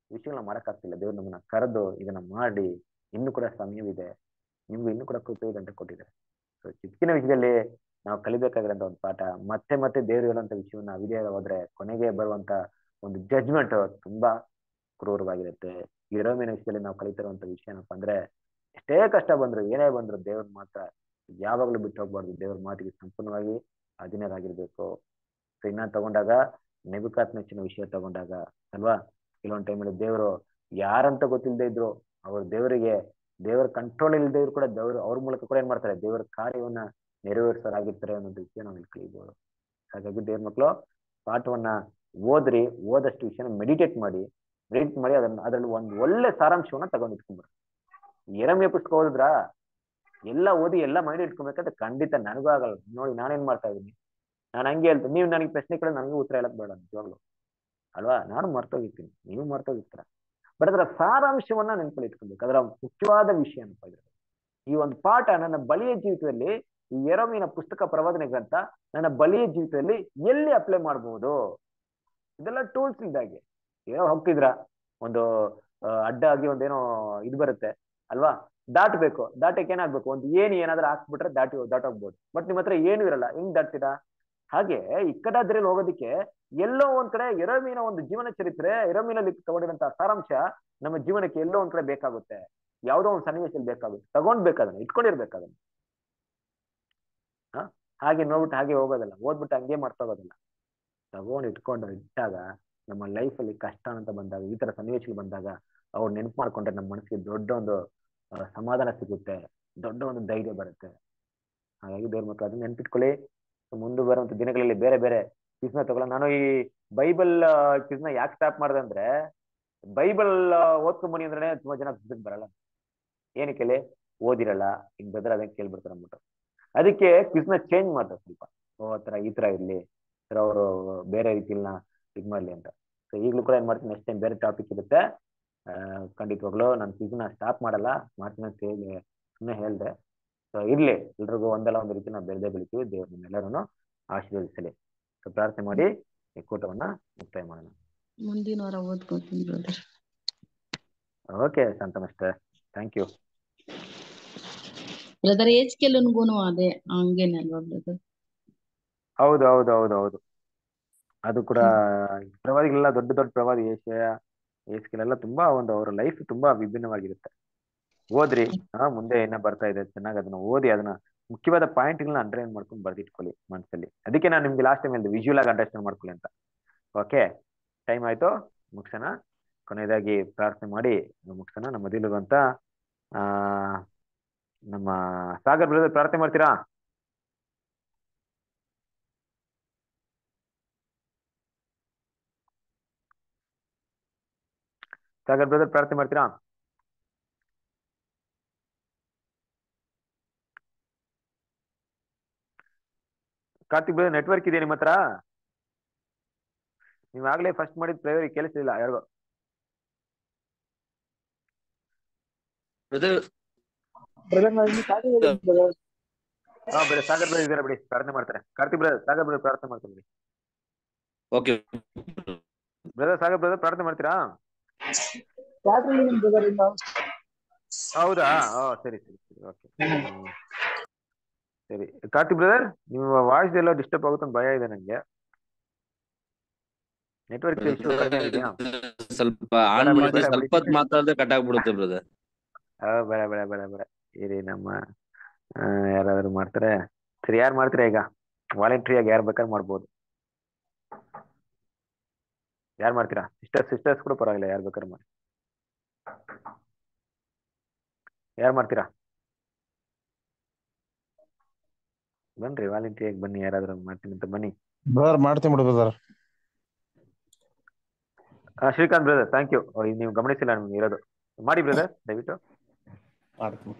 ವಿಷಯಗಳನ್ನ ಮಾಡಕ್ಕಾಗ್ತಿಲ್ಲ. ದೇವ್ರು ನಮ್ಮನ್ನ ಕರೆದು ಇದನ್ನ ಮಾಡಿ, ಇನ್ನು ಕೂಡ ಸಮಯವಿದೆ, ನಿಮ್ಗೂ ಇನ್ನು ಕೂಡ ಕೃಪೆ ಇದೆ ಅಂತ ಕೊಟ್ಟಿದ್ದಾರೆ. ಸೊ ಚಿಕ್ಕಿನ ವಿಷಯದಲ್ಲಿ ನಾವು ಕಲಿಬೇಕಾಗಿರೋಂಥ ಒಂದು ಪಾಠ, ಮತ್ತೆ ಮತ್ತೆ ದೇವ್ರು ಹೇಳುವಂತ ವಿಷಯವನ್ನ ಅವಿದೇ ಹೋದ್ರೆ ಕೊನೆಗೆ ಬರುವಂತ ಒಂದು ಜಡ್ಜ್ಮೆಂಟ್ ತುಂಬಾ ಕ್ರೂರವಾಗಿರುತ್ತೆ. ಯೆರೆಮೀಯನ ವಿಷಯದಲ್ಲಿ ನಾವು ಕಲಿತಿರುವಂತ ವಿಷಯ ಏನಪ್ಪಾ ಅಂದ್ರೆ, ಎಷ್ಟೇ ಕಷ್ಟ ಬಂದ್ರು ಏನೇ ಬಂದ್ರು ದೇವ್ರ ಮಾತ್ರ ಯಾವಾಗ್ಲೂ ಬಿಟ್ಟು ಹೋಗ್ಬಾರ್ದು. ದೇವ್ರ ಮಾತಿಗೆ ಸಂಪೂರ್ಣವಾಗಿ ಅಧೀನರಾಗಿರ್ಬೇಕು. ಸೊ ಇನ್ನ ತಗೊಂಡಾಗ ನೆಬೂಕದ್ನೆಚ್ಚರನ ವಿಷಯ ತಗೊಂಡಾಗ ಅಲ್ವಾ, ಕೆಲವೊಂದು ಟೈಮಲ್ಲಿ ದೇವರು ಯಾರಂತ ಗೊತ್ತಿಲ್ಲದೆ ಇದ್ರು, ಅವ್ರ ದೇವರಿಗೆ ದೇವರ ಕಂಟ್ರೋಲ್ ಇಲ್ಲದೆ ಇದ್ರು ಕೂಡ ದೇವರು ಅವ್ರ ಮೂಲಕ ಕೂಡ ಏನ್ ಮಾಡ್ತಾರೆ, ದೇವರ ಕಾರ್ಯವನ್ನ ನೆರವೇರಿಸೋರಾಗಿರ್ತಾರೆ ಅನ್ನೋದು ವಿಷಯ ನಾವು ಇಲ್ಲಿ ಕಲಿಬಹುದು. ಹಾಗಾಗಿ ದೇವ್ರ ಮಕ್ಕಳು ಪಾಠವನ್ನ ಓದ್ರಿ, ಓದಷ್ಟು ವಿಷಯನ ಮೆಡಿಟೇಟ್ ಮಾಡಿ ಮೆಡಿಟೇಟ್ ಮಾಡಿ ಅದನ್ನ ಅದ್ರಲ್ಲಿ ಒಂದು ಒಳ್ಳೆ ಸಾರಾಂಶವನ್ನ ತಗೊಂಡ್ ಇಟ್ಕೊಂಡ್ಬರ್ರಿ. ಯೆರೆಮೀಯ ಪುಸ್ತಕ ಓದಿದ್ರ ಎಲ್ಲ ಓದಿ ಎಲ್ಲ ಮೈಂಡ್ ಇಟ್ಕೊಬೇಕಂದ್ರೆ ಖಂಡಿತ ನನಗೂ ಆಗಲ್ಲ. ನೋಡಿ ನಾನೇನ್ ಮಾಡ್ತಾ ಇದೀನಿ, ನಾನು ಹಂಗೆ ಹೇಳ್ತೀನಿ, ನೀವು ನನಗೆ ಪ್ರಶ್ನೆ ಕೇಳಿ ನನಗೂ ಉತ್ತರ ಹೇಳಕ್ ಬೇಡ ನಿಜವಾಗ್ಲು ಅಲ್ವಾ, ನಾನು ಮರ್ತೋಗಿರ್ತೀನಿ, ನೀವು ಮರ್ತೋಗಿರ್ತೀರ. ಬಟ್ ಅದರ ಸಾರಾಂಶವನ್ನ ನೆನ್ಪಲ್ಲಿ ಇಟ್ಕೊಬೇಕು. ಅದರ ಮುಖ್ಯವಾದ ವಿಷಯ ಏನಪ್ಪ ಇದ್ರೆ, ಈ ಒಂದು ಪಾಠ ನನ್ನ ಬಲಿಯ ಜೀವಿತದಲ್ಲಿ, ಈ ಯೆರೆಮೀಯನ ಪುಸ್ತಕ ಪ್ರವಾದನೆ ಗ್ರಂಥ ನನ್ನ ಬಲಿಯ ಜೀವಿತದಲ್ಲಿ ಎಲ್ಲಿ ಅಪ್ಲೈ ಮಾಡ್ಬೋದು, ಇದೆಲ್ಲ ಟೂಲ್ಸ್ ಇದ್ದಾಗೆ. ಏನೋ ಹೋಗ್ತಿದ್ರ ಒಂದು ಅಡ್ಡ ಆಗಿ ಒಂದೇನೋ ಇದು ಬರುತ್ತೆ ಅಲ್ವಾ, ದಾಟಬೇಕು, ದಾಟಕ್ಕೆ ಏನಾಗ್ಬೇಕು, ಒಂದು ಏನು ಏನಾದ್ರೂ ಹಾಕ್ಬಿಟ್ರೆ ದಾಟಿ ದಾಟೋಗ್ಬೋದು. ಬಟ್ ನಿಮ್ಮ ಹತ್ರ ಏನು ಇರಲ್ಲ, ಹೆಂಗ್ ದಾಟ್ತೀರಾ? ಹಾಗೆ ಇಕ್ಕಟಾದ್ರಲ್ಲಿ ಹೋಗೋದಿಕ್ಕೆ ಎಲ್ಲೋ ಒಂದ್ ಕಡೆ ಯೆರೆಮೀಯನ ಒಂದು ಜೀವನ ಚರಿತ್ರೆ, ಯೆರೆಮೀಯನಲ್ಲಿ ತಗೊಂಡಿರುವಂತಹ ಸಾರಾಂಶ ನಮ್ಮ ಜೀವನಕ್ಕೆ ಎಲ್ಲೋ ಒಂದ್ ಕಡೆ ಬೇಕಾಗುತ್ತೆ, ಯಾವುದೋ ಒಂದು ಸನ್ನಿವೇಶದಲ್ಲಿ ಬೇಕಾಗುತ್ತೆ, ತಗೊಂಡ್ಬೇಕಾದನ್ನ ಇಟ್ಕೊಂಡಿರ್ಬೇಕಾದನ್ನ. ಹ ಹಾಗೆ ನೋಡ್ಬಿಟ್ಟು ಹಾಗೆ ಹೋಗೋದಲ್ಲ, ಓದ್ಬಿಟ್ಟು ಹಂಗೆ ಮರ್ತೋಗೋದಲ್ಲ. ತಗೊಂಡು ಇಟ್ಕೊಂಡು ಇಟ್ಟಾಗ ನಮ್ಮ ಲೈಫಲ್ಲಿ ಕಷ್ಟ ಅಂತ ಬಂದಾಗ, ಈ ತರ ಸನ್ನಿವೇಶಗಳು ಬಂದಾಗ ಅವ್ರು ನೆನಪು ಮಾಡ್ಕೊಂಡ್ರೆ ನಮ್ಮ ಮನಸ್ಸಿಗೆ ದೊಡ್ಡ ಒಂದು ಸಮಾಧಾನ ಸಿಗುತ್ತೆ, ದೊಡ್ಡ ಒಂದು ಧೈರ್ಯ ಬರುತ್ತೆ. ಹಾಗಾಗಿ ದೇವ್ರ ಮಕ್ಕಳು ಅದನ್ನ ನೆನ್ಪಿಟ್ಕೊಳ್ಳಿ. ಮುಂದೆ ಬರುವಂತ ದಿನಗಳಲ್ಲಿ ಬೇರೆ ಬೇರೆ ಕ್ವಿಜ್ನ ತಗೊಳ್ಳ. ನಾನು ಈ ಬೈಬಲ್ ಕ್ವಿಜ್ನ ಯಾಕೆ ಸ್ಟಾಪ್ ಮಾಡಿದೆ ಅಂದ್ರೆ, ಬೈಬಲ್ ಓದ್ಕೊಂಬನಿ ಅಂದ್ರೆ ತುಂಬಾ ಜನ ಕ್ವಿಜ್ ಬರಲ್ಲ. ಏನಕ್ಕೆ ಓದಿರಲ್ಲ, ಈಗ ಬೆದ್ರ ಅದಕ್ಕೆ ಕೇಳ್ಬಿಡ್ತಾರೆ ಅಂದ್ಬಿಟ್ಟು. ಅದಕ್ಕೆ ಕ್ವಿಜ್ನ ಚೇಂಜ್ ಮಾಡ್ತಾರೆ ಸ್ವಲ್ಪ, ಓ ತರ ಈ ತರ ಇರ್ಲಿ, ಅವರು ಬೇರೆ ರೀತಿನ ಇದ್ ಮಾಡ್ಲಿ ಅಂತ. ಸೊ ಈಗಲೂ ಕೂಡ ಏನ್ ಮಾಡ್ತೀನಿ, ನೆಕ್ಸ್ಟ್ ಟೈಮ್ ಬೇರೆ ಟಾಪಿಕ್ ಇರುತ್ತೆ, ಅಹ್ ಖಂಡಿತವಾಗ್ಲು ನಾನು ಕ್ವಿಜ್ನ ಸ್ಟಾಪ್ ಮಾಡಲ್ಲ, ಮಾಡ್ತೀನಿ ಅಂತ ಹೇಳಿ ಸುಮ್ಮನೆ ಹೇಳ್ದೆ. ಸೊ ಇರ್ಲಿ, ಎಲ್ರಿಗೂ ಒಂದಲ್ಲ ಒಂದು ರೀತಿ ನಾವು ಬೆಳೆದೇ ಬೆಳಿತೀವಿ. ದೇವ್ರ ನಿಮ್ಮೆಲ್ಲರನ್ನು ಆಶೀರ್ವದಿಸಲಿ. ಸೊ ಪ್ರಾರ್ಥನೆ ಮಾಡಿ ಈ ಕೂಟವನ್ನ ಮುಕ್ತಾಯ ಮಾಡೋಣ. ಮುಂದಿನ ವಾರ ಓದ್ಕೊತೀನಿ ಬ್ರದರ್. ಓಕೆ ಶಾಂತಮಸ್ಟರ್, ಥ್ಯಾಂಕ್ ಯು. ಬ್ರದರ್ ಏಜ್ ಕೆಲವನ್ಗೂನು ಅದೇ ಹಂಗೇನಲ್ವಾ ಬ್ರದರ್? ಹೌದು ಹೌದು ಹೌದು ಹೌದು ಅದು ಕೂಡ ಪ್ರವಾದಿಗಳೆಲ್ಲ ದೊಡ್ಡ ದೊಡ್ಡ ಪ್ರವಾದಿ ಏಷ್ಯ ಏಸ್ಕೆಲೆಲ್ಲ ತುಂಬಾ ಒಂದು ಅವರ ಲೈಫ್ ತುಂಬಾ ವಿಭಿನ್ನವಾಗಿರುತ್ತೆ. ಓದ್ರಿ, ಹಾ ಮುಂದೆ ಏನ ಬರ್ತಾ ಇದೆ ಚೆನ್ನಾಗಿ ಅದನ್ನ ಓದಿ, ಅದನ್ನ ಮುಖ್ಯವಾದ ಪಾಯಿಂಟ್ ಗಳನ್ನ ಅಂಡರ್ಲೈನ್ ಮಾಡ್ಕೊಂಡು ಬರ್ದಿಟ್ಕೊಳ್ಳಿ ಮನಸ್ಸಲ್ಲಿ. ಅದಕ್ಕೆ ನಾನು ನಿಮ್ಗೆ ಲಾಸ್ಟ್ ಟೈಮ್ ಹೇಳಿದೆ ವಿಜುವಲ್ ಆಗಿ ಅಂಡರ್ಸ್ಟ್ಯಾಂಡ್ ಮಾಡ್ಕೊಳ್ಳಿ ಅಂತ. ಓಕೆ, ಟೈಮ್ ಆಯ್ತು, ಮುಗಿಸೋಣ. ಕೊನೆಯದಾಗಿ ಪ್ರಾರ್ಥನೆ ಮಾಡಿ ಮುಗಿಸೋಣ. ನಮ್ಮ ಮಧ್ಯಲ್ಲಿರುವಂತ ಆ ನಮ್ಮ ಸಾಗರ್ ಬ್ರದರ್ ಪ್ರಾರ್ಥನೆ ಮಾಡ್ತೀರಾ? ಸಾಗರ್ ಬ್ರದರ್ ಪ್ರಾರ್ಥನೆ ಮಾಡ್ತೀರಾ? ಕಾರ್ತಿಕ್ ಬ್ರದರ್ ನೆಟ್ವರ್ಕ್ ಇದೆ ನಿಮ್ಮ ಹತ್ರ? ನೀವಾಗ್ಲೇ ಫಸ್ಟ್ ಮಾಡಿದ ಪ್ರೇಯರ್ ಕೇಳಿಸ್ಲಿಲ್ಲ ಯಾರಿಗೂ. ಹಾ ಬೇರೆ ಸಾಗರ್ ಬ್ರದರ್ ಇದಾರೆ ಬಿಡಿ, ಪ್ರಾರ್ಥನೆ ಮಾಡ್ತಾರೆ. ಕಾರ್ತಿಕ್ ಬ್ರದರ್, ಸಾಗರ್ ಬ್ರದರ್ ಪ್ರಾರ್ಥನೆ ಮಾಡ್ತಾರೆ ಬಿಡಿ. ಓಕೆ ಬ್ರದರ್, ಸಾಗರ್ ಬ್ರದರ್ ಪ್ರಾರ್ಥನೆ ಮಾಡ್ತೀರಾ? ಹೌದಾ, ಓ ಸರಿ ಸರಿ ಸರಿ ಓಕೆ ಸರಿ. ಕಾರ್ತಿಕ್ ಬ್ರದರ್, ನಿಮ್ಮ ವಾಯ್ಸ್ ಎಲ್ಲ ಡಿಸ್ಟರ್ಬ್ ಆಗುತ್ತೆ ಅಂತ ಭಯ ಇದೆ ನಂಗೆ. ನೆಟ್ವರ್ಕ್ ಇಶ್ಯೂ ಕಡಿಮೆ ಇದೆಯಾ? ಸ್ವಲ್ಪ ಆನ್ ಮಾಡಿ ಸ್ವಲ್ಪ ಹೊತ್ತು ಮಾತಾಡಿದ್ರೆ ಕಟ್ ಆಗ್ಬಿಡುತ್ತೆ ಬ್ರದರ್. ಹಾ ಬೇಡ ಬೇಡ ಬೇಡ ಬೇಡ ಇರಿ, ನಮ್ಮ ಯಾರಾದ್ರೂ ಮಾಡ್ತಾರೆ. ಸರಿ, ಯಾರು ಮಾಡ್ತೀರಾ ಈಗ? ವಾಲಂಟ್ರಿ ಆಗಿ ಯಾರು ಬೇಕಾದ್ರೆ ಮಾಡ್ಬೋದು. ಯಾರು ಮಾಡ್ತೀರಾ? ಸಿಸ್ಟರ್ಸ್ ಸಿಸ್ಟರ್ಸ್ ಕೂಡ ಪರವಾಗಿಲ್ಲ, ಯಾರು ಬೇಕಾದ್ರೆ ಮಾಡಿ. ಯಾರು ಮಾಡ್ತೀರಾ? ಬನ್ರಿ, ವಾಲಂಟ್ರಿ ಆಗಿ ಬನ್ನಿ, ಯಾರಾದ್ರೂ ಮಾಡ್ತೀನಿ ಅಂತ ಬನ್ನಿ. ಬ್ರದರ್ ಮಾಡ್ತೀನಿ ಬಿಡು brother. Srikanth brother, thank you. ನೀವು ಗಮನಿಸಿಲ್ಲ ನಿಮ್ಗೆ ಇರೋದು. ಮಾಡಿ ಬ್ರದರ್, ದಯವಿಟ್ಟು ಮಾಡ್ತೀನಿ.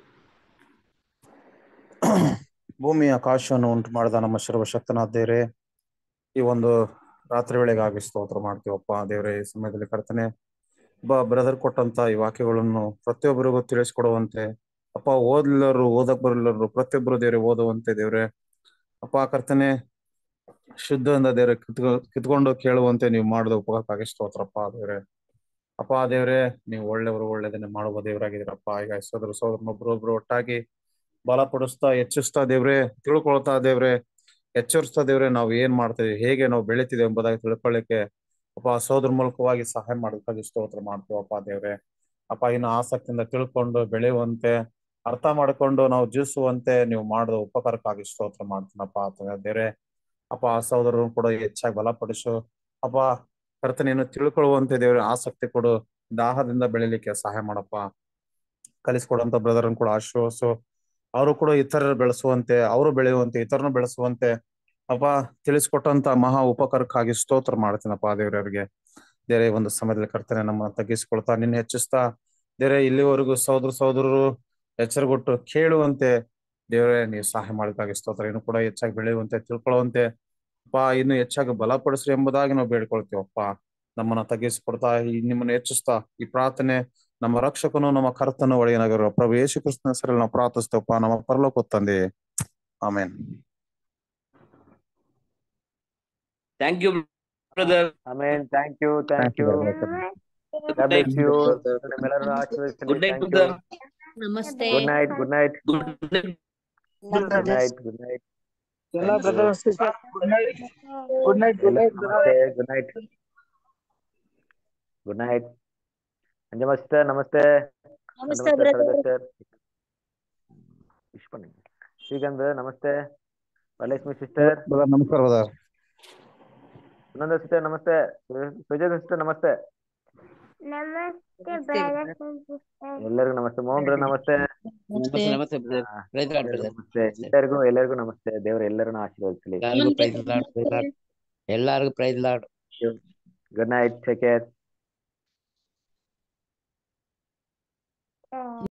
ಭೂಮಿ ಆಕಾಶವನ್ನು ಉಂಟು ಮಾಡಿದ ನಮ್ಮ ಸರ್ವಶಕ್ತನಾದ ದೇವರೇ, ಈ ಒಂದು ರಾತ್ರಿ ವೇಳೆಗಾಗಿ ಸ್ತೋತ್ರ ಮಾಡ್ತೀವಪ್ಪ ದೇವರೇ. ಈ ಸಮಯದಲ್ಲಿ ಕರ್ತನೆ ಬ ಬ್ರದರ್ ಕೊಟ್ಟಂತ ಈ ವಾಕ್ಯಗಳನ್ನು ಪ್ರತಿಯೊಬ್ಬರಿಗೂ ತಿಳಿಸ್ಕೊಡುವಂತೆ ಅಪ್ಪ, ಓದ್ಲರು ಓದಕ್ ಬರಲ್ಲರು ಪ್ರತಿಯೊಬ್ಬರು ದೇವ್ರೆ ಓದುವಂತೆ ದೇವ್ರೆ ಅಪ್ಪ ಕರ್ತನೆ, ಶುದ್ಧದಿಂದ ದೇವ್ರೆ ಕಿತ್ಕೊ ಕಿತ್ಕೊಂಡು ಕೇಳುವಂತೆ ನೀವು ಮಾಡಿದ ಉಪಕಾರಕ್ಕಾಗಿ ಸ್ತೋತ್ರಪ್ಪ ದೇವ್ರೆ. ಅಪ್ಪ ದೇವ್ರೆ, ನೀವು ಒಳ್ಳೆಯವರು, ಒಳ್ಳೆದನ್ನೇ ಮಾಡುವ ದೇವರಾಗಿದ್ದೀರಪ್ಪ. ಈಗ ಸೋದರ ಸೋದರನೊಬ್ರು ಒಬ್ರು ಒಟ್ಟಾಗಿ ಬಲಪಡಿಸ್ತಾ ಹೆಚ್ಚಿಸ್ತಾ ದೇವ್ರೆ, ತಿಳ್ಕೊಳ್ತಾ ದೇವ್ರೆ, ಎಚ್ಚರಿಸ್ತಾ ದೇವ್ರೆ, ನಾವು ಏನ್ ಮಾಡ್ತೀವಿ, ಹೇಗೆ ನಾವು ಬೆಳಿತೀವಿ ಎಂಬುದಾಗಿ ತಿಳ್ಕೊಳ್ಳಿಕ್ಕೆ ಅಪ್ಪ ಸೋದರ ಮೂಲಕವಾಗಿ ಸಹಾಯ ಮಾಡೋದಕ್ಕಾಗಿ ಸ್ತೋತ್ರ ಮಾಡ್ತೀವಪ್ಪ ದೇವ್ರೆ. ಅಪ್ಪ ಇನ್ನು ಆಸಕ್ತಿಯಿಂದ ತಿಳ್ಕೊಂಡು ಬೆಳೆಯುವಂತೆ, ಅರ್ಥ ಮಾಡ್ಕೊಂಡು ನಾವು ಜೀವಿಸುವಂತೆ ನೀವು ಮಾಡಿದ ಉಪಕಾರಕ್ಕಾಗಿ ಸ್ತೋತ್ರ ಮಾಡ್ತೀನಪ್ಪ ದೇವ್ರೆ. ಅಪ್ಪ ಆ ಸಹೋದರರು ಕೂಡ ಹೆಚ್ಚಾಗಿ ಬಲಪಡಿಸು ಅಪ್ಪ. ಕರ್ತನೇನು ತಿಳ್ಕೊಳ್ಳುವಂತೆ ದೇವ್ರೆ ಆಸಕ್ತಿ ಕೊಡು, ದಾಹದಿಂದ ಬೆಳಿಲಿಕ್ಕೆ ಸಹಾಯ ಮಾಡಪ್ಪ. ಕಲಿಸ್ಕೊಡುವಂತ ಬ್ರದರ್ನ್ ಕೂಡ ಆಶೀರ್ವಸು, ಅವರು ಕೂಡ ಇತರರು ಬೆಳೆಸುವಂತೆ, ಅವರು ಬೆಳೆಯುವಂತೆ, ಇತರನು ಬೆಳೆಸುವಂತೆ ಅಪ್ಪ ತಿಳಿಸ್ಕೊಟ್ಟಂತ ಮಹಾ ಉಪಕಾರಕ್ಕಾಗಿ ಸ್ತೋತ್ರ ಮಾಡ್ತೀನಪ್ಪ ದೇವ್ರೆ. ಅವರಿಗೆ ದೇವ್ರೆ ಒಂದು ಸಮಯದಲ್ಲಿ ಕರ್ತನೆ ನಮ್ಮ ತಗ್ಗಿಸ್ಕೊಳ್ತಾ ನಿನ್ನ ಹೆಚ್ಚಿಸ್ತಾ ದೇವ್ರೆ, ಇಲ್ಲಿವರೆಗೂ ಸಹೋದರ ಸಹೋದರರು ಎಚ್ಚರಗೊಟ್ಟು ಕೇಳುವಂತೆ ದೇವ್ರೆ ನೀವು ಸಹಾಯ ಮಾಡೋದಕ್ಕಾಗಿ ಸ್ತೋತ್ರ. ಇನ್ನು ಕೂಡ ಹೆಚ್ಚಾಗಿ ಬೆಳೆಯುವಂತೆ, ತಿಳ್ಕೊಳ್ಳುವಂತೆ ಅಪ್ಪ ಇನ್ನು ಹೆಚ್ಚಾಗಿ ಬಲಪಡಿಸ್ರಿ ಎಂಬುದಾಗಿ ನಾವು ಬೇಡ್ಕೊಳ್ತೀವಪ್ಪ. ನಮ್ಮನ್ನ ತಗ್ಗಿಸ್ಕೊಡ್ತಾ ಈ ನಿಮ್ಮನ್ನು ಹೆಚ್ಚಿಸ್ತಾ ಈ ಪ್ರಾರ್ಥನೆ ನಮ್ಮ ರಕ್ಷಕನು ನಮ್ಮ ಕರ್ತನು ಒಡೆಯನಾಗಿರುವ ಪ್ರಭು ಯೇಸು ಕ್ರಿಸ್ತನ ಹೆಸರಲ್ಲಿ ನಾವು ಪ್ರಾರ್ಥಿಸ್ತೇವಪ್ಪ, ನಮ್ಮ ಪರಲೋಕ ತಂದೆ. Amen. Thank you brother. Amen. Thank you, thank you. God night bless you. ನಿಮ್ಮೆಲ್ಲರನ್ನು ಆಶೀರ್ವದಿಸಲಿ. Good night Thank you. Brother. ನಮಸ್ತೆ. Good night, good night, good night. good night, good night. ಎಲ್ಲ Thank you. Brothers good night good night good night ನಮಸ್ತೆ, good night, good night. Anjamma sister ನಮಸ್ತೆ. ನಮಸ್ತೆ ನಮಸ್ತೆ brother. Sir. Vishwani Srigandha ನಮಸ್ತೆ. Varalakshmi sister. ನಮಸ್ಕಾರ brother. Sunanda sister ನಮಸ್ತೆ. Sujaya sister ನಮಸ್ತೆ. ನಮಸ್ತೆ ಎಲ್ಲರಿಗೂ ನಮಸ್ತೆ. ಮೋಹನ್ ಬ್ರದರ್ ನಮಸ್ತೆ. ನಮಸ್ತೆ. ನಮಸ್ತೆ ಬ್ರದರ್. Price lord brother. ನಮಸ್ತೆ ಎಲ್ಲರಿಗೂ ಎಲ್ಲರಿಗೂ ನಮಸ್ತೆ. ದೇವರು ಎಲ್ಲರನ್ನು ಆಶೀರ್ವದಿಸಲಿ. ಎಲ್ಲರಿಗೂ ಪ್ರೈಸ್ ಲಾರ್ಡ್, ಪ್ರೈಸ್ ಲಾರ್ಡ್. ಎಲ್ಲರಿಗೂ praise Lord. Good night, take care.